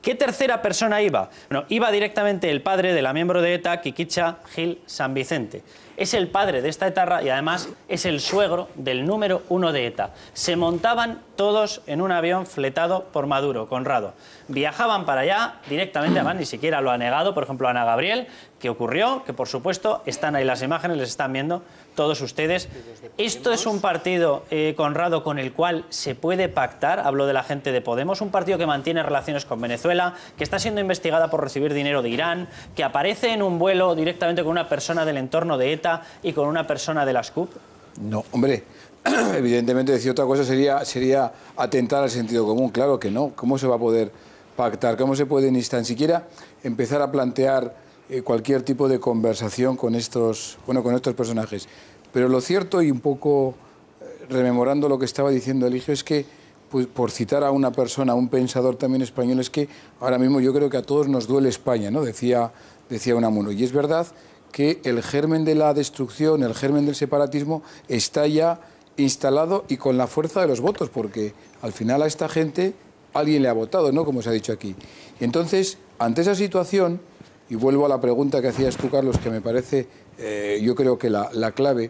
¿Qué tercera persona iba? Bueno, iba directamente el padre de la miembro de ETA, Quiquicha Gil San Vicente. Es el padre de esta etarra y además es el suegro del número 1 de ETA. Se montaban todos en un avión fletado por Maduro, Conrado. Viajaban para allá directamente, además ni siquiera lo ha negado, por ejemplo, Ana Gabriel, que ocurrió, que por supuesto están ahí las imágenes, les están viendo todos ustedes. Esto es un partido, Conrado, con el cual se puede pactar, hablo de la gente de Podemos, un partido que mantiene relaciones con Venezuela, que está siendo investigada por recibir dinero de Irán, que aparece en un vuelo directamente con una persona del entorno de ETA y con una persona de las CUP. No, hombre, evidentemente decir otra cosa sería atentar al sentido común, claro que no. ¿Cómo se va a poder pactar? ¿Cómo se puede ni tan siquiera empezar a plantear cualquier tipo de conversación con estos personajes? Pero lo cierto, y un poco rememorando lo que estaba diciendo Eligio, es que, pues, por citar a una persona, a un pensador también español, es que ahora mismo yo creo que a todos nos duele España, ¿no? Decía Unamuno. Y es verdad que el germen de la destrucción, el germen del separatismo está ya instalado y con la fuerza de los votos, porque al final a esta gente alguien le ha votado, ¿no? Como se ha dicho aquí. Y entonces, ante esa situación, y vuelvo a la pregunta que hacías tú, Carlos, que me parece, yo creo que la clave,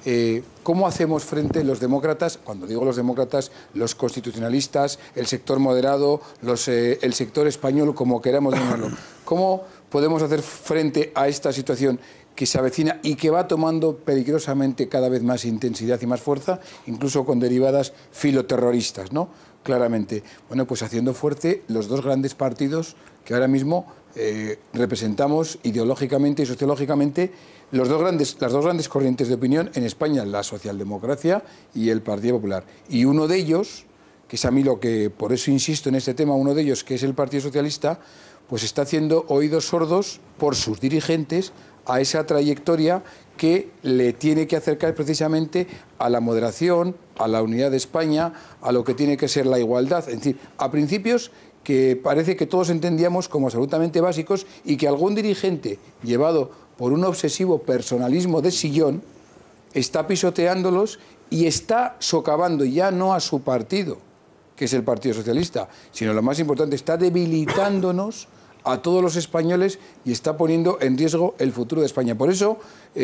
¿cómo hacemos frente los demócratas, cuando digo los demócratas, los constitucionalistas, el sector moderado, el sector español, como queramos llamarlo? ¿Cómo podemos hacer frente a esta situación que se avecina y que va tomando peligrosamente cada vez más intensidad y más fuerza, incluso con derivadas filoterroristas, ¿no? Claramente. Bueno, pues haciendo fuerte los dos grandes partidos que ahora mismo representamos ideológicamente y sociológicamente, las dos grandes corrientes de opinión en España, la socialdemocracia y el Partido Popular. Y uno de ellos, que es a mí lo que, por eso insisto en este tema, uno de ellos, que es el Partido Socialista, pues está haciendo oídos sordos por sus dirigentes a esa trayectoria que le tiene que acercar precisamente a la moderación, a la unidad de España, a lo que tiene que ser la igualdad, es decir, a principios que parece que todos entendíamos como absolutamente básicos y que algún dirigente, llevado por un obsesivo personalismo de sillón, está pisoteándolos y está socavando ya no a su partido, que es el Partido Socialista, sino lo más importante, está debilitándonos a todos los españoles y está poniendo en riesgo el futuro de España. Por eso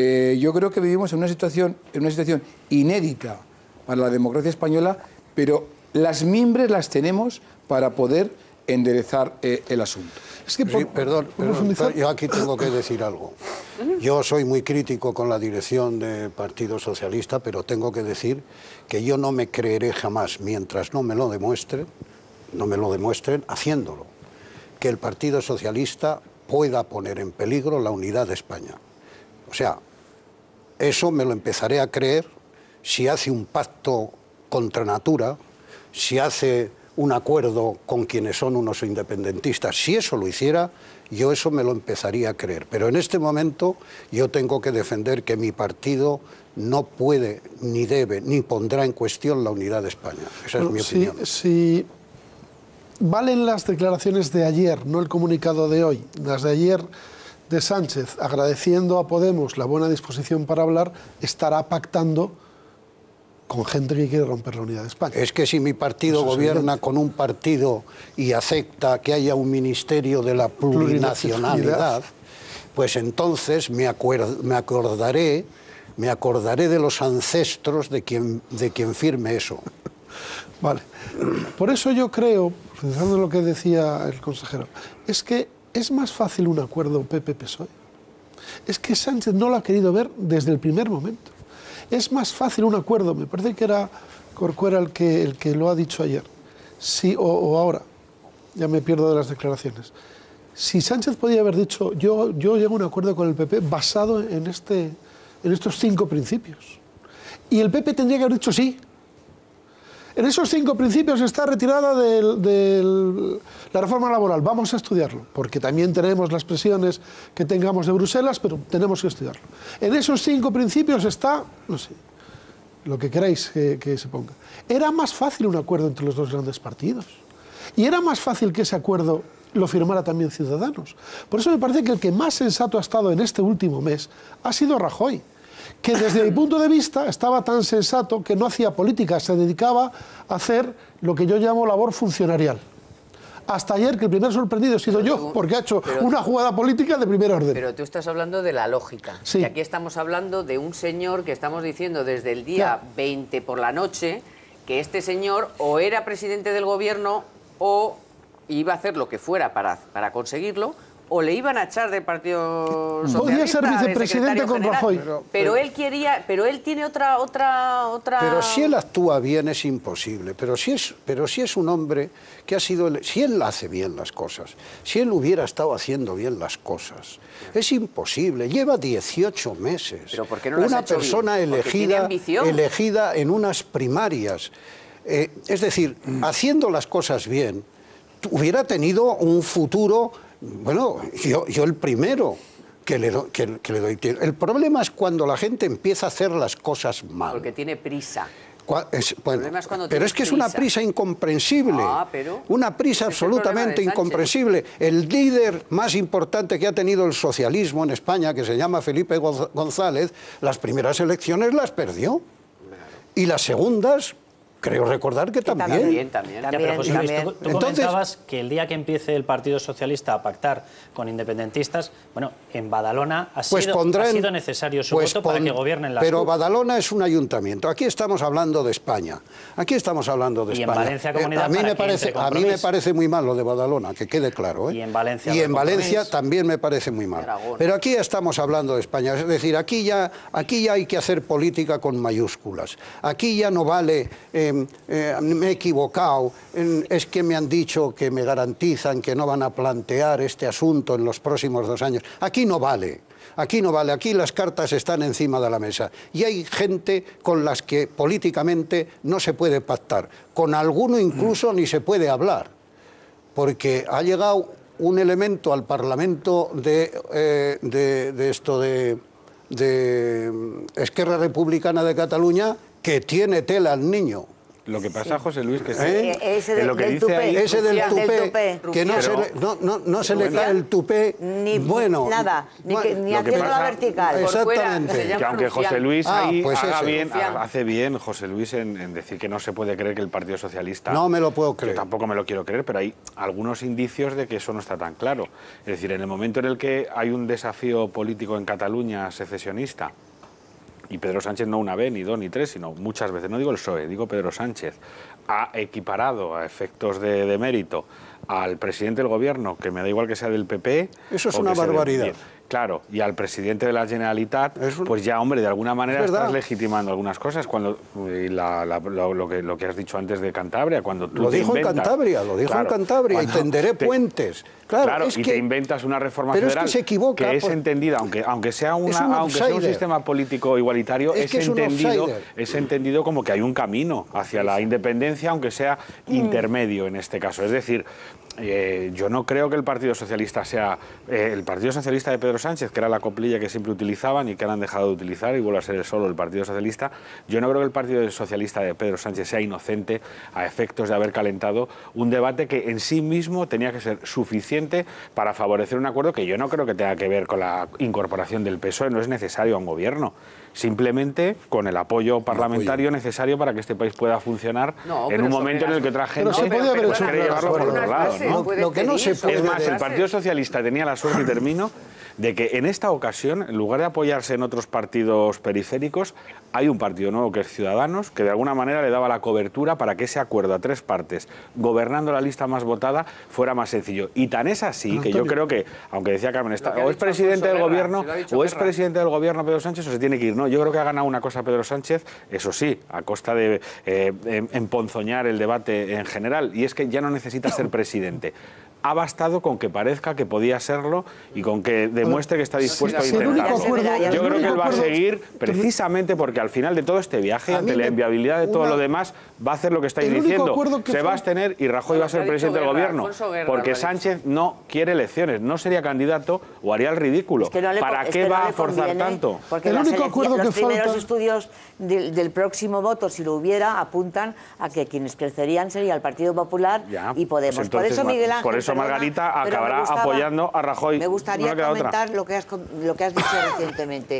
yo creo que vivimos en una situación inédita para la democracia española, pero las mimbres las tenemos para poder enderezar el asunto. Es que perdón, yo aquí tengo que decir algo. Yo soy muy crítico con la dirección del Partido Socialista, pero tengo que decir que yo no me creeré jamás, mientras no me lo demuestren haciéndolo, que el Partido Socialista pueda poner en peligro la unidad de España. O sea, eso me lo empezaré a creer si hace un pacto contra natura, si hace un acuerdo con quienes son unos independentistas. Si eso lo hiciera, yo eso me lo empezaría a creer. Pero en este momento yo tengo que defender que mi partido no puede, ni debe, ni pondrá en cuestión la unidad de España. Esa es mi opinión. Si valen las declaraciones de ayer, no el comunicado de hoy, las de ayer de Sánchez, agradeciendo a Podemos la buena disposición para hablar, estará pactando con gente que quiere romper la unidad de España. Es que si mi partido gobierna con un partido y acepta que haya un ministerio de la plurinacionalidad, pues entonces me acordaré de los ancestros de quien firme eso. Vale. Por eso yo creo, pensando en lo que decía el consejero, es que es más fácil un acuerdo PP-PSOE. Es que Sánchez no lo ha querido ver desde el primer momento. Es más fácil un acuerdo, me parece que era Corcuera el que lo ha dicho ayer, sí, o ahora, ya me pierdo de las declaraciones. Si Sánchez podía haber dicho, yo llego a un acuerdo con el PP basado en estos 5 principios, y el PP tendría que haber dicho sí. En esos 5 principios está retirada de la reforma laboral. Vamos a estudiarlo, porque también tenemos las presiones que tengamos de Bruselas, pero tenemos que estudiarlo. En esos 5 principios está, no sé, lo que queráis que se ponga. Era más fácil un acuerdo entre los dos grandes partidos. Y era más fácil que ese acuerdo lo firmara también Ciudadanos. Por eso me parece que el que más sensato ha estado en este último mes ha sido Rajoy, que desde mi punto de vista estaba tan sensato que no hacía política, se dedicaba a hacer lo que yo llamo labor funcionarial, hasta ayer que el primer sorprendido he sido yo, porque ha hecho una jugada política de primer orden. Pero tú estás hablando de la lógica. Sí. Y aquí estamos hablando de un señor que estamos diciendo desde el día 20 por la noche que este señor o era presidente del gobierno o iba a hacer lo que fuera para conseguirlo, o le iban a echar del Partido Socialista. Podría ser vicepresidente con Rajoy. Pero él tiene otra. Pero si él actúa bien es imposible. Pero si es un hombre que ha sido, si él hace bien las cosas, si él hubiera estado haciendo bien las cosas, es imposible. Lleva 18 meses. ¿Pero por qué no las ha una hecho persona bien? elegida en unas primarias. Es decir, haciendo las cosas bien, hubiera tenido un futuro. Bueno, yo el primero que le doy. El problema es cuando la gente empieza a hacer las cosas mal. Porque tiene prisa. Bueno, pero es que es una prisa incomprensible. Una prisa absolutamente incomprensible. El líder más importante que ha tenido el socialismo en España, que se llama Felipe González, las primeras elecciones las perdió. Y las segundas, creo recordar que también. Ya, pero José Luis, tú comentabas que el día que empiece el Partido Socialista a pactar con independentistas, bueno, en Badalona ha sido necesario su voto para que gobiernen las Pero CUP. Badalona es un ayuntamiento. Aquí estamos hablando de España. Aquí estamos hablando de España. Y en Valencia Comunidad a mí me parece muy mal lo de Badalona, que quede claro. Y en Valencia. Y en Valencia también me parece muy mal. Pero aquí estamos hablando de España. Es decir, aquí ya hay que hacer política con mayúsculas. Aquí ya no vale... me he equivocado, es que me han dicho que me garantizan que no van a plantear este asunto en los próximos 2 años. Aquí no vale, aquí las cartas están encima de la mesa y hay gente con las que políticamente no se puede pactar, con alguno incluso ni se puede hablar, porque ha llegado un elemento al Parlamento de Esquerra Republicana de Cataluña que tiene tela al niño. Lo que pasa, José Luis, que ese lo que dice ahí, ese del tupé, que no se le cae el tupé, ni bueno, nada, ni haciendo la vertical. Exactamente. Que aunque José Luis ahí pues hace bien, José Luis, en decir que no se puede creer que el Partido Socialista... No me lo puedo creer. Yo tampoco me lo quiero creer, pero hay algunos indicios de que eso no está tan claro. Es decir, en el momento en el que hay un desafío político en Cataluña secesionista, y Pedro Sánchez no una vez, ni 2, ni 3, sino muchas veces, no digo el PSOE, digo Pedro Sánchez, ha equiparado a efectos de mérito al presidente del gobierno, que me da igual que sea del PP... Eso es una barbaridad. Claro, y al presidente de la Generalitat, pues ya, hombre, de alguna manera estás legitimando algunas cosas. Cuando lo que has dicho antes de Cantabria, cuando tú lo dijo en Cantabria, y tenderé puentes. Claro, y te inventas una reforma federal es que se equivoca, que es entendida, aunque sea un sistema político igualitario, es entendido como que hay un camino hacia la independencia, aunque sea intermedio en este caso. Es decir, yo no creo que el Partido Socialista sea el Partido Socialista de Pedro Sánchez, que era la coplilla que siempre utilizaban y que han dejado de utilizar y vuelve a ser solo el Partido Socialista. Yo no creo que el Partido Socialista de Pedro Sánchez sea inocente a efectos de haber calentado un debate que en sí mismo tenía que ser suficiente para favorecer un acuerdo que yo no creo que tenga que ver con la incorporación del PSOE, no es necesario a un gobierno. Simplemente con el apoyo parlamentario necesario para que este país pueda funcionar en un momento en el que otra gente quiere llevarlo por otro lado, ¿no? Lo que no se puede... Es más, el Partido Socialista tenía la suerte, y termino, de que en esta ocasión, en lugar de apoyarse en otros partidos periféricos, hay un partido nuevo que es Ciudadanos, que de alguna manera le daba la cobertura para que ese acuerdo a 3 partes, gobernando la lista más votada, fuera más sencillo. Y tan es así que yo creo que, aunque decía Carmen, o es presidente del gobierno, Pedro Sánchez, o se tiene que ir. No, yo creo que ha ganado una cosa Pedro Sánchez, eso sí, a costa de emponzoñar el debate en general, y es que ya no necesita ser presidente. Ha bastado con que parezca que podía serlo y con que demuestre que está dispuesto a intentarlo. Yo creo que él va a seguir precisamente porque al final de todo este viaje, ante la inviabilidad de todo lo demás, va a hacer lo que estáis diciendo. Se va a abstener y Rajoy va a ser presidente del gobierno. Porque Sánchez no quiere elecciones, no sería candidato o haría el ridículo. ¿Para qué va a forzar tanto? Porque los primeros estudios del próximo voto, si lo hubiera, apuntan a que quienes crecerían sería el Partido Popular y Podemos. Por eso Margarita acabará apoyando a Rajoy. Me gustaría comentar lo que has dicho recientemente.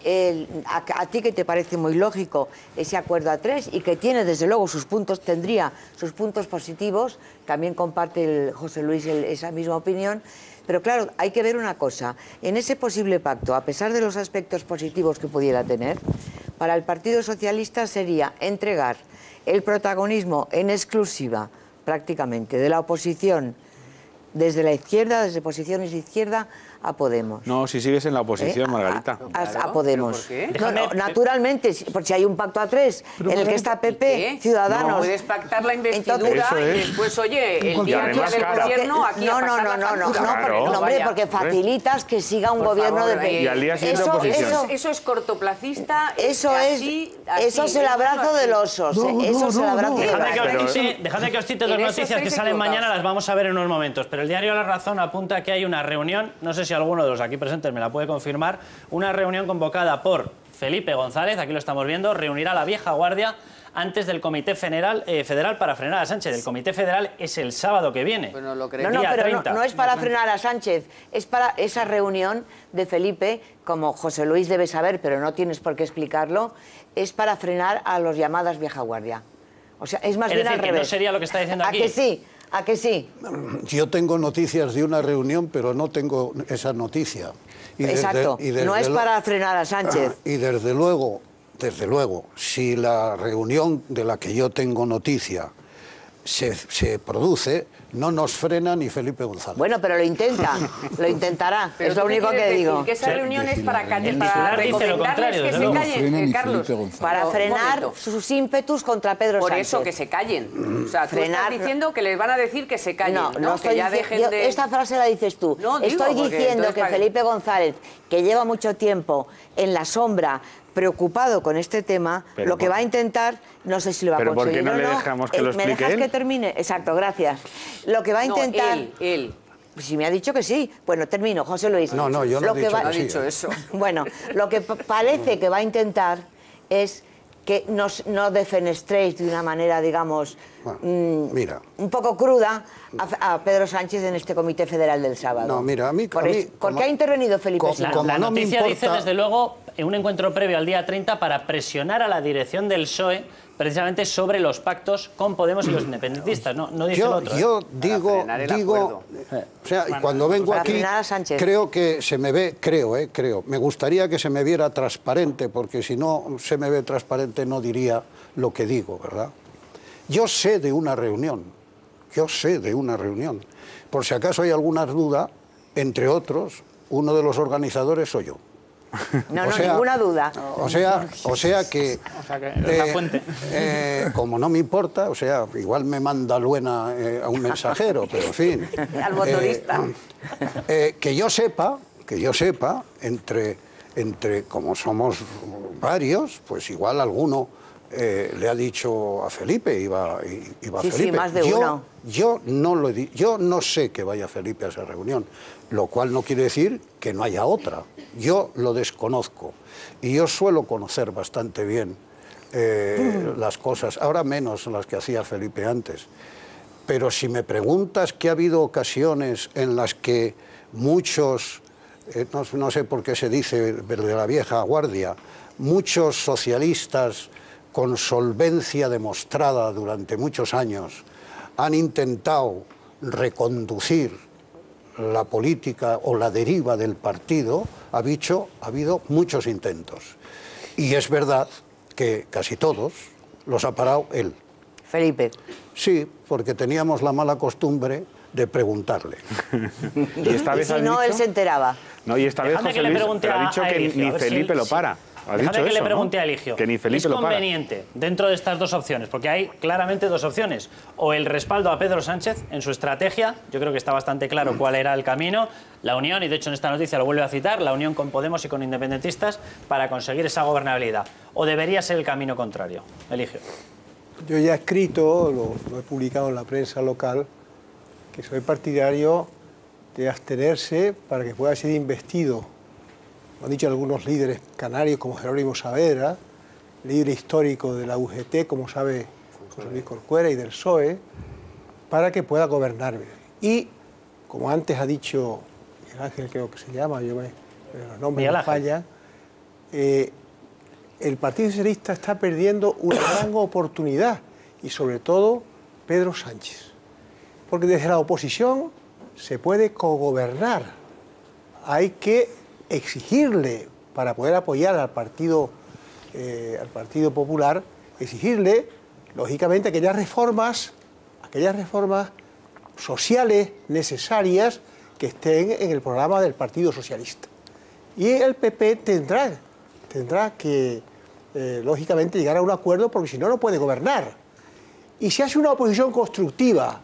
A ti que te parece muy lógico ese acuerdo a 3 y que tiene desde luego tendría sus puntos positivos, también comparte José Luis esa misma opinión, pero claro, hay que ver una cosa, en ese posible pacto, a pesar de los aspectos positivos que pudiera tener, para el Partido Socialista sería entregar el protagonismo en exclusiva, prácticamente, de la oposición desde la izquierda, desde posiciones de izquierda, a Podemos. No, si sigues en la oposición, Margarita. A Podemos. ¿Por qué? No, naturalmente, porque si hay un pacto a 3 en el que está PP, Ciudadanos... No puedes pactar la investidura y después, oye, el día del gobierno aquí a pasar la factura. Hombre, porque facilitas que siga un gobierno de PP. Y al día siguiente oposición. Eso es cortoplacista. Eso es el abrazo del oso. Eso es el abrazo del oso. Dejadme que os cite dos noticias que salen mañana, las vamos a ver en unos momentos. Pero el diario La Razón apunta que hay una reunión, no sé si alguno de los aquí presentes me la puede confirmar, una reunión convocada por Felipe González, aquí lo estamos viendo, reunirá a la vieja guardia antes del Comité Federal para frenar a Sánchez. El Comité Federal es el sábado que viene. Pues no lo creo. No es para frenar a Sánchez, es para esa reunión de Felipe, como José Luis debe saber, pero no tienes por qué explicarlo, es para frenar a los llamadas vieja guardia. O sea, es más bien al revés. ¿No sería lo que está diciendo aquí? ¿A que sí? ¿A que sí? Yo tengo noticias de una reunión, pero no tengo esa noticia. Exacto, no es para frenar a Sánchez. Y desde luego, si la reunión de la que yo tengo noticia se produce, no nos frena ni Felipe González. Bueno, pero lo intentará, pero es lo único que digo. Que esa reunión es para recomendarles que se callen, Carlos. Para frenar sus ímpotus contra Pedro Sánchez. Por eso, que se callen. O sea, tú estás diciendo que les van a decir que se callen, ¿no? Que ya dejen de... Esta frase la dices tú. Estoy diciendo que Felipe González, que lleva mucho tiempo en la sombra, preocupado con este tema, lo que va a intentar, no sé si lo va a conseguir. ¿Pero por qué no le dejamos que lo explique él? ¿Me dejas que termine? Exacto, gracias. Lo que va a intentar... él. Si me ha dicho que sí. Bueno, termino, José Luis. No, yo no he dicho eso. Bueno, lo que parece que va a intentar es que no defenestréis de una manera, digamos, mira, un poco cruda a Pedro Sánchez en este Comité Federal del sábado. No, mira, ¿Por qué ha intervenido Felipe? La noticia dice, desde luego, en un encuentro previo al día 30 para presionar a la dirección del PSOE precisamente sobre los pactos con Podemos y los independentistas. No dice el otro. Yo digo, o sea, cuando vengo aquí, creo que se me ve, creo, me gustaría que se me viera transparente, porque si no se me ve transparente no diría lo que digo, ¿verdad? Yo sé de una reunión, por si acaso hay alguna duda, entre otros, uno de los organizadores soy yo. Ninguna duda. O sea que la fuente. Como no me importa, o sea, igual me manda Luena a un mensajero, pero en fin. Al motorista. Que yo sepa, entre como somos varios, pues igual alguno le ha dicho a Felipe, iba Felipe. Sí, más de uno. Yo no sé que vaya Felipe a esa reunión, lo cual no quiere decir que no haya otra. Yo lo desconozco y yo suelo conocer bastante bien las cosas, ahora menos las que hacía Felipe antes. Pero si me preguntas que ha habido ocasiones en las que muchos, no sé por qué se dice de la vieja guardia, muchos socialistas con solvencia demostrada durante muchos años han intentado reconducir la política o la deriva del partido, ha habido muchos intentos. Y es verdad que casi todos los ha parado él. Felipe. Sí, porque teníamos la mala costumbre de preguntarle. Y esta vez si no, él se enteraba. No, y esta vez José Luis ha dicho que ni Felipe lo para. Déjame que le pregunte a Eligio. Que ni Felipe ¿Es conveniente, dentro de estas dos opciones, porque hay claramente dos opciones, o el respaldo a Pedro Sánchez en su estrategia, yo creo que está bastante claro cuál era el camino, la unión, y de hecho en esta noticia lo vuelve a citar, la unión con Podemos y con independentistas para conseguir esa gobernabilidad, o debería ser el camino contrario? Eligio. Yo ya he escrito, lo he publicado en la prensa local, que soy partidario de abstenerse para que pueda ser investido. Lo han dicho algunos líderes canarios como Jerónimo Saavedra, líder histórico de la UGT, como sabe José Luis Corcuera, y del PSOE, para que pueda gobernarme. Y como antes ha dicho Miguel Ángel, creo que se llama, los nombres me fallan, el Partido Socialista está perdiendo una gran oportunidad, y sobre todo Pedro Sánchez. Porque desde la oposición se puede cogobernar. Hay que exigirle, para poder apoyar al Partido Popular, exigirle, lógicamente, aquellas reformas sociales necesarias que estén en el programa del Partido Socialista. Y el PP tendrá que, lógicamente, llegar a un acuerdo, porque si no, no puede gobernar. Y si hace una oposición constructiva,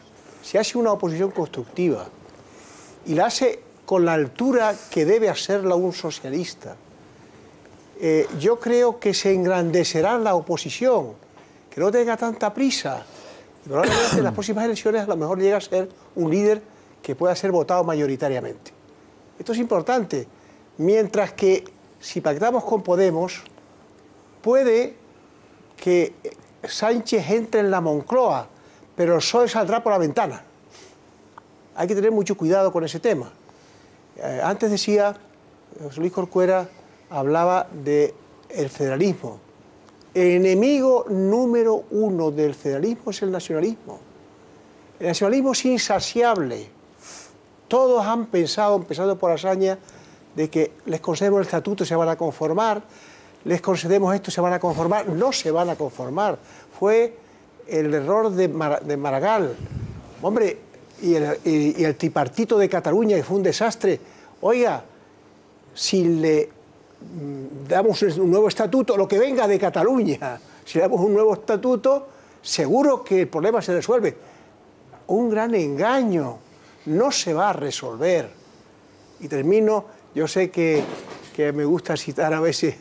y la hace con la altura que debe hacerla un socialista, yo creo que se engrandecerá la oposición, que no tenga tanta prisa. Y probablemente en las próximas elecciones a lo mejor llega a ser un líder que pueda ser votado mayoritariamente. Esto es importante. Mientras que si pactamos con Podemos, puede que Sánchez entre en la Moncloa, pero el PSOE saldrá por la ventana. Hay que tener mucho cuidado con ese tema. Antes decía, José Luis Corcuera hablaba del federalismo. El enemigo número uno del federalismo es el nacionalismo. El nacionalismo es insaciable. Todos han pensado, empezando por Azaña, de que les concedemos el estatuto y se van a conformar, les concedemos esto y se van a conformar. No se van a conformar. Fue el error de Maragall. Hombre, y el tripartito de Cataluña, que fue un desastre. Oiga, si le damos un nuevo estatuto, lo que venga de Cataluña, si le damos un nuevo estatuto, seguro que el problema se resuelve. Un gran engaño. No se va a resolver. Y termino, yo sé que me gusta citar a veces,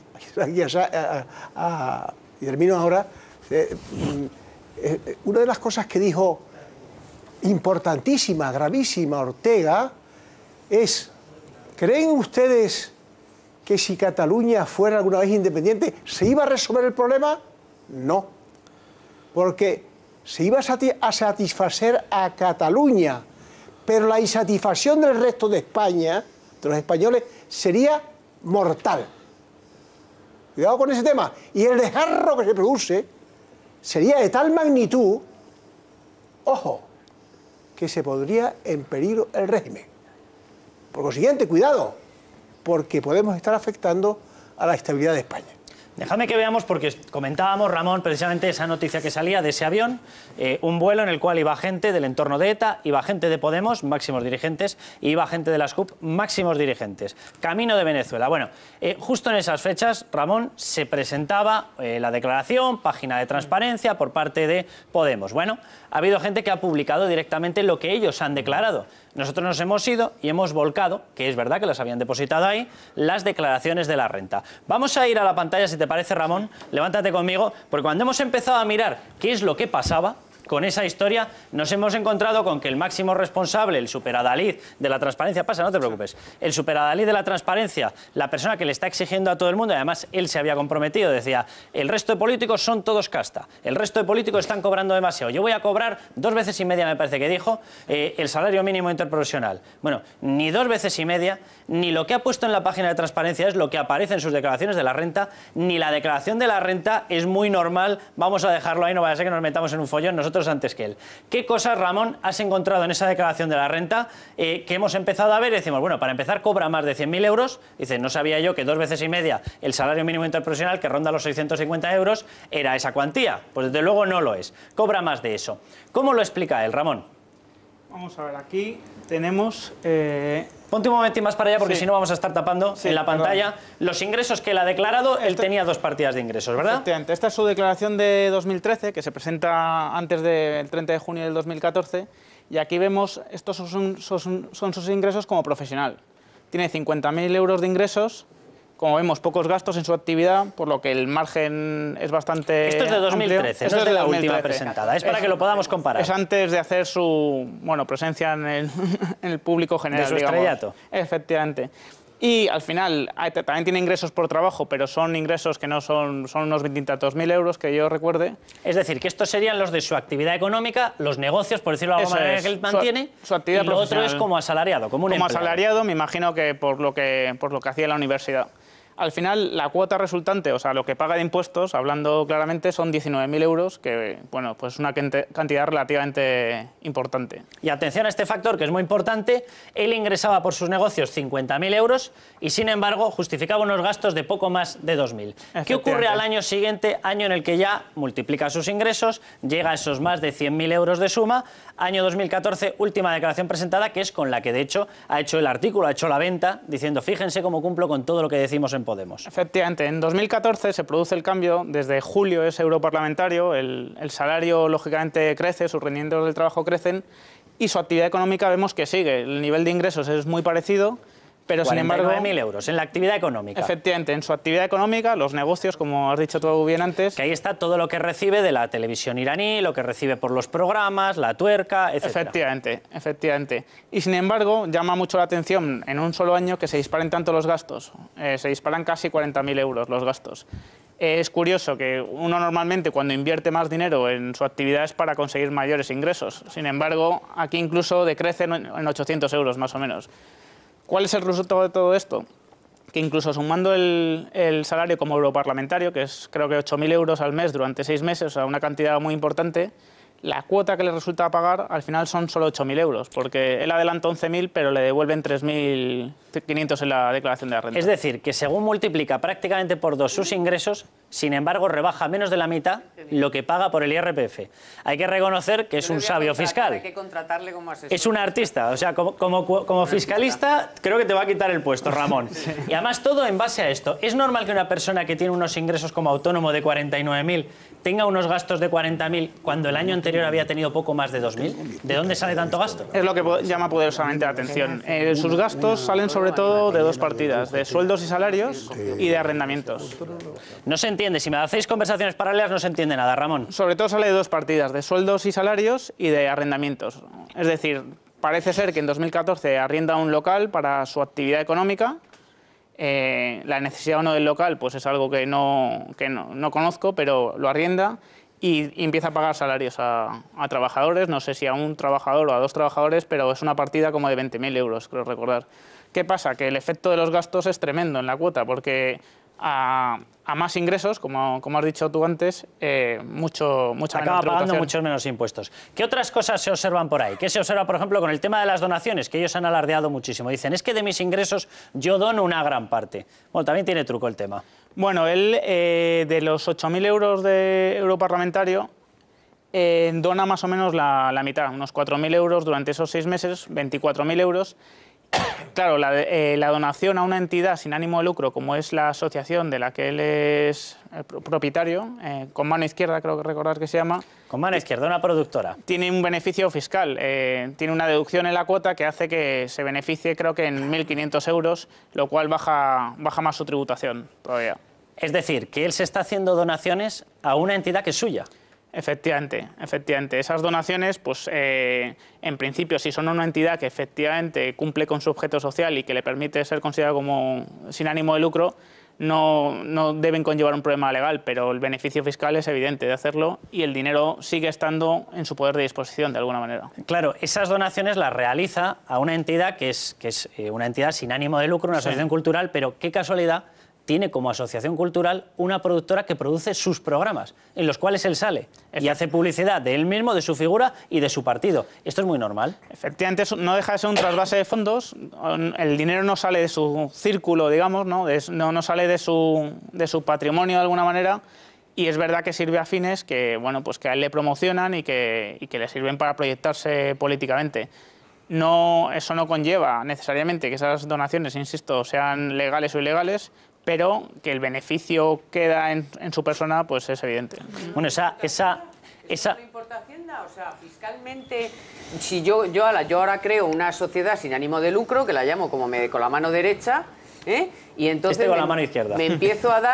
y termino ahora, una de las cosas que dijo importantísima, gravísima Ortega, es, ¿creen ustedes que si Cataluña fuera alguna vez independiente, ¿se iba a resolver el problema? No. Porque se iba a satisfacer a Cataluña, pero la insatisfacción del resto de España, de los españoles, sería mortal. Cuidado con ese tema. Y el desgarro que se produce sería de tal magnitud, ojo, que se pondría en peligro el régimen. Por consiguiente, cuidado, porque podemos estar afectando a la estabilidad de España. Déjame que veamos, porque comentábamos, Ramón, precisamente esa noticia que salía de ese avión, un vuelo en el cual iba gente del entorno de ETA, iba gente de Podemos, máximos dirigentes, y iba gente de las CUP, máximos dirigentes. Camino de Venezuela. Bueno, justo en esas fechas, Ramón, se presentaba la declaración, página de transparencia por parte de Podemos. Bueno, ha habido gente que ha publicado directamente lo que ellos han declarado. Nosotros nos hemos ido y hemos volcado, que es verdad que las habían depositado ahí, las declaraciones de la renta. Vamos a ir a la pantalla, si te parece, Ramón, levántate conmigo, porque cuando hemos empezado a mirar qué es lo que pasaba con esa historia, nos hemos encontrado con que el máximo responsable, el superadalid de la transparencia, pasa, no te preocupes, el superadalid de la transparencia, la persona que le está exigiendo a todo el mundo, y además él se había comprometido, decía, el resto de políticos son todos casta, el resto de políticos están cobrando demasiado, yo voy a cobrar 2,5 veces, me parece que dijo, el salario mínimo interprofesional. Bueno, ni 2,5 veces, ni lo que ha puesto en la página de transparencia es lo que aparece en sus declaraciones de la renta, ni la declaración de la renta es muy normal, vamos a dejarlo ahí, no vaya a ser que nos metamos en un follón nosotros antes que él. ¿Qué cosas, Ramón, has encontrado en esa declaración de la renta que hemos empezado a ver? Y decimos, bueno, para empezar cobra más de 100.000 euros, dice, no sabía yo que 2,5 veces el salario mínimo interprofesional, que ronda los 650 euros, era esa cuantía. Pues desde luego no lo es, cobra más de eso. ¿Cómo lo explica él, Ramón? Vamos a ver, aquí tenemos... Ponte un momentín más para allá, porque si no vamos a estar tapando en la pantalla los ingresos que él ha declarado. Él tenía 2 partidas de ingresos, ¿verdad? Efectivamente. Esta es su declaración de 2013, que se presenta antes del 30 de junio del 2014, y aquí vemos, estos son sus ingresos como profesional. Tiene 50.000 euros de ingresos. Como vemos, pocos gastos en su actividad, por lo que el margen es bastante Esto es de 2013, amplio. No es de la última presentada, es para que lo podamos comparar. Es antes de hacer su presencia en el público general. De su estrellato. Efectivamente. Y al final también tiene ingresos por trabajo, pero son ingresos que no son unos 20 y tantos mil euros, que yo recuerde. Es decir, que estos serían los de su actividad económica, los negocios, por decirlo de alguna manera, que él mantiene, su actividad y lo otro profesional. es como asalariado, como un Como empleado. asalariado, me imagino que por lo que hacía en la universidad. Al final, la cuota resultante, o sea, lo que paga de impuestos, hablando claramente, son 19.000 euros, que, bueno, pues es una cantidad relativamente importante. Y atención a este factor, que es muy importante, él ingresaba por sus negocios 50.000 euros y, sin embargo, justificaba unos gastos de poco más de 2.000. ¿Qué ocurre al año siguiente, año en el que ya multiplica sus ingresos, llega a esos más de 100.000 euros de suma? Año 2014, última declaración presentada, que es con la que, de hecho, ha hecho el artículo, ha hecho la venta, diciendo, fíjense cómo cumplo con todo lo que decimos en Podemos. Efectivamente, en 2014 se produce el cambio, desde julio es europarlamentario, el salario lógicamente crece, sus rendimientos del trabajo crecen y su actividad económica vemos que sigue, el nivel de ingresos es muy parecido, pero sin embargo... 49.000 euros en la actividad económica. Efectivamente, en su actividad económica, los negocios, como has dicho tú bien antes... Que ahí está todo lo que recibe de la televisión iraní, lo que recibe por los programas, la tuerca, etc. Efectivamente. Y sin embargo, llama mucho la atención en un solo año que se disparen tanto los gastos. Se disparan casi 40.000 euros los gastos. Es curioso que uno normalmente cuando invierte más dinero en su actividad es para conseguir mayores ingresos. Sin embargo, aquí incluso decrece en 800 euros más o menos. ¿Cuál es el resultado de todo esto? Que incluso sumando el salario como europarlamentario, que es creo que 8.000 euros al mes durante 6 meses, o sea, una cantidad muy importante, la cuota que le resulta pagar al final son solo 8.000 euros, porque él adelanta 11.000, pero le devuelven 3.500 en la declaración de la renta. Es decir, que según multiplica prácticamente por 2 sus ingresos, sin embargo, rebaja menos de la mitad lo que paga por el IRPF. Hay que reconocer que es un sabio fiscal. Hay que contratarle como asesor. Es un artista, o sea, como fiscalista creo que te va a quitar el puesto, Ramón. Y además todo en base a esto. ¿Es normal que una persona que tiene unos ingresos como autónomo de 49.000 tenga unos gastos de 40.000 cuando el año anterior había tenido poco más de 2.000? ¿De dónde sale tanto gasto? Es lo que llama poderosamente la atención. Sus gastos salen sobre todo de 2 partidas, de sueldos y salarios y de arrendamientos. No se entiende, si me hacéis conversaciones paralelas no se entiende nada, Ramón. Sobre todo sale de 2 partidas, de sueldos y salarios y de arrendamientos. Es decir, parece ser que en 2014 arrienda un local para su actividad económica. La necesidad o no del local pues es algo que no conozco, pero lo arrienda y empieza a pagar salarios a trabajadores, no sé si a un trabajador o a 2 trabajadores, pero es una partida como de 20.000 euros, creo recordar. ¿Qué pasa? Que el efecto de los gastos es tremendo en la cuota, porque a más ingresos, como has dicho tú antes, acaba pagando muchos menos impuestos. ¿Qué otras cosas se observan por ahí? ¿Qué se observa, por ejemplo, con el tema de las donaciones? Que ellos han alardeado muchísimo. Dicen, es que de mis ingresos yo dono una gran parte. Bueno, también tiene truco el tema. Bueno, él de los 8.000 euros de europarlamentario dona más o menos la mitad, unos 4.000 euros durante esos 6 meses, 24.000 euros. Claro, la donación a una entidad sin ánimo de lucro, como es la asociación de la que él es propietario, Con Mano Izquierda, creo que recordar que se llama. Con Mano Izquierda, una productora. Tiene un beneficio fiscal, tiene una deducción en la cuota que hace que se beneficie, creo que en 1.500 euros, lo cual baja más su tributación todavía. Es decir, que él se está haciendo donaciones a una entidad que es suya. Efectivamente. Esas donaciones, pues en principio, si son una entidad que efectivamente cumple con su objeto social y que le permite ser considerado como sin ánimo de lucro, no deben conllevar un problema legal, pero el beneficio fiscal es evidente de hacerlo y el dinero sigue estando en su poder de disposición de alguna manera. Claro, esas donaciones las realiza a una entidad que es una entidad sin ánimo de lucro, una asociación cultural, pero qué casualidad, tiene como asociación cultural una productora que produce sus programas, en los cuales él sale y hace publicidad de él mismo, de su figura y de su partido. Esto es muy normal. Efectivamente, no deja de ser un trasvase de fondos. El dinero no sale de su círculo, digamos, no sale de su patrimonio de alguna manera. Y es verdad que sirve a fines que, bueno, pues que a él le promocionan y que le sirven para proyectarse políticamente. Eso no conlleva necesariamente que esas donaciones, insisto, sean legales o ilegales, pero que el beneficio queda en su persona, pues es evidente. Bueno, esa ¿No importa Hacienda? O sea, fiscalmente, si yo ahora creo una sociedad sin ánimo de lucro, que la llamo como con la mano derecha, Y entonces con la mano izquierda. me empiezo a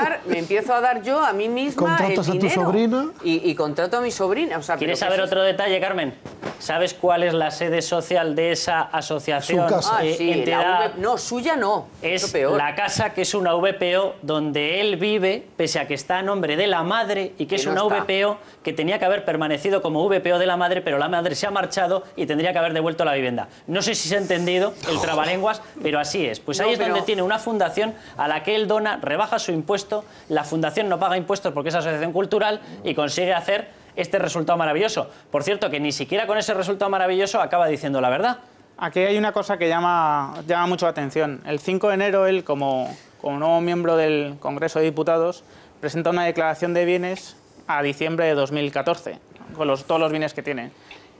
dar yo a mí misma ¿Contratas el dinero. a tu sobrina? Y contrato a mi sobrina. O sea, ¿Quieres saber otro detalle, Carmen? ¿Sabes cuál es la sede social de esa asociación? Su casa. Sí, entidad? no, suya no. Es peor. la casa, que es una VPO donde él vive, pese a que está a nombre de la madre, y que es una VPO que tenía que haber permanecido como VPO de la madre, pero la madre se ha marchado y tendría que haber devuelto la vivienda. No sé si se ha entendido el trabalenguas, pero así es. Pues ahí es donde tiene una fundación a la que él dona, rebaja su impuesto, la fundación no paga impuestos porque es asociación cultural y consigue hacer este resultado maravilloso. Por cierto, que ni siquiera con ese resultado maravilloso acaba diciendo la verdad. Aquí hay una cosa que llama mucho la atención. El 5 de enero, él, como nuevo miembro del Congreso de Diputados, presenta una declaración de bienes a diciembre de 2014, con todos los bienes que tiene.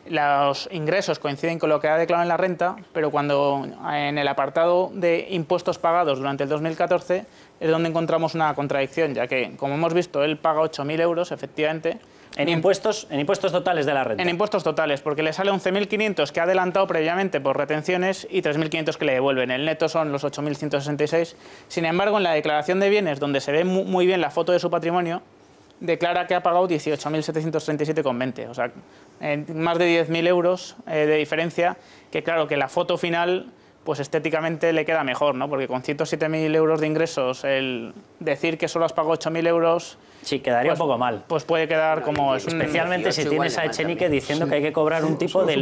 Los ingresos coinciden con lo que ha declarado en la renta, pero cuando en el apartado de impuestos pagados durante el 2014 es donde encontramos una contradicción, ya que, como hemos visto, él paga 8.000 euros, efectivamente. ¿En impuestos totales de la renta? En impuestos totales, porque le sale 11.500 que ha adelantado previamente por retenciones y 3.500 que le devuelven. El neto son los 8.166. Sin embargo, en la declaración de bienes, donde se ve muy bien la foto de su patrimonio, declara que ha pagado 18.737,20. O sea, más de 10.000 euros de diferencia, que claro, que la foto final pues estéticamente le queda mejor, ¿no? Porque con 107.000 euros de ingresos, el decir que solo has pagado 8.000 euros... Sí, quedaría un poco mal. Pues puede quedar como... Especialmente si tienes a Echenique diciendo que hay que cobrar un tipo del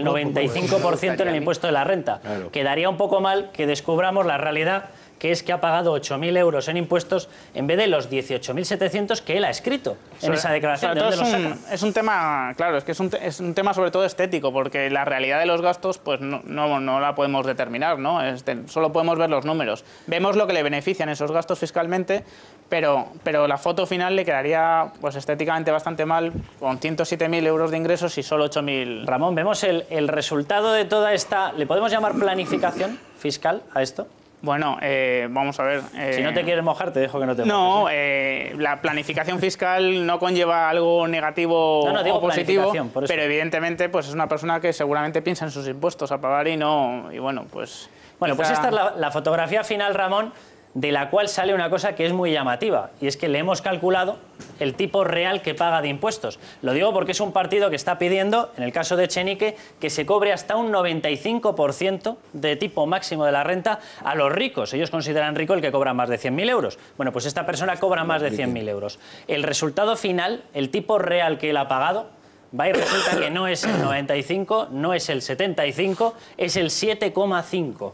95% en el impuesto de la renta. Claro. Quedaría un poco mal que descubramos la realidad, que es que ha pagado 8.000 euros en impuestos en vez de los 18.700 que él ha escrito en esa declaración. ¿De dónde lo saca? Es un tema, claro, es que es un tema sobre todo estético, porque la realidad de los gastos pues no la podemos determinar, ¿no? Solo podemos ver los números. Vemos lo que le benefician esos gastos fiscalmente, pero la foto final le quedaría pues estéticamente bastante mal, con 107.000 euros de ingresos y solo 8.000... Ramón, vemos el resultado de toda esta... ¿Le podemos llamar planificación fiscal a esto? Bueno, vamos a ver... si no te quieres mojar, te dejo que no te mojes. No, la planificación fiscal no conlleva algo negativo o positivo, pero evidentemente pues es una persona que seguramente piensa en sus impuestos a pagar y no... Y bueno, pues... Bueno, pues esta es la fotografía final, Ramón, de la cual sale una cosa que es muy llamativa, y es que le hemos calculado el tipo real que paga de impuestos. Lo digo porque es un partido que está pidiendo, en el caso de Echenique, que se cobre hasta un 95% de tipo máximo de la renta a los ricos. Ellos consideran rico el que cobra más de 100.000 euros. Bueno, pues esta persona cobra más de 100.000 euros. El resultado final, el tipo real que él ha pagado, va y resulta que no es el 95, no es el 75, es el 7,5.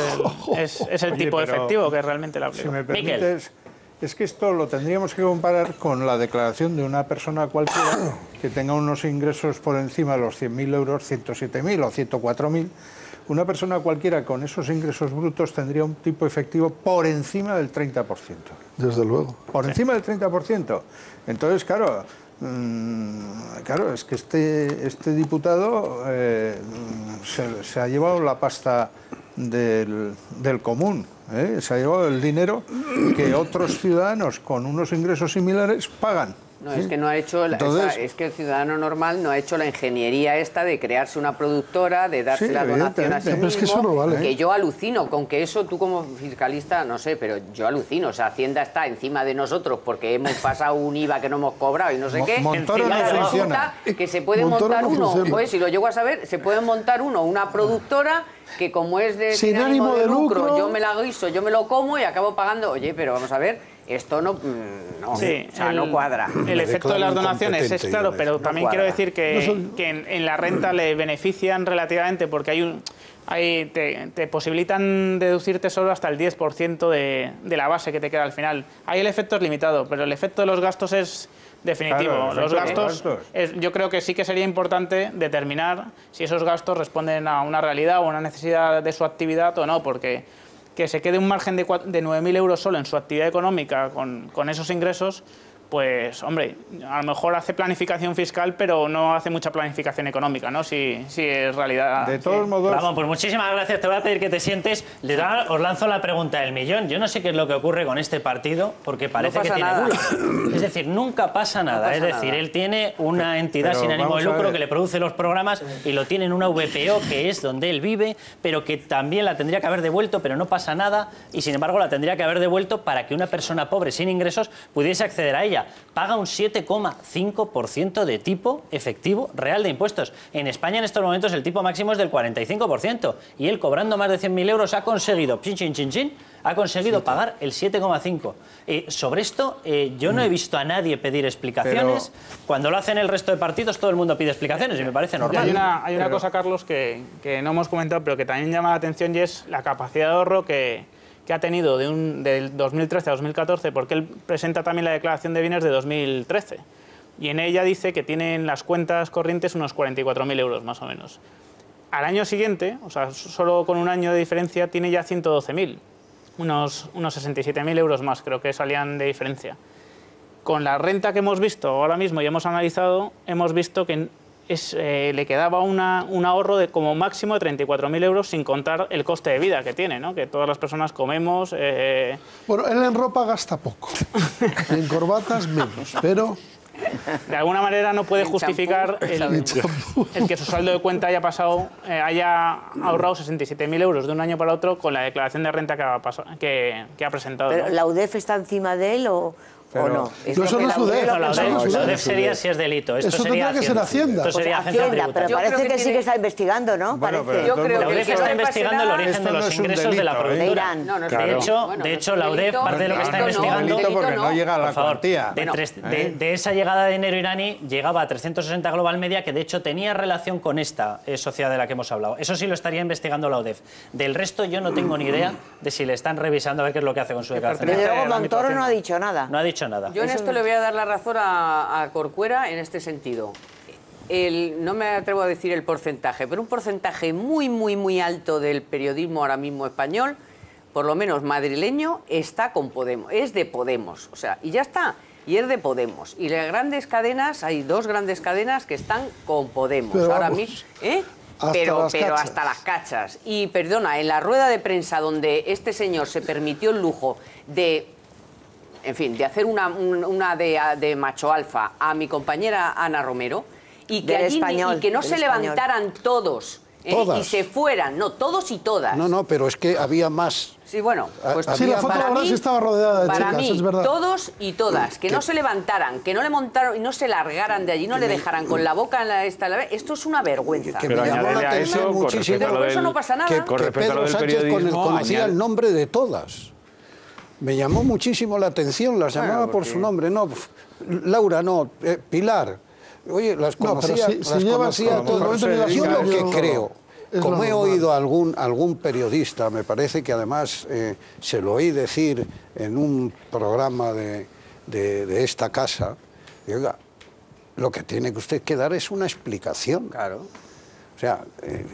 Es el tipo efectivo que realmente la aplica. Si me permites, es que esto lo tendríamos que comparar con la declaración de una persona cualquiera que tenga unos ingresos por encima de los 100.000 euros, 107.000 o 104.000. Una persona cualquiera con esos ingresos brutos tendría un tipo efectivo por encima del 30%. Desde luego. Por encima del 30%. Entonces, claro, es que este diputado se ha llevado la pasta del común, se ha llevado el dinero que otros ciudadanos con unos ingresos similares pagan. No, es que no ha hecho... es que el ciudadano normal no ha hecho la ingeniería esta de crearse una productora, de darse la donación a sí mismo, es que eso no vale, que yo alucino con que eso, tú como fiscalista, no sé, pero yo alucino. O sea, Hacienda está encima de nosotros porque hemos pasado un IVA que no hemos cobrado y no sé qué. Montoro no funciona. Que se puede montar uno, pues si lo llego a saber, se puede montar una productora que como es sin ánimo de lucro, yo me la guiso, yo me lo como y acabo pagando. Oye, pero vamos a ver... Esto no cuadra. El efecto de las donaciones es claro, pero también quiero decir que en la renta le benefician relativamente porque te posibilitan deducir tesoro hasta el 10% de la base que te queda al final. Ahí el efecto es limitado, pero el efecto de los gastos es definitivo. Claro, los gastos, yo creo que sí que sería importante determinar si esos gastos responden a una realidad o a una necesidad de su actividad o no, porque que se quede un margen de 9.000 euros solo en su actividad económica con esos ingresos, pues, hombre, a lo mejor hace planificación fiscal, pero no hace mucha planificación económica, ¿no? Si es realidad. De todos modos... Vamos, pues muchísimas gracias. Te voy a pedir que te sientes. Os lanzo la pregunta del millón. Yo no sé qué es lo que ocurre con este partido, porque parece que tiene gula. Es decir, nunca pasa nada. Es decir, él tiene una entidad sin ánimo de lucro que le produce los programas y lo tiene en una VPO, que es donde él vive, pero que también la tendría que haber devuelto, pero no pasa nada, y sin embargo la tendría que haber devuelto para que una persona pobre sin ingresos pudiese acceder a ella. Paga un 7,5% de tipo efectivo real de impuestos. En España en estos momentos el tipo máximo es del 45%, y él, cobrando más de 100.000 euros, ha conseguido, ha conseguido pagar el 7,5%. Sobre esto yo no he visto a nadie pedir explicaciones. Cuando lo hacen el resto de partidos todo el mundo pide explicaciones y me parece normal. Hay una cosa, Carlos, que no hemos comentado, pero que también llama la atención, y es la capacidad de ahorro que ha tenido del 2013 a 2014, porque él presenta también la declaración de bienes de 2013. Y en ella dice que tiene en las cuentas corrientes unos 44.000 euros, más o menos. Al año siguiente, o sea, solo con un año de diferencia, tiene ya 112.000. Unos 67.000 euros más, creo que salían de diferencia. Con la renta que hemos visto ahora mismo y hemos analizado, hemos visto que le quedaba un ahorro de como máximo de 34.000 euros, sin contar el coste de vida que tiene, ¿no? Que todas las personas comemos. Bueno, él en ropa gasta poco, en corbatas menos, pero... De alguna manera no puede justificar el que su saldo de cuenta haya ahorrado 67.000 euros de un año para otro con la declaración de renta que ha presentado. ¿Pero la UDEF está encima de él o no? Eso no es UDEF. La UDEF sería si es delito. Esto tendría que ser Hacienda. Esto sería Hacienda, pero parece que sí que está investigando, ¿no? Yo creo que la UDEF está investigando el origen de los ingresos de la productora. De hecho, la UDEF, parte de lo que está investigando... porque no llega a la cuantía. De esa llegada de dinero iraní llegaba a 360 Global Media, que de hecho tenía relación con esta sociedad de la que hemos hablado. Eso sí lo estaría investigando la UDEF. Del resto yo no tengo ni idea de si le están revisando a ver qué es lo que hace con su declaración. Desde luego Montoro no ha dicho nada. No ha dicho nada. Yo en esto le voy a dar la razón a Corcuera en este sentido. No me atrevo a decir el porcentaje, pero un porcentaje muy, muy, muy alto del periodismo ahora mismo español, por lo menos madrileño, está con Podemos, es de Podemos, o sea, y ya está, y es de Podemos. Y las grandes cadenas, hay dos grandes cadenas que están con Podemos pero ahora mismo, pero hasta las cachas. Y perdona, en la rueda de prensa donde este señor se permitió el lujo de... En fin, de hacer una de macho alfa a mi compañera Ana Romero y que, no se levantaran todos y se fueran, no, todos y todas. No, pero es que había más. Sí, bueno, pues sí, la foto ahora sí estaba rodeada de para chicas, mí, es verdad. todos y todas, que no se levantaran, que no le montaron y no se largaran de allí, no le dejaran con la boca en esto es una vergüenza. Que me llamó la atención muchísimo. Pero eso no pasa nada. Que Pedro Sánchez conocía el nombre de todas. Me llamó muchísimo la atención, las llamaba por su nombre. No, Laura, no, Pilar. Oye, las conocía, todas. Yo lo que creo, como he oído a algún periodista, me parece que además se lo oí decir en un programa de esta casa, y, oiga, lo que tiene que usted que dar es una explicación. Claro. O sea,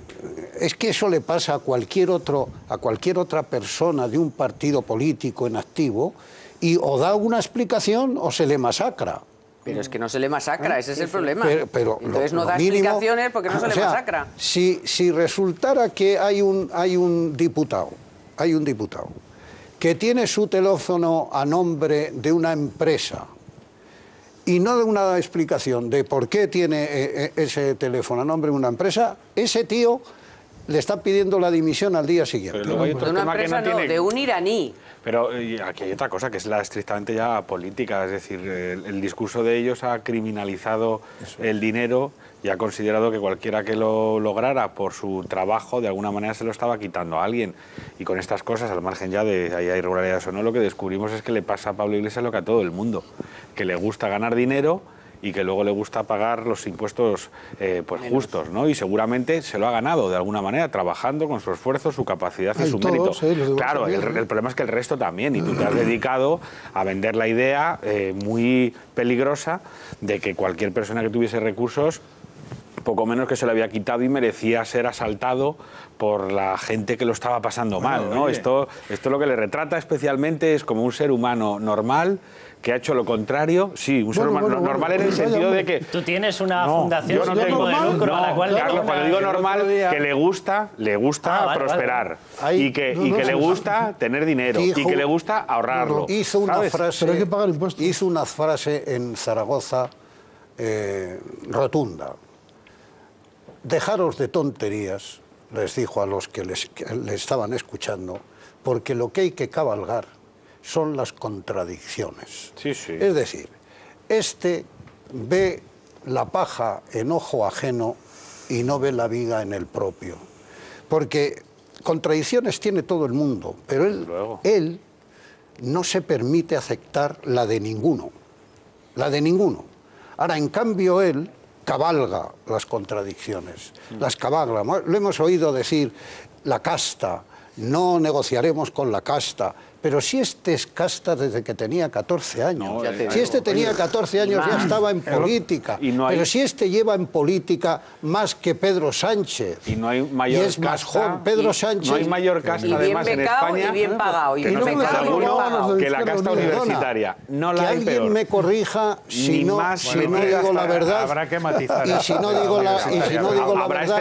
es que eso le pasa a cualquier otra persona de un partido político en activo y o da una explicación o se le masacra. Pero es que no se le masacra, ese es el problema. Pero entonces no da explicaciones porque no se le masacra. Si resultara que hay un diputado que tiene su teléfono a nombre de una empresa y no de una explicación de por qué tiene ese teléfono a nombre de una empresa, ese tío le está pidiendo la dimisión al día siguiente. Pero de una empresa no, de un iraní. Pero aquí hay otra cosa, que es la estrictamente ya política, es decir, el discurso de ellos ha criminalizado el dinero y ha considerado que cualquiera que lo lograra por su trabajo, de alguna manera se lo estaba quitando a alguien. Y con estas cosas, al margen ya de haya irregularidades o no, lo que descubrimos es que le pasa a Pablo Iglesias lo que a todo el mundo, que le gusta ganar dinero y que luego le gusta pagar los impuestos pues justos, ¿no? Y seguramente se lo ha ganado de alguna manera, trabajando con su esfuerzo, su capacidad y su mérito. Claro, el problema es que el resto también, y tú te has dedicado a vender la idea muy peligrosa de que cualquier persona que tuviese recursos poco menos que se lo había quitado y merecía ser asaltado por la gente que lo estaba pasando mal, ¿no? Esto lo que le retrata especialmente es como un ser humano normal que ha hecho lo contrario. Sí, un ser humano normal en el sentido de que... Tú tienes una fundación sin ánimo de lucro a la cual... Carlos, cuando digo normal, que le gusta prosperar. Y que le gusta tener dinero y que le gusta ahorrarlo. Hizo una frase, pero hay que pagar impuestos. Hizo una frase en Zaragoza rotunda. Dejaros de tonterías, les dijo a los que le estaban escuchando, porque lo que hay que cabalgar son las contradicciones. Sí, sí. Es decir, este ve la paja en ojo ajeno y no ve la viga en el propio. Porque contradicciones tiene todo el mundo, pero él no se permite aceptar la de ninguno. La de ninguno. Ahora, en cambio, él cabalga las contradicciones, las cabalga. Lo hemos oído decir, la casta, no negociaremos con la casta. Pero si este es casta desde que tenía 14 años. Si este tenía 14 años ya estaba en política. Pero si este lleva en política más que Pedro Sánchez. Y no hay mayor y es más joven. Pedro Sánchez. No hay mayor casta además en España. Y bien pagado. Que la casta universitaria. No la hay peor. Que alguien me corrija si no digo la verdad. Habrá que matizar. Y si no digo la verdad.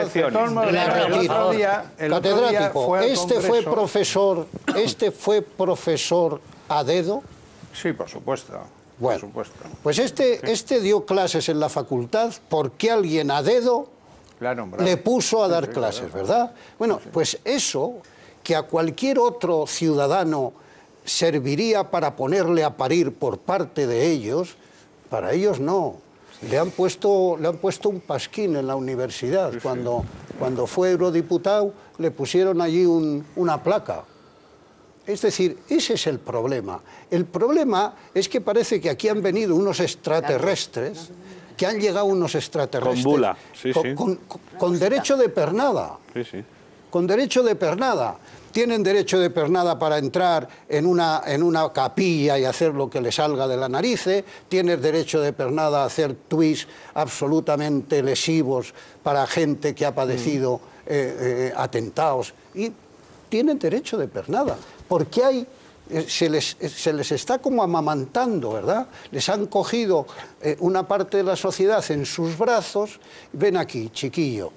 Catedrático, este fue profesor a dedo. Sí, por supuesto. Bueno, por supuesto. Pues este dio clases en la facultad porque alguien a dedo le puso a dar clases, ¿verdad? Bueno, pues eso, que a cualquier otro ciudadano serviría para ponerle a parir por parte de ellos, para ellos no. Le han puesto un pasquín en la universidad. Cuando fue eurodiputado, le pusieron allí una placa. Es decir, ese es el problema. El problema es que parece que aquí han venido unos extraterrestres, que han llegado unos extraterrestres... Con bula, con derecho de pernada. Con derecho de pernada. Tienen derecho de pernada para entrar en una capilla y hacer lo que les salga de la nariz. Tienen derecho de pernada a hacer tuits absolutamente lesivos para gente que ha padecido atentados. Y tienen derecho de pernada. Porque se les está como amamantando, ¿verdad? Les han cogido una parte de la sociedad en sus brazos. Ven aquí, chiquillo.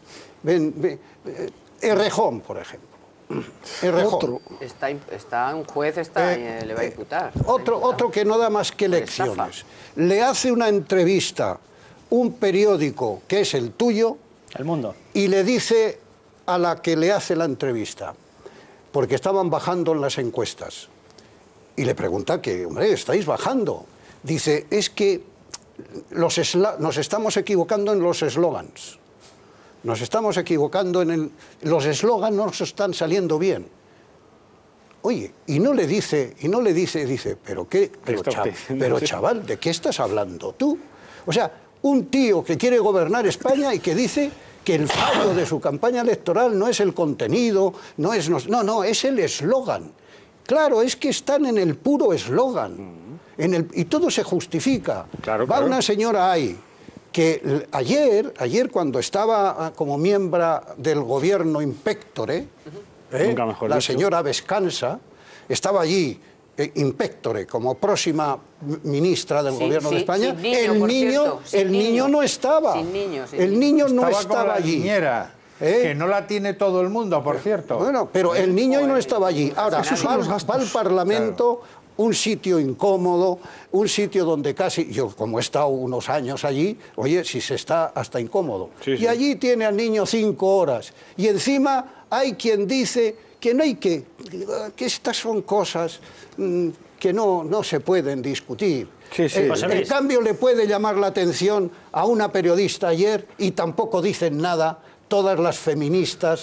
Errejón, por ejemplo. Errejón. Está un juez, le va a imputar. Otro que no da más que lecciones. Le hace una entrevista un periódico que es el tuyo. El Mundo. Y le dice a la que le hace la entrevista, porque estaban bajando en las encuestas. Y le pregunta que, hombre, ¿estáis bajando? Dice, es que nos estamos equivocando en los eslogans. Nos estamos equivocando los eslogans no nos están saliendo bien. Oye, y no le dice, dice, pero chaval, ¿de qué estás hablando tú? O sea, un tío que quiere gobernar España y que dice que el fallo de su campaña electoral no es el contenido, no, es el eslogan. Claro, es que están en el puro eslogan. Y todo se justifica. Va una señora ahí, que ayer cuando estaba como miembro del gobierno Inspectore, la señora Vescansa, estaba allí, Inspectore, como próxima ministra del gobierno de España, el niño no estaba. El niño no estaba allí. Que no la tiene todo el mundo, por cierto. Bueno, pero el niño no estaba allí. Ahora, va al Parlamento, un sitio incómodo, un sitio donde casi, yo como he estado unos años allí, oye, si se está hasta incómodo. Y allí tiene al niño 5 horas. Y encima hay quien dice que no hay que estas son cosas que no se pueden discutir. En cambio, le puede llamar la atención a una periodista ayer y tampoco dicen nada todas las feministas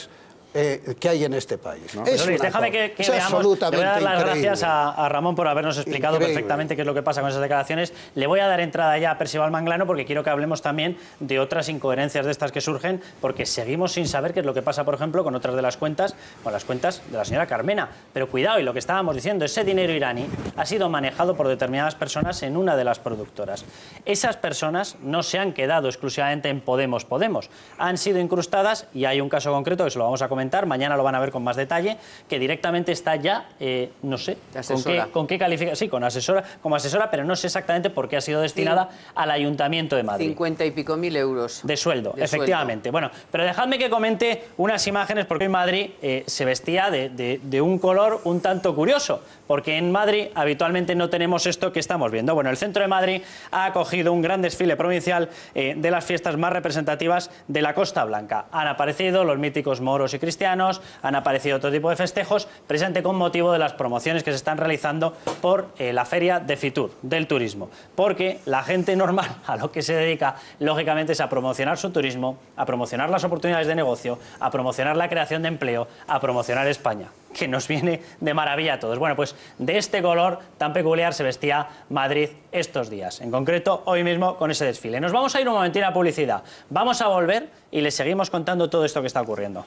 que hay en este país. ¿No? Luis, déjame que veamos. Le voy a dar las gracias a Ramón por habernos explicado perfectamente qué es lo que pasa con esas declaraciones. Le voy a dar entrada ya a Percival Manglano porque quiero que hablemos también de otras incoherencias de estas que surgen, porque seguimos sin saber qué es lo que pasa, por ejemplo, con otras de las cuentas, con las cuentas de la señora Carmena. Pero cuidado, y lo que estábamos diciendo, ese dinero iraní ha sido manejado por determinadas personas en una de las productoras. Esas personas no se han quedado exclusivamente en Podemos, han sido incrustadas, y hay un caso concreto que se lo vamos a comentar, mañana lo van a ver con más detalle, que directamente está ya, no sé, con qué califica, sí, como asesora, pero no sé exactamente por qué ha sido destinada al Ayuntamiento de Madrid. 50 y pico mil euros. De sueldo, efectivamente. Bueno, pero dejadme que comente unas imágenes, porque hoy Madrid se vestía de un color un tanto curioso, porque en Madrid habitualmente no tenemos esto que estamos viendo. Bueno, el centro de Madrid ha acogido un gran desfile provincial de las fiestas más representativas de la Costa Blanca. Han aparecido los míticos moros y cristianos, han aparecido otro tipo de festejos, precisamente con motivo de las promociones que se están realizando por la feria de Fitur, del turismo. Porque la gente normal a lo que se dedica, lógicamente, es a promocionar su turismo, a promocionar las oportunidades de negocio, a promocionar la creación de empleo, a promocionar España, que nos viene de maravilla a todos. Bueno, pues de este color tan peculiar se vestía Madrid estos días, en concreto hoy mismo con ese desfile. Nos vamos a ir un momentín a publicidad, vamos a volver y les seguimos contando todo esto que está ocurriendo.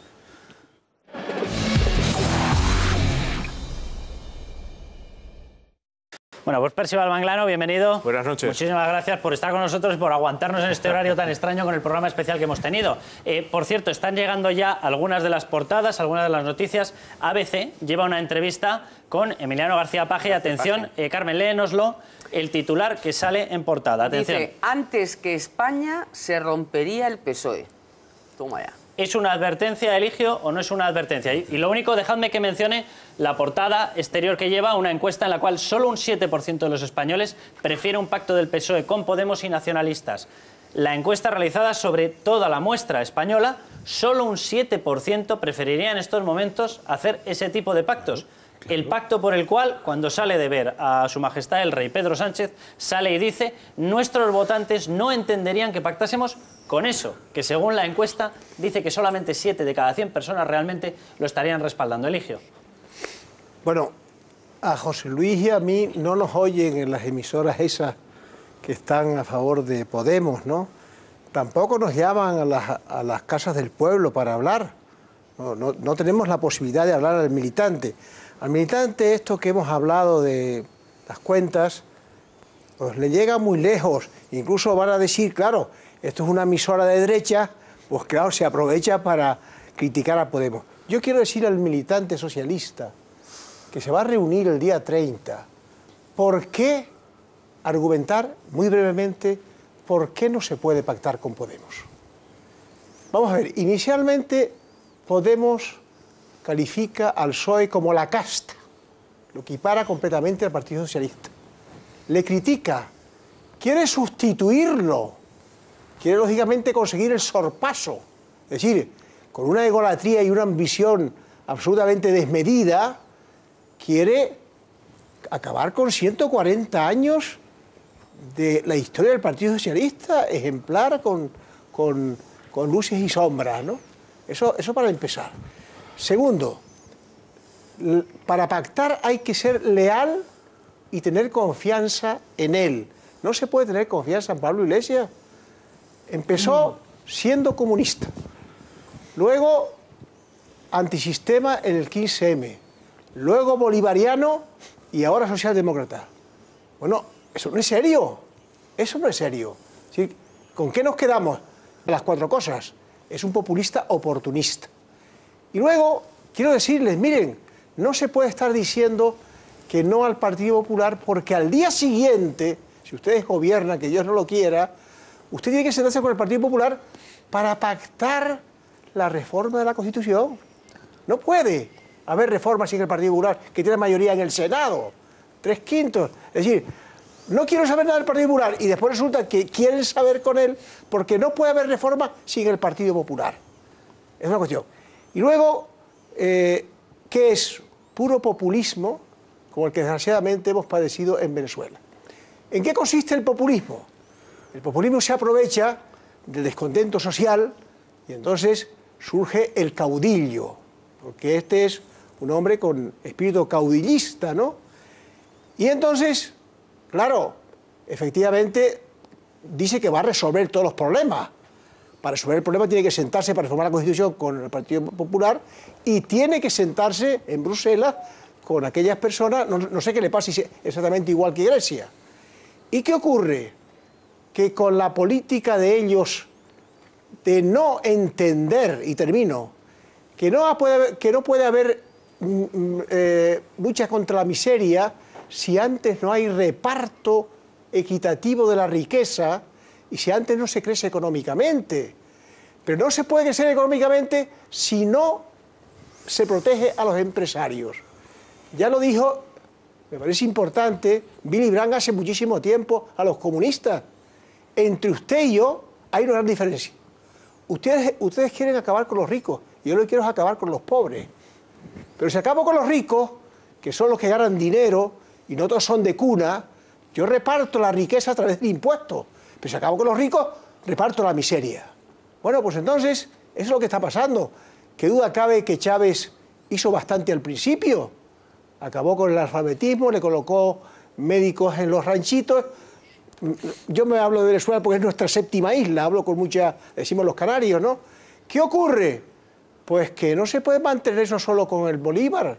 Bueno, pues Percival Manglano, bienvenido. Buenas noches. Muchísimas gracias por estar con nosotros y por aguantarnos en este horario tan extraño con el programa especial que hemos tenido. Por cierto, están llegando ya algunas de las portadas, algunas de las noticias. ABC lleva una entrevista con Emiliano García Paje. Atención, Carmen, léenoslo, el titular que sale en portada. Atención. Dice, antes que España se rompería el PSOE. Toma ya. ¿Es una advertencia, Eligio, o no es una advertencia? Y lo único, dejadme que mencione la portada exterior que lleva, una encuesta en la cual solo un 7% de los españoles prefiere un pacto del PSOE con Podemos y nacionalistas. La encuesta realizada sobre toda la muestra española, solo un 7% preferiría en estos momentos hacer ese tipo de pactos. El pacto por el cual, cuando sale de ver a Su Majestad el Rey Pedro Sánchez, sale y dice: nuestros votantes no entenderían que pactásemos con eso, que según la encuesta dice que solamente 7 de cada 100 personas realmente lo estarían respaldando. Eligio. Bueno, a José Luis y a mí no nos oyen en las emisoras esas que están a favor de Podemos, ¿no? Tampoco nos llaman a las casas del pueblo para hablar. No tenemos la posibilidad de hablar al militante. Al militante esto que hemos hablado de las cuentas, pues le llega muy lejos. Incluso van a decir, claro, esto es una emisora de derecha, pues claro, se aprovecha para criticar a Podemos. Yo quiero decir al militante socialista que se va a reunir el día 30, ¿por qué argumentar muy brevemente por qué no se puede pactar con Podemos? Vamos a ver, inicialmente Podemos califica al PSOE como la casta, lo equipara completamente al Partido Socialista. Le critica, quiere sustituirlo, quiere lógicamente conseguir el sorpaso, es decir, con una egolatría y una ambición absolutamente desmedida, quiere acabar con 140 años de la historia del Partido Socialista, ejemplar con luces y sombras, ¿no? Eso para empezar. Segundo, para pactar hay que ser leal y tener confianza en él. No se puede tener confianza en Pablo Iglesias. Empezó siendo comunista, luego antisistema en el 15M, luego bolivariano y ahora socialdemócrata. Bueno, eso no es serio, eso no es serio. ¿Sí? ¿Con qué nos quedamos? Las 4 cosas. Es un populista oportunista. Y luego, quiero decirles, miren, no se puede estar diciendo que no al Partido Popular porque al día siguiente, si ustedes gobiernan, que Dios no lo quiera, usted tiene que sentarse con el Partido Popular para pactar la reforma de la Constitución. No puede haber reforma sin el Partido Popular, que tiene mayoría en el Senado, 3/5. Es decir, no quiero saber nada del Partido Popular y después resulta que quieren saber con él porque no puede haber reforma sin el Partido Popular. Es una cuestión. Y luego, ¿qué es? Puro populismo, como el que desgraciadamente hemos padecido en Venezuela. ¿En qué consiste el populismo? El populismo se aprovecha del descontento social y entonces surge el caudillo. porque este es un hombre con espíritu caudillista, ¿no? Y entonces, claro, efectivamente dice que va a resolver todos los problemas. Para resolver el problema tiene que sentarse para reformar la Constitución con el Partido Popular y tiene que sentarse en Bruselas con aquellas personas, no sé qué le pasa, exactamente igual que Grecia. ¿Y qué ocurre? Que con la política de ellos de no entender, y termino, que no puede haber lucha contra la miseria si antes no hay reparto equitativo de la riqueza y si antes no se crece económicamente. Pero no se puede crecer económicamente si no se protege a los empresarios. Ya lo dijo, me parece importante, Willy Brandt hace muchísimo tiempo a los comunistas. Entre usted y yo hay una gran diferencia. Ustedes quieren acabar con los ricos, y yo lo que quiero es acabar con los pobres. Pero si acabo con los ricos, que son los que ganan dinero y no todos son de cuna, yo reparto la riqueza a través de impuestos. Pero si acabo con los ricos, reparto la miseria. Bueno, pues entonces, eso es lo que está pasando. Qué duda cabe que Chávez hizo bastante al principio. Acabó con el analfabetismo, le colocó médicos en los ranchitos. Yo me hablo de Venezuela porque es nuestra séptima isla, hablo con mucha, decimos los canarios, ¿no? ¿Qué ocurre? Pues que no se puede mantener eso solo con el Bolívar.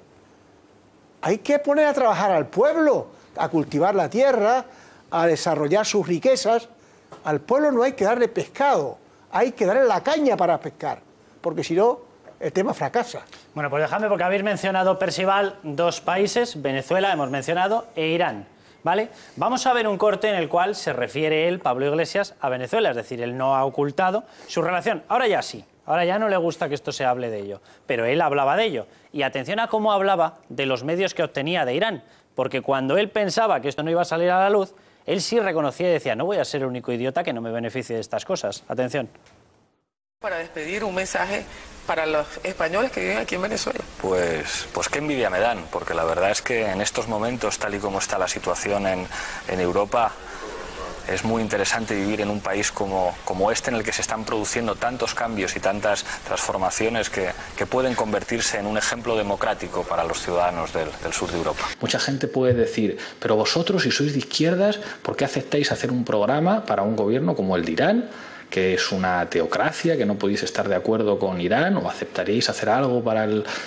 Hay que poner a trabajar al pueblo, a cultivar la tierra, a desarrollar sus riquezas. Al pueblo no hay que darle pescado, hay que darle la caña para pescar, porque si no, el tema fracasa. Bueno, pues déjame, porque habéis mencionado, Percival, dos países, Venezuela hemos mencionado, e Irán, ¿vale? Vamos a ver un corte en el cual se refiere él, Pablo Iglesias, a Venezuela, es decir, él no ha ocultado su relación. Ahora ya sí, ahora ya no le gusta que esto se hable de ello, pero él hablaba de ello. Y atención a cómo hablaba de los medios que obtenía de Irán, porque cuando él pensaba que esto no iba a salir a la luz, él sí reconocía y decía, no voy a ser el único idiota que no me beneficie de estas cosas. Atención. Para despedir, un mensaje para los españoles que viven aquí en Venezuela. Pues qué envidia me dan, porque la verdad es que en estos momentos, tal y como está la situación en Europa, es muy interesante vivir en un país como este, en el que se están produciendo tantos cambios y tantas transformaciones que pueden convertirse en un ejemplo democrático para los ciudadanos del sur de Europa. Mucha gente puede decir, pero vosotros, si sois de izquierdas, ¿por qué aceptáis hacer un programa para un gobierno como el de Irán, que es una teocracia, que no podéis estar de acuerdo con Irán, o aceptaríais hacer algo para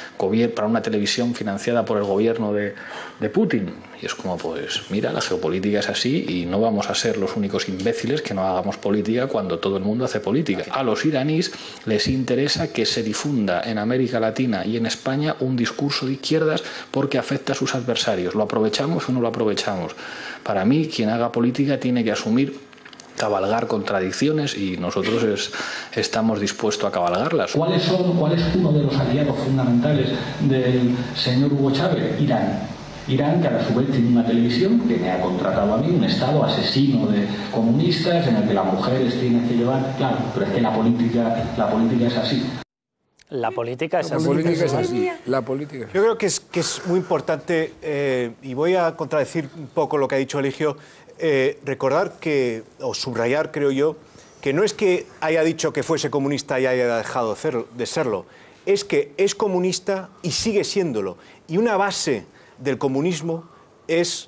una televisión financiada por el gobierno de Putin? Y es como, pues mira, la geopolítica es así y no vamos a ser los únicos imbéciles que no hagamos política cuando todo el mundo hace política. A los iraníes les interesa que se difunda en América Latina y en España un discurso de izquierdas porque afecta a sus adversarios. ¿Lo aprovechamos o no lo aprovechamos? Para mí, quien haga política tiene que asumir cabalgar contradicciones y nosotros estamos dispuestos a cabalgarlas. ¿Cuál es uno de los aliados fundamentales del señor Hugo Chávez? Irán, que a su vez tiene una televisión que me ha contratado a mí, un Estado asesino de comunistas en el que las mujeres tienen que llevar... Claro, pero es que la política es así. La política es así. La política. Yo creo que es muy importante, y voy a contradecir un poco lo que ha dicho Eligio, recordar o subrayar, creo yo, que no es que haya dicho que fuese comunista y haya dejado de serlo, es que es comunista y sigue siéndolo. Y una base del comunismo es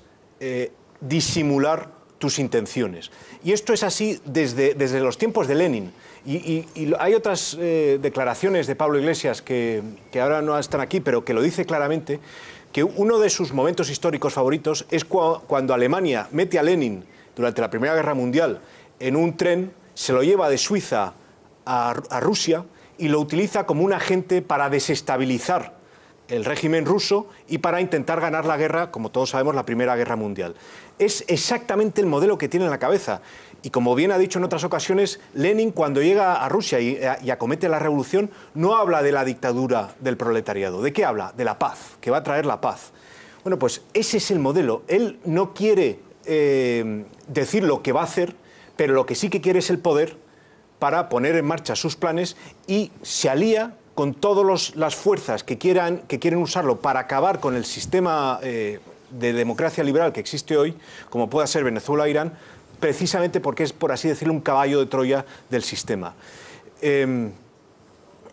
disimular tus intenciones. Y esto es así desde los tiempos de Lenin. Y hay otras declaraciones de Pablo Iglesias que ahora no están aquí, pero que lo dice claramente, que uno de sus momentos históricos favoritos es cuando Alemania mete a Lenin durante la Primera Guerra Mundial en un tren, se lo lleva de Suiza a Rusia y lo utiliza como un agente para desestabilizar el régimen ruso y para intentar ganar la guerra, como todos sabemos, la Primera Guerra Mundial. Es exactamente el modelo que tiene en la cabeza. Y como bien ha dicho en otras ocasiones, Lenin, cuando llega a Rusia y acomete la revolución, no habla de la dictadura del proletariado. ¿De qué habla? De la paz, que va a traer la paz. Bueno, pues ese es el modelo. Él no quiere decir lo que va a hacer, pero lo que sí que quiere es el poder para poner en marcha sus planes y se alía con todas las fuerzas que quieren usarlo para acabar con el sistema de democracia liberal que existe hoy, como pueda ser Venezuela o Irán, precisamente porque es, por así decirlo, un caballo de Troya del sistema.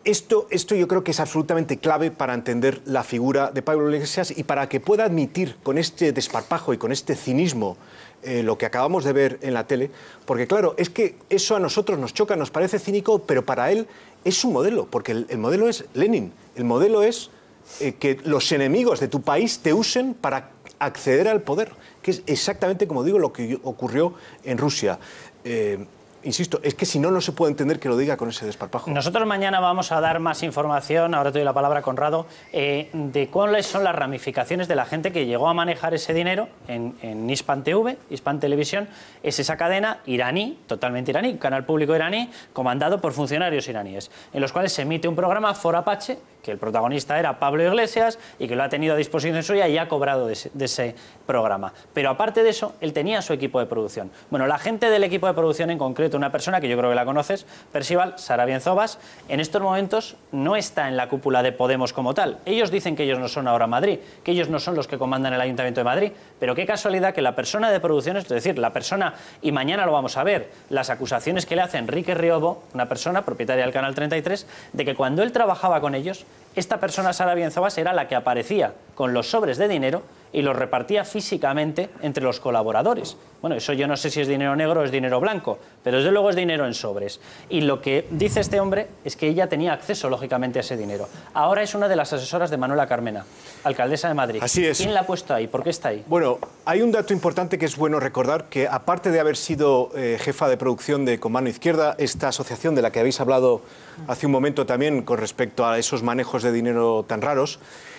Esto yo creo que es absolutamente clave para entender la figura de Pablo Iglesias y para que pueda admitir con este desparpajo y con este cinismo lo que acabamos de ver en la tele, porque claro, es que eso a nosotros nos choca, nos parece cínico, pero para él es su modelo, porque el modelo es Lenin, el modelo es que los enemigos de tu país te usen para acceder al poder, que es exactamente, como digo, lo que ocurrió en Rusia. Insisto, es que si no, no se puede entender que lo diga con ese desparpajo. Nosotros mañana vamos a dar más información, ahora te doy la palabra a Conrado, de cuáles son las ramificaciones de la gente que llegó a manejar ese dinero en Hispan TV, Hispan Televisión. Es esa cadena iraní, totalmente iraní, un canal público iraní, comandado por funcionarios iraníes, en los cuales se emite un programa For Apache, que el protagonista era Pablo Iglesias y que lo ha tenido a disposición suya y ha cobrado de ese programa. Pero aparte de eso, él tenía su equipo de producción. Bueno, la gente del equipo de producción, en concreto una persona que yo creo que la conoces, Percival, Sara Bienzobas, en estos momentos no está en la cúpula de Podemos como tal. Ellos dicen que ellos no son ahora Madrid, que ellos no son los que comandan el Ayuntamiento de Madrid, pero qué casualidad que la persona de producciones, es decir, la persona, y mañana lo vamos a ver, las acusaciones que le hace Enrique Riobo, una persona propietaria del Canal 33, de que cuando él trabajaba con ellos, esta persona, Sara Bienzobas, era la que aparecía con los sobres de dinero y los repartía físicamente entre los colaboradores. Bueno, eso yo no sé si es dinero negro o es dinero blanco, pero desde luego es dinero en sobres. Y lo que dice este hombre es que ella tenía acceso, lógicamente, a ese dinero. Ahora es una de las asesoras de Manuela Carmena, alcaldesa de Madrid. Así es. ¿Quién la ha puesto ahí? ¿Por qué está ahí? Bueno, hay un dato importante que es bueno recordar, que aparte de haber sido jefa de producción de Con Mano Izquierda, esta asociación de la que habéis hablado hace un momento también con respecto a esos manejos de dinero tan raros,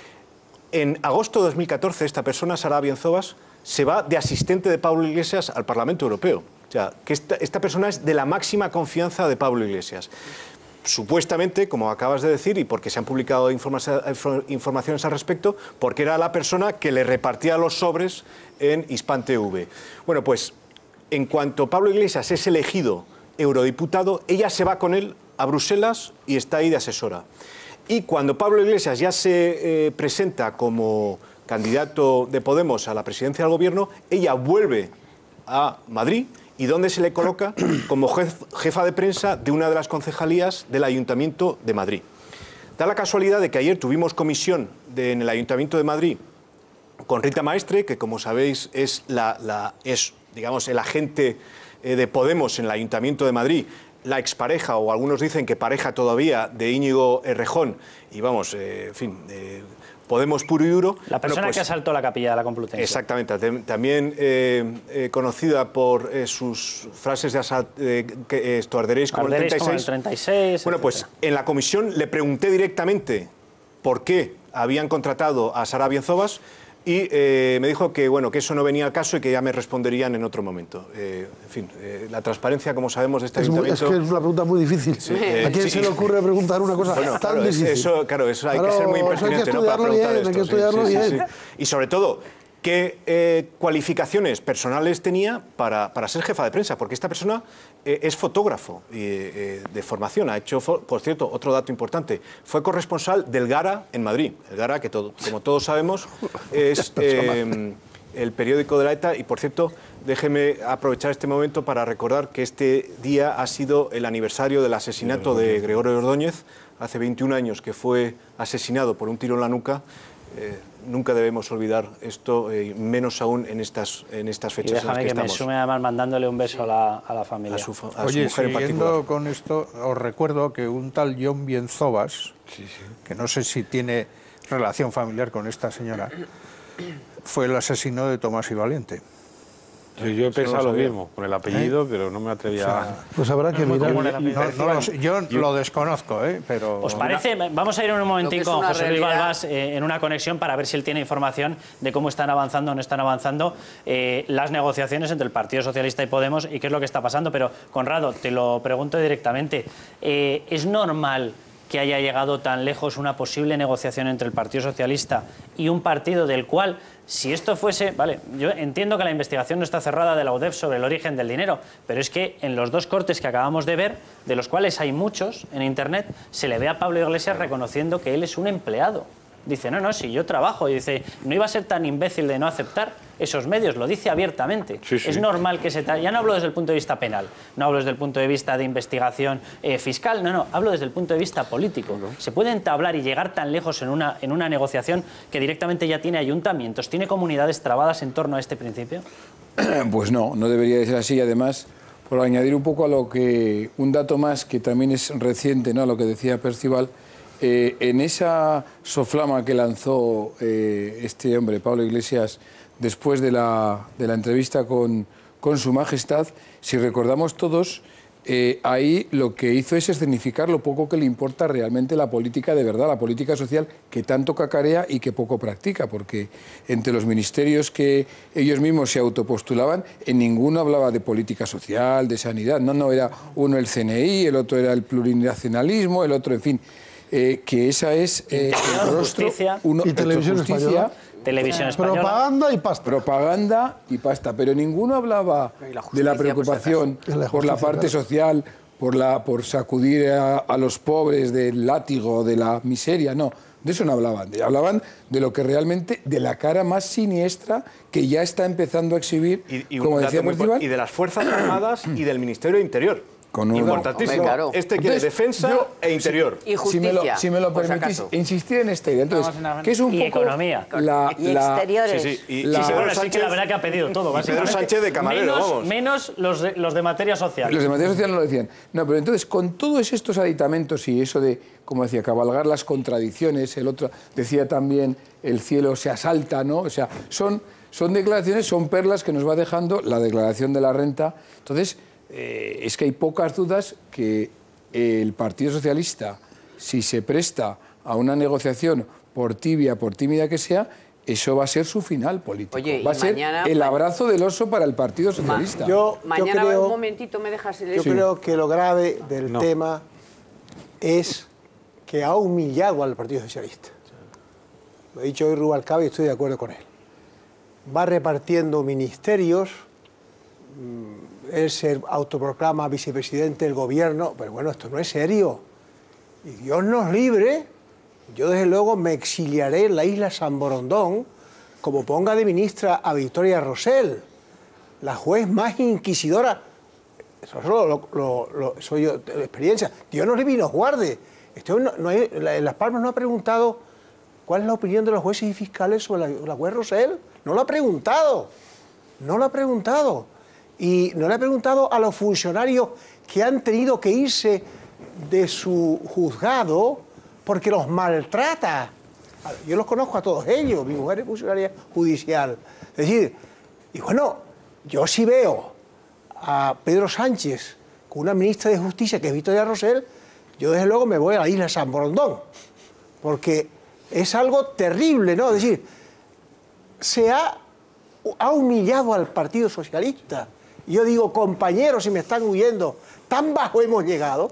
en agosto de 2014 esta persona, Sara Bienzobas, se va de asistente de Pablo Iglesias al Parlamento Europeo. O sea, que esta persona es de la máxima confianza de Pablo Iglesias. Supuestamente, como acabas de decir, y porque se han publicado informaciones al respecto, porque era la persona que le repartía los sobres en Hispan TV. Bueno, pues en cuanto Pablo Iglesias es elegido eurodiputado, ella se va con él a Bruselas y está ahí de asesora. Y cuando Pablo Iglesias ya se presenta como candidato de Podemos a la presidencia del gobierno, ella vuelve a Madrid. ¿Y dónde se le coloca? Como jefa de prensa de una de las concejalías del Ayuntamiento de Madrid. Da la casualidad de que ayer tuvimos comisión en el Ayuntamiento de Madrid con Rita Maestre, que como sabéis es digamos, el agente de Podemos en el Ayuntamiento de Madrid, la expareja, o algunos dicen que pareja todavía, de Íñigo Errejón, y vamos, en fin, Podemos puro y duro. La persona que asaltó la capilla de la Complutense. Exactamente, también conocida por sus frases de asalto, esto arderéis como el 36. Bueno, pues en la comisión le pregunté directamente por qué habían contratado a Sara Bienzobas y me dijo que, bueno, que eso no venía al caso y que ya me responderían en otro momento. En fin, la transparencia, como sabemos, de este ayuntamiento... Es que es una pregunta muy difícil. Sí. ¿A quién se le ocurre preguntar una cosa tan difícil? Eso hay que ser muy impertinente, ¿no?, para preguntar esto. Hay que estudiarlo bien. Y sobre todo, ¿qué cualificaciones personales tenía para ser jefa de prensa? Porque esta persona es fotógrafo de formación. Ha hecho, por cierto, otro dato importante, fue corresponsal del Gara en Madrid. El Gara, que como todos sabemos, es el periódico de la ETA. Y, por cierto, déjeme aprovechar este momento para recordar que este día ha sido el aniversario del asesinato de Gregorio Ordóñez, hace 21 años que fue asesinado por un tiro en la nuca. Nunca debemos olvidar esto, menos aún en estas fechas. Y déjame que me sume además mandándole un beso a la familia. Oye, siguiendo con esto, os recuerdo que un tal John Bienzobas, que no sé si tiene relación familiar con esta señora, fue el asesino de Tomás y Valiente. Yo he pensado lo mismo, por el apellido, pero no me atrevía a... Pues habrá que mirar. Yo lo desconozco, pero... ¿Os parece? Vamos a ir en un momentico con José Luis Balbás en una conexión para ver si él tiene información de cómo están avanzando o no están avanzando las negociaciones entre el Partido Socialista y Podemos y qué es lo que está pasando. Pero, Conrado, te lo pregunto directamente. ¿Es normal que haya llegado tan lejos una posible negociación entre el Partido Socialista y un partido del cual, si esto fuese... Vale, yo entiendo que la investigación no está cerrada de la UDEF sobre el origen del dinero, pero es que en los dos cortes que acabamos de ver, de los cuales hay muchos en Internet, se le ve a Pablo Iglesias reconociendo que él es un empleado. Dice, no, si yo trabajo. Y dice, no iba a ser tan imbécil de no aceptar esos medios, lo dice abiertamente. Es normal que ya no hablo desde el punto de vista penal, no hablo desde el punto de vista de investigación fiscal, no, hablo desde el punto de vista político. ¿Se puede entablar y llegar tan lejos en una negociación que directamente ya tiene ayuntamientos, tiene comunidades trabadas en torno a este principio? Pues no debería de ser así. Además, por añadir un poco a lo que, un dato más que también es reciente, ¿no?, a lo que decía Percival, en esa soflama que lanzó este hombre, Pablo Iglesias, después de la entrevista con Su Majestad, si recordamos todos, ahí lo que hizo es escenificar lo poco que le importa realmente la política de verdad, la política social que tanto cacarea y que poco practica, porque entre los ministerios que ellos mismos se autopostulaban, en ninguno hablaba de política social, de sanidad, no, era uno el CNI, el otro era el plurinacionalismo, el otro, en fin, que esa es el rostro, y Televisión Española. Televisión Española. Propaganda y pasta. Propaganda y pasta, pero ninguno hablaba de la preocupación por la parte social, por sacudir a los pobres del látigo, de la miseria, no. De eso no hablaban. Hablaban de lo que realmente, de la cara más siniestra que ya está empezando a exhibir, como decía Percival. Y de las Fuerzas Armadas y del Ministerio de Interior. Importantísimo. Claro. Este quiere defensa e interior. Y justicia. Si me lo permitís, insistir en esta idea. Entonces, ¿qué es un poco economía. Y exteriores. Sí, que la verdad que ha pedido todo, básicamente. Pedro Sánchez de camarero, vamos. Menos los de materia social. Los de materia social no lo decían. No, pero entonces, con todos estos aditamentos y eso de, como decía, cabalgar las contradicciones, el otro decía también, el cielo se asalta, ¿no? O sea, son declaraciones, son perlas que nos va dejando la declaración de la renta. Entonces, es que hay pocas dudas que el Partido Socialista, si se presta a una negociación por tibia, por tímida que sea, eso va a ser su final político. Oye, va a ser el abrazo del oso para el Partido Socialista. Mañana, creo, un momentito, me dejas el... Yo creo que lo grave del tema es que ha humillado al Partido Socialista. Lo ha dicho hoy Rubalcaba y estoy de acuerdo con él. Va repartiendo ministerios, él se autoproclama vicepresidente del gobierno, pero bueno, esto no es serio. Y Dios nos libre, yo desde luego me exiliaré en la isla San Borondón, como ponga de ministra a Victoria Rosell, la juez más inquisidora. Eso soy yo, de experiencia. Dios nos libre y nos guarde. En Las Palmas no ha preguntado cuál es la opinión de los jueces y fiscales sobre la juez Rosell. No lo ha preguntado. No lo ha preguntado. Y no le ha preguntado a los funcionarios que han tenido que irse de su juzgado porque los maltrata. Yo los conozco a todos ellos, mi mujer es funcionaria judicial. Es decir, y bueno, yo sí veo a Pedro Sánchez con una ministra de Justicia que es Victoria Rosell, yo desde luego me voy a la isla San Borondón, porque es algo terrible, ¿no? Es decir, se ha humillado al Partido Socialista. Yo digo, compañeros, si me están huyendo, tan bajo hemos llegado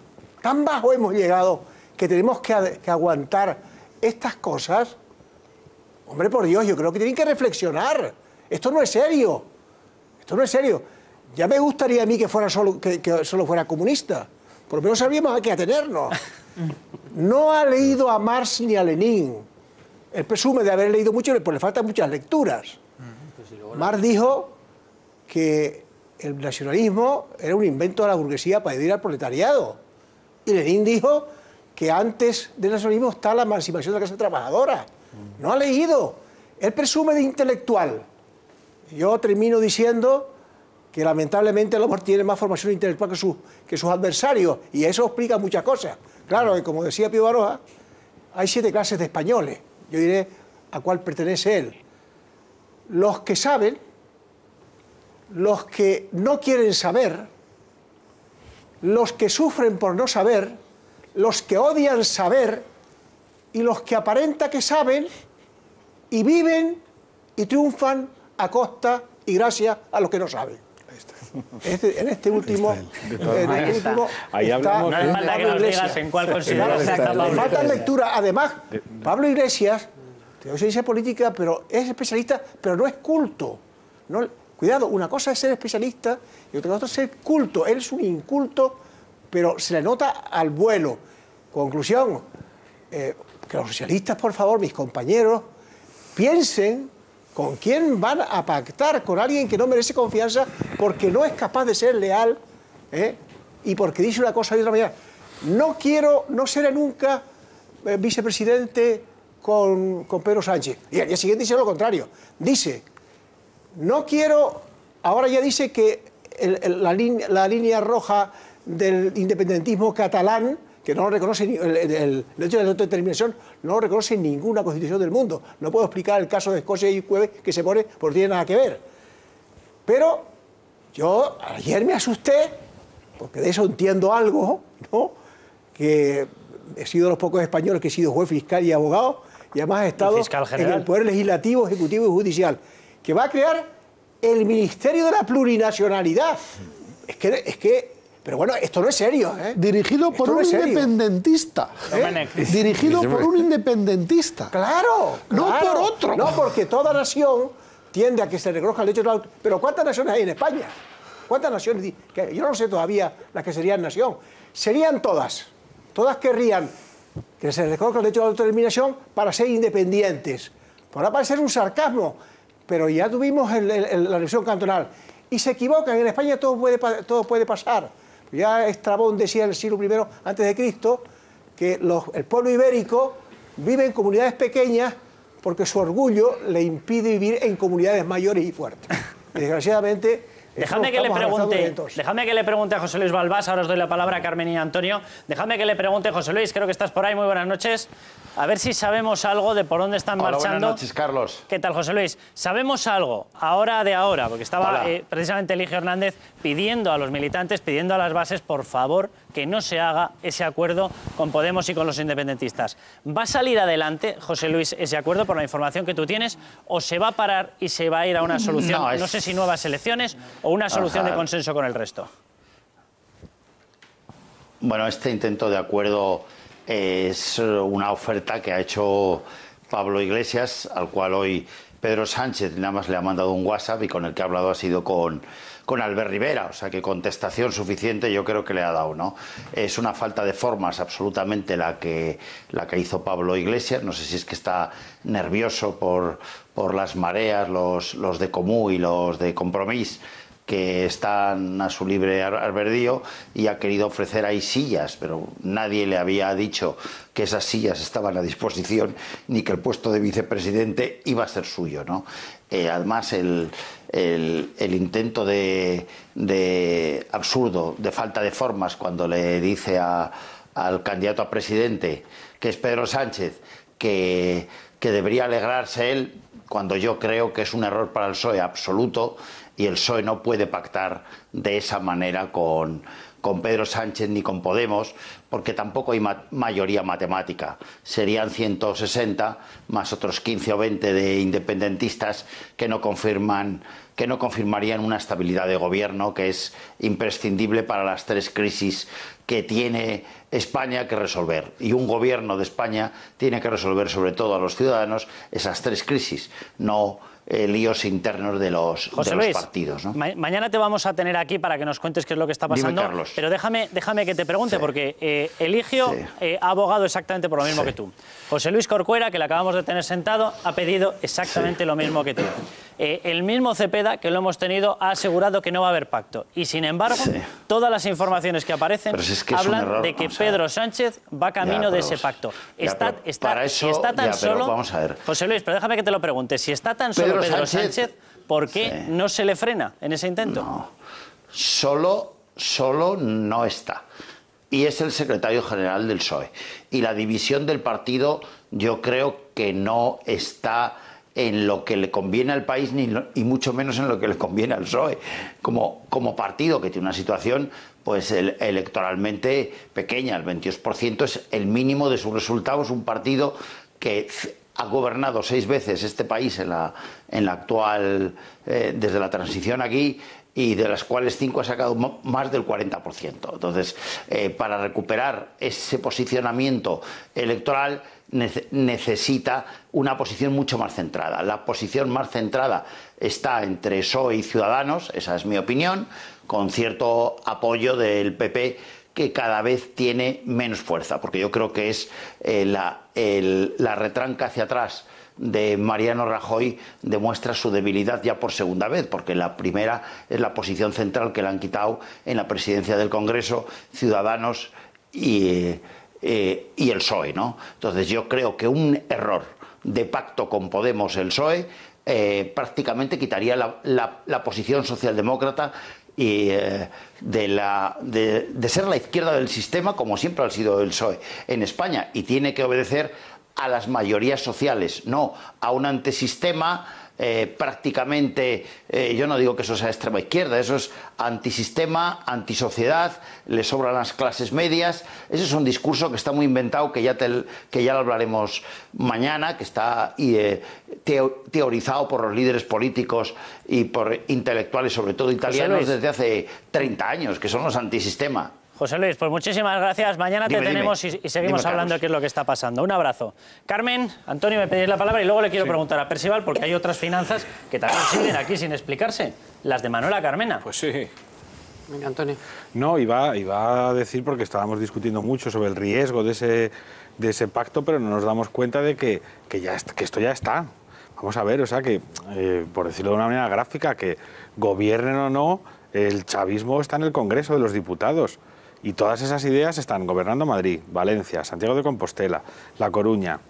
que tenemos que aguantar estas cosas. Hombre, por Dios, yo creo que tienen que reflexionar. Esto no es serio. Esto no es serio. Ya me gustaría a mí que solo fuera comunista. Por lo menos sabríamos a qué atenernos. No ha leído a Marx ni a Lenin. Él presume de haber leído mucho, pero le faltan muchas lecturas. Marx dijo que el nacionalismo era un invento de la burguesía para dividir al proletariado. Y Lenin dijo que antes del nacionalismo está la emancipación de la clase trabajadora. No ha leído. Él presume de intelectual. Yo termino diciendo que lamentablemente el hombre tiene más formación intelectual que sus adversarios, y eso explica muchas cosas. Claro, que como decía Pío Baroja, hay 7 clases de españoles. Yo diré a cuál pertenece él. Los que saben, los que no quieren saber, los que sufren por no saber, los que odian saber y los que aparenta que saben y viven y triunfan a costa y gracias a los que no saben. En este último ahí hablamos. No hace falta que nos digas en cuál consideras que está Pablo. Falta lectura. Además, Pablo Iglesias, se dice política, pero es especialista, pero no es culto. No, cuidado, una cosa es ser especialista y otra cosa es ser culto. Él es un inculto, pero se le nota al vuelo. Conclusión, que los socialistas, por favor, mis compañeros, piensen ¿Con quién van a pactar? Con alguien que no merece confianza porque no es capaz de ser leal, y porque dice una cosa y otra manera. No seré nunca vicepresidente con Pedro Sánchez. Y al día siguiente dice lo contrario. Dice, no quiero... Ahora ya dice que la línea roja del independentismo catalán, que no lo reconoce el derecho de la autodeterminación, no lo reconoce ninguna constitución del mundo. No puedo explicar el caso de Escocia y Quebec que se pone porque no tiene nada que ver. Pero yo ayer me asusté, porque de eso entiendo algo, ¿no? Que he sido de los pocos españoles que he sido juez, fiscal y abogado, y además he estado en el Poder Legislativo, Ejecutivo y Judicial, que va a crear el Ministerio de la Plurinacionalidad. Pero bueno, esto no es serio, ¿eh? Dirigido por un independentista. Dirigido por un independentista. Claro, no por otro. No, porque toda nación tiende a que se reconozca el derecho de la autonomía. Pero ¿cuántas naciones hay en España? ¿Cuántas naciones? Yo no sé todavía las que serían nación. Serían todas. Todas querrían que se reconozca el derecho de la autodeterminación para ser independientes. Podrá parecer un sarcasmo, pero ya tuvimos la elección cantonal. Y se equivocan. En España todo puede pasar. Ya Estrabón decía en el siglo I a.C. que el pueblo ibérico vive en comunidades pequeñas porque su orgullo le impide vivir en comunidades mayores y fuertes. Desgraciadamente... Déjame que le pregunte a José Luis Balbás, ahora os doy la palabra a Carmen y Antonio. Déjame que le pregunte, José Luis, creo que estás por ahí, muy buenas noches. A ver si sabemos algo de por dónde están marchando. Buenas noches, Carlos. ¿Qué tal, José Luis? ¿Sabemos algo ahora de ahora? Porque estaba precisamente Eligio Hernández pidiendo a los militantes, pidiendo a las bases, por favor, que no se haga ese acuerdo con Podemos y con los independentistas. ¿Va a salir adelante, José Luis, ese acuerdo por la información que tú tienes, o se va a parar y se va a ir a una solución, no sé si nuevas elecciones o una solución de consenso con el resto? Bueno, este intento de acuerdo es una oferta que ha hecho Pablo Iglesias, al cual hoy Pedro Sánchez nada más le ha mandado un WhatsApp y con el que ha hablado ha sido con Albert Rivera, o sea que contestación suficiente yo creo que le ha dado, ¿no? Es una falta de formas absolutamente la que hizo Pablo Iglesias. No sé si es que está nervioso por las mareas, los de Comú y los de Compromís, que están a su libre albedrío, y ha querido ofrecer ahí sillas, pero nadie le había dicho que esas sillas estaban a disposición ni que el puesto de vicepresidente iba a ser suyo, ¿no? Además, el intento de absurdo, de falta de formas, cuando le dice al candidato a presidente, que es Pedro Sánchez, que debería alegrarse él, cuando yo creo que es un error para el PSOE absoluto, y el PSOE no puede pactar de esa manera con Pedro Sánchez ni con Podemos, porque tampoco hay mayoría matemática. Serían 160 más otros 15 o 20 de independentistas que no confirmarían una estabilidad de gobierno que es imprescindible para las tres crisis que tiene España que resolver. Y un gobierno de España tiene que resolver, sobre todo a los ciudadanos, esas tres crisis, no líos internos de los partidos, ¿no? Mañana te vamos a tener aquí para que nos cuentes qué es lo que está pasando. Dime, Carlos. Pero déjame que te pregunte, porque Eligio ha abogado exactamente por lo mismo que tú. José Luis Corcuera, que le acabamos de tener sentado, ha pedido exactamente lo mismo que tú. El mismo Cepeda, que lo hemos tenido, ha asegurado que no va a haber pacto. Y sin embargo, todas las informaciones que aparecen hablan de que Pedro Sánchez va camino de ese pacto. Está tan solo... Vamos a ver. José Luis, pero déjame que te lo pregunte. Si está tan solo Pedro Sánchez, ¿por qué no se le frena en ese intento? No, solo no está. Y es el secretario general del PSOE. Y la división del partido yo creo que no está en lo que le conviene al país y mucho menos en lo que le conviene al PSOE. Como partido que tiene una situación pues electoralmente pequeña, el 22% es el mínimo de sus resultados, un partido que ha gobernado 6 veces este país en la actual, desde la transición aquí, y de las cuales 5 ha sacado más del 40%. Entonces, para recuperar ese posicionamiento electoral necesita una posición mucho más centrada. La posición más centrada está entre PSOE y Ciudadanos, esa es mi opinión, con cierto apoyo del PP, que cada vez tiene menos fuerza, porque yo creo que es la retranca hacia atrás de Mariano Rajoy demuestra su debilidad ya por segunda vez, porque la primera es la posición central que le han quitado en la presidencia del Congreso Ciudadanos y el PSOE, ¿no? Entonces yo creo que un error de pacto con Podemos el PSOE prácticamente quitaría la posición socialdemócrata y de ser la izquierda del sistema, como siempre ha sido el PSOE en España, y tiene que obedecer a las mayorías sociales, no a un antisistema prácticamente, yo no digo que eso sea extrema izquierda, eso es antisistema, antisociedad, le sobran las clases medias. Ese es un discurso que está muy inventado, que ya lo hablaremos mañana, que está teorizado por los líderes políticos y por intelectuales, sobre todo italianos, desde hace 30 años, que son los antisistema. José Luis, pues muchísimas gracias. Mañana te tenemos y seguimos hablando de qué es lo que está pasando. Un abrazo. Carmen, Antonio, me pedís la palabra y luego le quiero preguntar a Percival, porque hay otras finanzas que también siguen aquí sin explicarse. Las de Manuela Carmena. Pues sí. Venga, Antonio. No, iba a decir, porque estábamos discutiendo mucho sobre el riesgo de ese pacto, pero no nos damos cuenta de que esto ya está. Vamos a ver, o sea, que, por decirlo de una manera gráfica, que gobiernen o no, el chavismo está en el Congreso de los Diputados. Y todas esas ideas están gobernando Madrid, Valencia, Santiago de Compostela, La Coruña.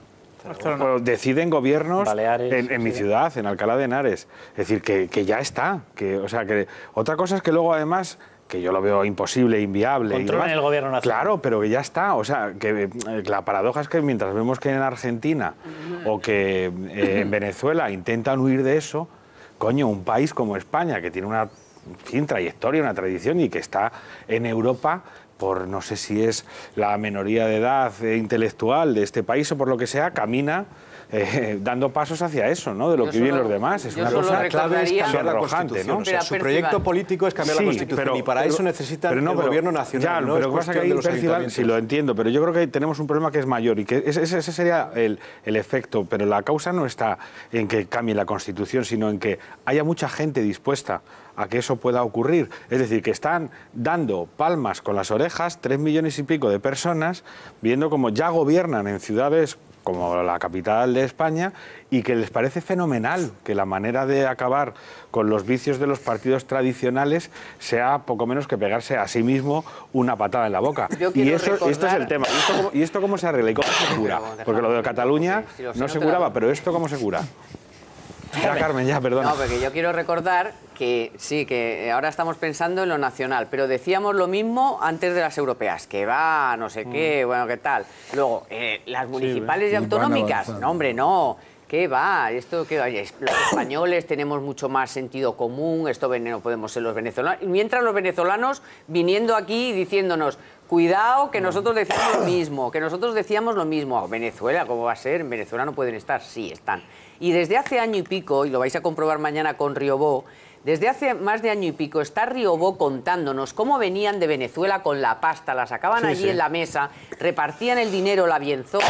Deciden gobiernos en mi ciudad, en Alcalá de Henares. Es decir, que ya está. Otra cosa es que luego, además, que yo lo veo imposible, inviable. Controlan el gobierno nacional. Claro, pero que ya está. O sea, que la paradoja es que mientras vemos que en Argentina o que en Venezuela intentan huir de eso, coño, un país como España, que tiene una trayectoria, una tradición y que está en Europa por, no sé si es la minoría de edad intelectual de este país o por lo que sea, camina dando pasos hacia eso, ¿no? De lo que viven los demás. Es una cosa clave, es cambiar la sonrojante, Constitución. ¿no? O sea, su proyecto político es cambiar la Constitución y para eso necesitan el gobierno nacional. Ya, pero pasa que ahí, Percival, sí lo entiendo, pero yo creo que tenemos un problema que es mayor y que ese sería el efecto, pero la causa no está en que cambie la Constitución, sino en que haya mucha gente dispuesta a que eso pueda ocurrir. Es decir, que están dando palmas con las orejas 3 millones y pico de personas, viendo cómo ya gobiernan en ciudades como la capital de España, y que les parece fenomenal que la manera de acabar con los vicios de los partidos tradicionales sea poco menos que pegarse a sí mismo una patada en la boca. Y esto es el tema. ¿Y esto cómo se arregla y cómo se cura? Porque lo de Cataluña no se curaba, pero ¿esto cómo se cura? Ya, Carmen, ya, perdona. No, porque yo quiero recordar que sí, que ahora estamos pensando en lo nacional, pero decíamos lo mismo antes de las europeas, que va, no sé qué, bueno, qué tal. Luego, las municipales y autonómicas, no, hombre, no. ¿Qué va? Esto que los españoles tenemos mucho más sentido común, esto no podemos ser los venezolanos. Mientras los venezolanos viniendo aquí y diciéndonos, cuidado, que nosotros decíamos lo mismo, que nosotros decíamos lo mismo. Venezuela, ¿cómo va a ser? En Venezuela no pueden estar, sí, están. Y desde hace año y pico, y lo vais a comprobar mañana con Riobó, desde hace más de año y pico está Riobó contándonos cómo venían de Venezuela con la pasta, la sacaban allí en la mesa, repartían el dinero, la bienzona,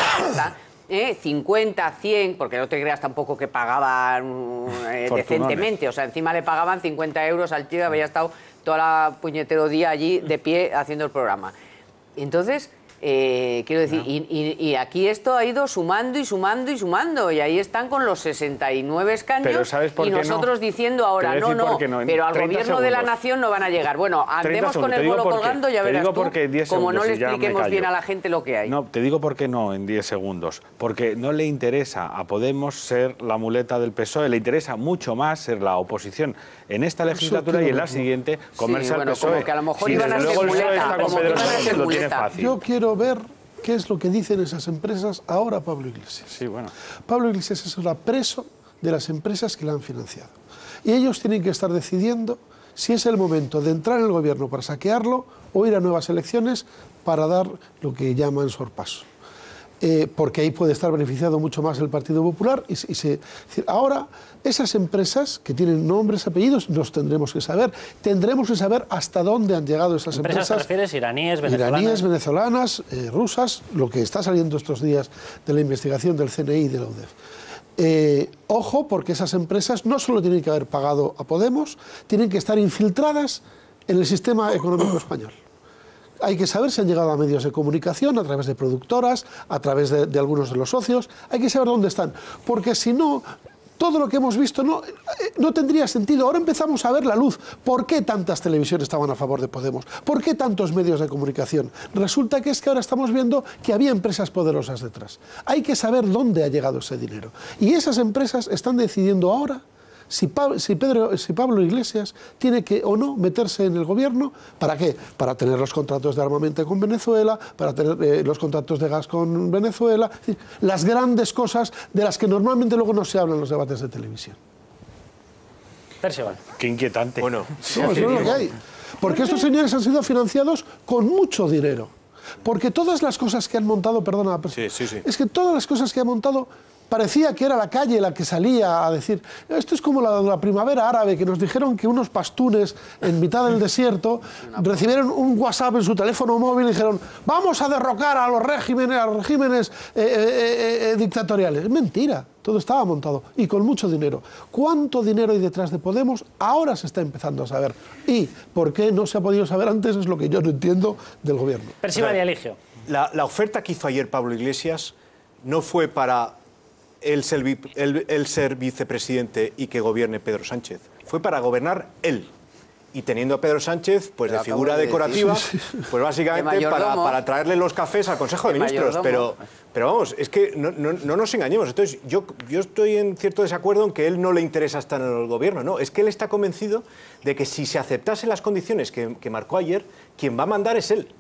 50, 100, porque no te creas tampoco que pagaban decentemente, o sea, encima le pagaban 50 euros al tío que había estado todo el puñetero día allí de pie haciendo el programa. Entonces, quiero decir, y aquí esto ha ido sumando y sumando y sumando, y ahí están con los 69 escaños, y nosotros diciendo ahora, no, pero al gobierno de la nación no van a llegar. Bueno, andemos con el bolo colgando, ya verás tú, como no le expliquemos bien a la gente lo que hay. No, te digo por qué no en 10 segundos. Porque no le interesa a Podemos ser la muleta del PSOE, le interesa mucho más ser la oposición en esta legislatura y en la siguiente comerse al PSOE. Como que a lo mejor iban a ser muleta, Yo quiero ver qué es lo que dicen esas empresas ahora Pablo Iglesias. Sí, bueno. Pablo Iglesias es ahora preso de las empresas que le han financiado. Y ellos tienen que estar decidiendo si es el momento de entrar en el gobierno para saquearlo o ir a nuevas elecciones para dar lo que llaman sorpaso. Porque ahí puede estar beneficiado mucho más el Partido Popular. Ahora, esas empresas que tienen nombres, apellidos, los tendremos que saber. Tendremos que saber hasta dónde han llegado esas empresas. ¿Te refieres iraníes, venezolanas? Iraníes, venezolanas, rusas, lo que está saliendo estos días de la investigación del CNI y de la UDEF. Ojo, porque esas empresas no solo tienen que haber pagado a Podemos, tienen que estar infiltradas en el sistema económico español. Hay que saber si han llegado a medios de comunicación, a través de productoras, a través de algunos de los socios. Hay que saber dónde están, porque si no, todo lo que hemos visto no tendría sentido. Ahora empezamos a ver la luz. ¿Por qué tantas televisiones estaban a favor de Podemos? ¿Por qué tantos medios de comunicación? Resulta que es que ahora estamos viendo que había empresas poderosas detrás. Hay que saber dónde ha llegado ese dinero. Y esas empresas están decidiendo ahora si Pablo Iglesias tiene que o no meterse en el gobierno. ¿Para qué? Para tener los contratos de armamento con Venezuela, para tener los contratos de gas con Venezuela, es decir, las grandes cosas de las que normalmente luego no se habla en los debates de televisión. Percival. Qué inquietante. Bueno, eso es lo que hay. Porque estos señores han sido financiados con mucho dinero. Porque todas las cosas que han montado, perdona, es que todas las cosas que han montado parecía que era la calle la que salía a decir, esto es como la primavera árabe, que nos dijeron que unos pastunes en mitad del desierto recibieron un WhatsApp en su teléfono móvil y dijeron, vamos a derrocar a los regímenes dictatoriales. Es mentira, todo estaba montado y con mucho dinero. ¿Cuánto dinero hay detrás de Podemos? Ahora se está empezando a saber. ¿Y por qué no se ha podido saber antes? Es lo que yo no entiendo del gobierno. Percival y Eligio. La oferta que hizo ayer Pablo Iglesias no fue para él ser vicepresidente y que gobierne Pedro Sánchez. Fue para gobernar él. Y teniendo a Pedro Sánchez, pues de figura decorativa, pues básicamente para traerle los cafés al Consejo de Ministros. Pero vamos, es que no nos engañemos. Entonces, yo estoy en cierto desacuerdo en que él no le interesa estar en el gobierno. No, es que él está convencido de que si se aceptasen las condiciones que marcó ayer, quien va a mandar es él.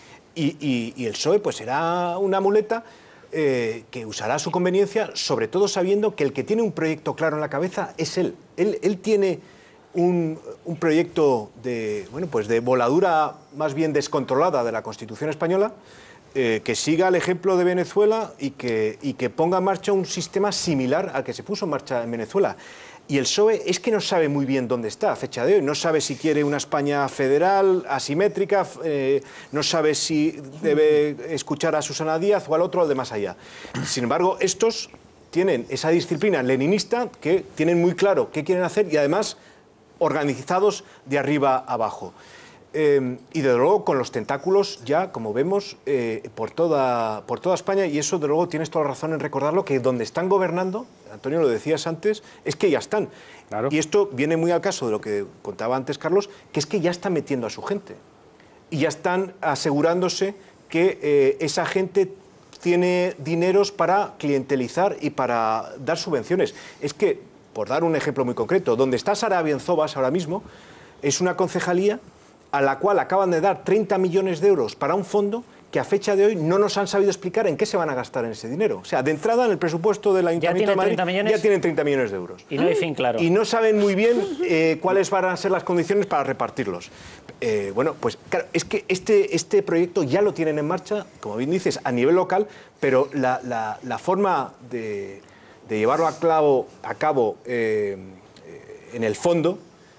Y el PSOE pues será una muleta que usará a su conveniencia, sobre todo sabiendo que el que tiene un proyecto claro en la cabeza es él. Él tiene un proyecto de voladura más bien descontrolada de la Constitución española, que siga el ejemplo de Venezuela y que ponga en marcha un sistema similar al que se puso en marcha en Venezuela. Y el PSOE es que no sabe muy bien dónde está a fecha de hoy. No sabe si quiere una España federal, asimétrica, no sabe si debe escuchar a Susana Díaz o al otro, al de más allá. Sin embargo, estos tienen esa disciplina leninista, que tienen muy claro qué quieren hacer y además organizados de arriba a abajo. Y desde luego con los tentáculos ya, como vemos, por toda España, y eso de luego tienes toda la razón en recordarlo, que donde están gobernando, Antonio, lo decías antes, es que ya están. Claro. Y esto viene muy al caso de lo que contaba antes Carlos, que es que ya están metiendo a su gente. Y ya están asegurándose que esa gente tiene dineros para clientelizar y para dar subvenciones. Es que, por dar un ejemplo muy concreto, donde está Sara Bienzobas ahora mismo, es una concejalía a la cual acaban de dar 30 millones de euros para un fondo que a fecha de hoy no nos han sabido explicar en qué se van a gastar en ese dinero. O sea, de entrada en el presupuesto del Ayuntamiento de Madrid ya tienen 30 millones de euros. Y no hay fin claro. Y no saben muy bien cuáles van a ser las condiciones para repartirlos. Bueno, pues claro, es que este proyecto ya lo tienen en marcha, como bien dices, a nivel local, pero la forma de llevarlo a cabo en el fondo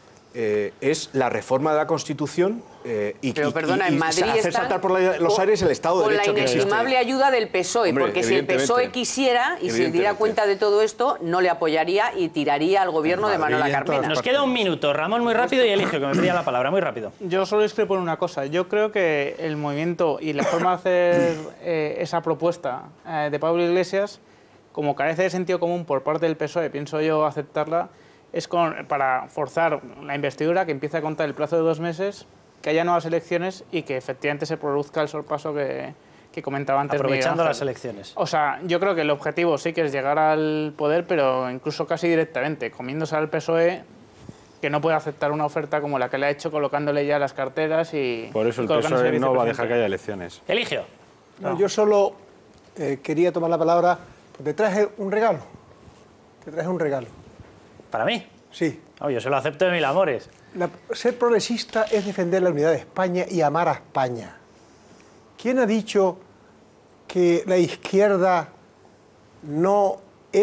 es la reforma de la Constitución pero perdona, en Madrid hacer saltar por los aires el Estado de Derecho que existe. Con la inestimable ayuda del PSOE, hombre, porque si el PSOE quisiera y se diera cuenta de todo esto, no le apoyaría y tiraría al gobierno de Manuela Carmena. Nos queda un minuto, Ramón, muy rápido, y Eligio, que me pedía la palabra, muy rápido. Yo solo discrepo en una cosa. Yo creo que el movimiento y la forma de hacer esa propuesta de Pablo Iglesias, como carece de sentido común por parte del PSOE, pienso yo aceptarla, es para forzar la investidura, que empiece a contar el plazo de 2 meses, que haya nuevas elecciones y que efectivamente se produzca el sorpaso que comentaba antes. Aprovechando las elecciones. O sea, yo creo que el objetivo sí que es llegar al poder, pero incluso casi directamente, comiéndose al PSOE, que no puede aceptar una oferta como la que le ha hecho, colocándole ya las carteras y... Por eso el PSOE no va a dejar que haya elecciones. Eligio. No, yo solo quería tomar la palabra, porque te traje un regalo. Te traje un regalo. ¿Para mí? Sí. Oh, yo se lo acepto de mil amores. Ser progresista es defender la unidad de España y amar a España. ¿Quién ha dicho que la izquierda no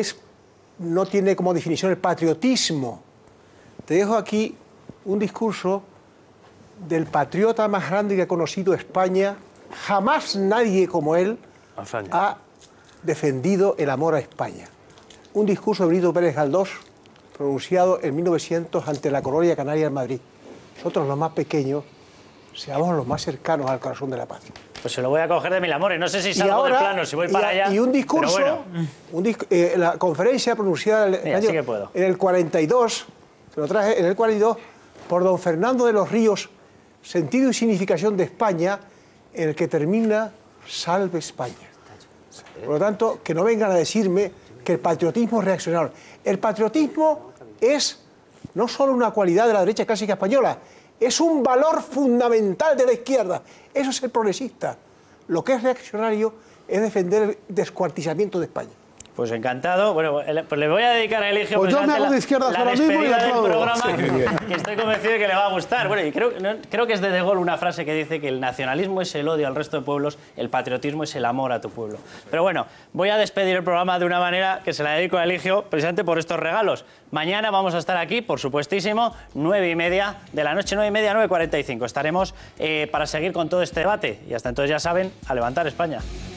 tiene como definición el patriotismo? Te dejo aquí un discurso del patriota más grande que ha conocido España. Jamás nadie como él ha defendido el amor a España. Un discurso de Benito Pérez Galdós, pronunciado en 1900 ante la colonia canaria en Madrid. Nosotros, los más pequeños, seamos los más cercanos al corazón de la patria. Pues se lo voy a coger de mil amores. No sé si salgo del plano, si voy para allá. Y un discurso, la conferencia pronunciada en el 42, que lo traje en el 42, por don Fernando de los Ríos, Sentido y significación de España, en el que termina Salve España. Por lo tanto, que no vengan a decirme que el patriotismo es reaccionario. El patriotismo es no solo una cualidad de la derecha clásica española, es un valor fundamental de la izquierda. Eso es el progresista. Lo que es reaccionario es defender el descuartizamiento de España. Pues encantado. Bueno, pues le voy a dedicar a Eligio pues yo me hago de izquierdas ahora mismo y del programa, y estoy convencido de que le va a gustar. Bueno, y creo que es de Gaulle una frase que dice que el nacionalismo es el odio al resto de pueblos, el patriotismo es el amor a tu pueblo. Pero bueno, voy a despedir el programa de una manera que se la dedico a Eligio, precisamente por estos regalos. Mañana vamos a estar aquí, por supuestísimo, 9:30 de la noche, 9:30, 9:45. Estaremos para seguir con todo este debate. Y hasta entonces, ya saben, a levantar España.